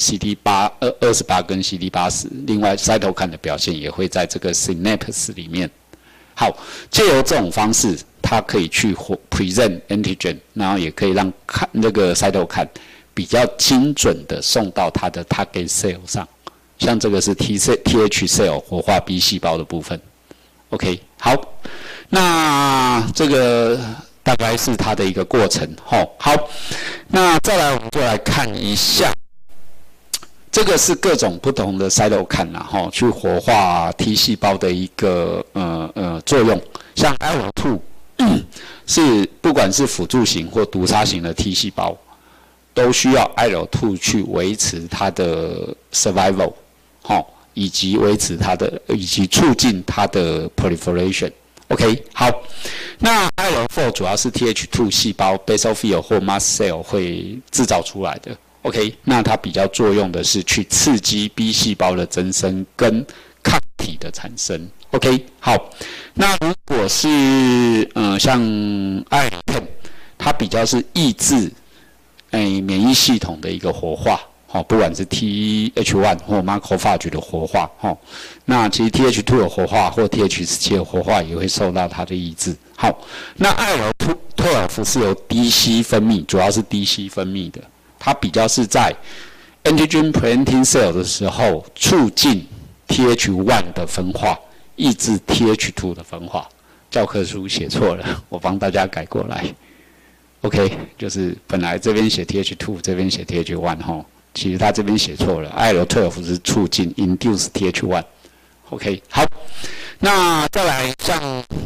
CD28 跟 CD80， 另外 cytokine 的表现也会在这个 synapse 里面。好，借由这种方式，它可以去 present antigen， 然后也可以让那个 cytokine 比较精准的送到它的 target cell 上，像这个是 TH cell 活化 B 细胞的部分。OK， 好。那这个大概是它的一个过程。好，那再来我们就来看一下，这个是各种不同的 cytokine 啦，去活化 T 细胞的一个作用。像 IL-2 是不管是辅助型或毒杀型的 T 细胞，都需要 IL-2 去维持它的 survival， 以及促进它的 proliferation。OK， 好，那 IL-4 主要是 TH2 细胞 basophil 或 mast cell 会制造出来的。OK， 那它比较作用的是去刺激 B 细胞的增生跟抗体的产生。OK， 好，那如果是像 IL-10， 它比较是抑制免疫系统的一个活化。不管是 TH1 或 macrophage 的活化，那其实 TH2 的活化或 TH17 的活化也会受到它的抑制。好，那 IL-12 是由 DC 分泌，主要是 DC 分泌的，它比较是在 antigen presenting cell 的时候促进 TH1 的分化，抑制 TH2 的分化。教科书写错了，我帮大家改过来。OK， 就是本来这边写 TH2， 这边写 TH1 哈，其实他这边写错了。IL-12是促进 induce TH1。OK， 好，那再来像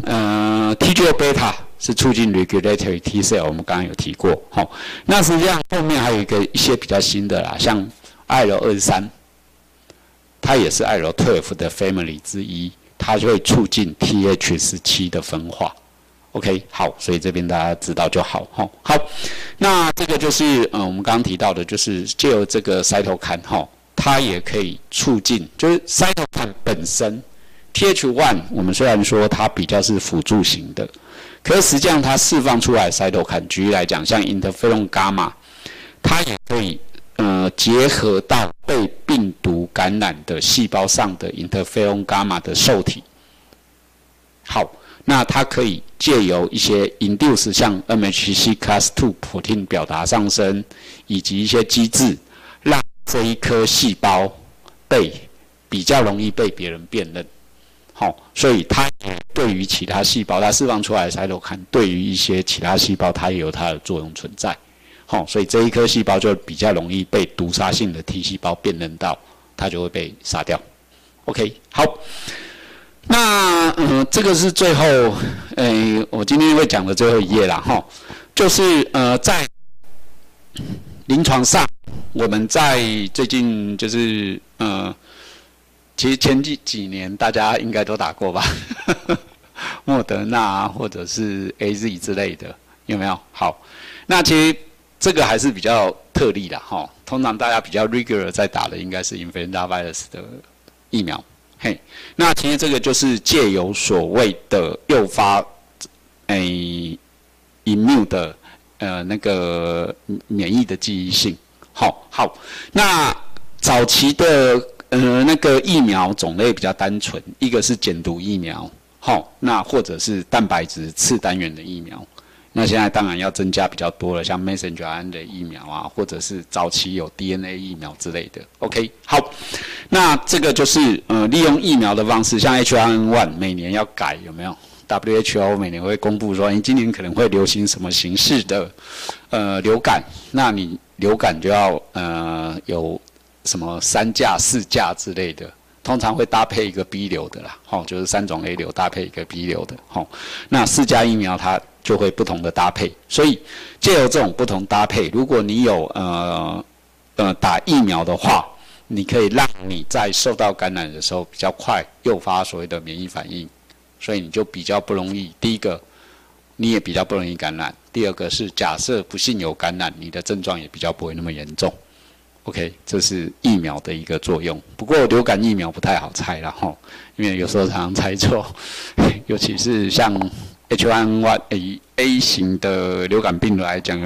TGF-beta 是促进 regulatory T cell， 我们刚刚有提过。好，那实际上后面还有一些比较新的啦，像 IL-23，它也是 IL-12的 family 之一。它就会促进 TH17 的分化 ，OK， 好，所以这边大家知道就好，哈，好，那这个就是我们刚刚提到的，就是借由这个 cytokine 哈，它也可以促进，就是 cytokine 本身 TH1， 我们虽然说它比较是辅助型的，可是实际上它释放出来 cytokine， 举例来讲，像 interferon gamma， 它也可以结合到被病毒感染的细胞上的 interferon gamma 的受体。好，那它可以借由一些 induce 像 MHC class II protein 表达上升，以及一些机制，让这一颗细胞比较容易被别人辨认。好，所以它也对于其他细胞，它释放出来的 cytokine 对于一些其他细胞，它也有它的作用存在。好，所以这一颗细胞就比较容易被毒杀性的 T 细胞辨认到，它就会被杀掉。OK， 好，那这个是最后，我今天会讲的最后一页啦，哈，就是在临床上，我们在最近就是其实前几年大家应该都打过吧，莫德纳或者是 AZ 之类的，有没有？好，那其实这个还是比较特例的哈，通常大家比较 regular 在打的应该是 influenza virus 的疫苗。嘿，那其实这个就是借由所谓的诱发immune 的那个免疫的记忆性。好，那早期的那个疫苗种类比较单纯，一个是减毒疫苗，那或者是蛋白质次单元的疫苗。那现在当然要增加比较多了，像 messenger RNA 的疫苗啊，或者是早期有 DNA 疫苗之类的。OK， 好，那这个就是利用疫苗的方式，像 H1N1 每年要改有没有 ？WHO 每年会公布说，今年可能会流行什么形式的流感，那你流感就要有什么3价、4价之类的。通常会搭配一个 B 流的啦，就是3种 A 流搭配一个 B 流的，那4价疫苗它就会不同的搭配，所以借由这种不同搭配，如果你有打疫苗的话，你可以让你在受到感染的时候比较快诱发所谓的免疫反应，所以你就比较不容易，第一个你也比较不容易感染，第二个是假设不幸有感染，你的症状也比较不会那么严重。OK， 这是疫苗的一个作用。不过流感疫苗不太好猜啦齁，因为有时候常常猜错，尤其是像 H1N1 以 A 型的流感病毒来讲，有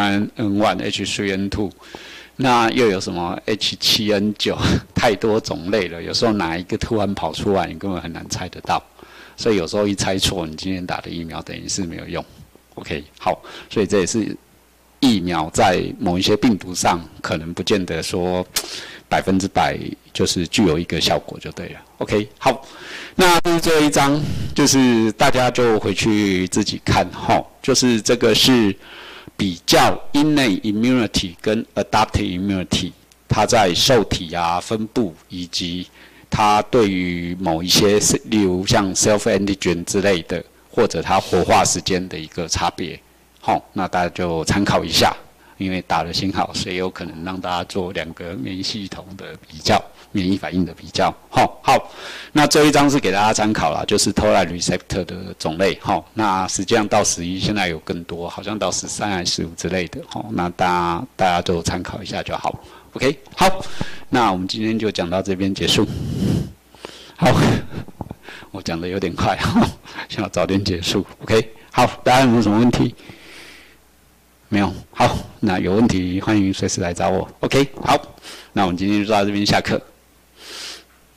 H1N1、H3N2， 那又有什么 H7N9， 太多种类了。有时候哪一个突然跑出来，你根本很难猜得到。所以有时候一猜错，你今天打的疫苗等于是没有用。OK， 好，所以这也是疫苗在某一些病毒上可能不见得说100%就是具有一个效果就对了。OK， 好，那这是最后一章，就是大家就回去自己看齁，就是这个是比较 innate immunity 跟 adaptive immunity， 它在受体啊、分布以及它对于某一些例如像 self antigen 之类的，或者它活化时间的一个差别。好，那大家就参考一下，因为打了星号，所以有可能让大家做2个免疫系统的比较，免疫反应的比较。好，那这一章是给大家参考啦，就是 toll-like receptor 的种类。那实际上到11，现在有更多，好像到13还是15之类的。那大家就参考一下就好。OK， 好，那我们今天就讲到这边结束。好，我讲的有点快，想要早点结束。OK， 好，大家有没有什么问题？没有，好，那有问题欢迎随时来找我。OK， 好，那我们今天就到这边下课。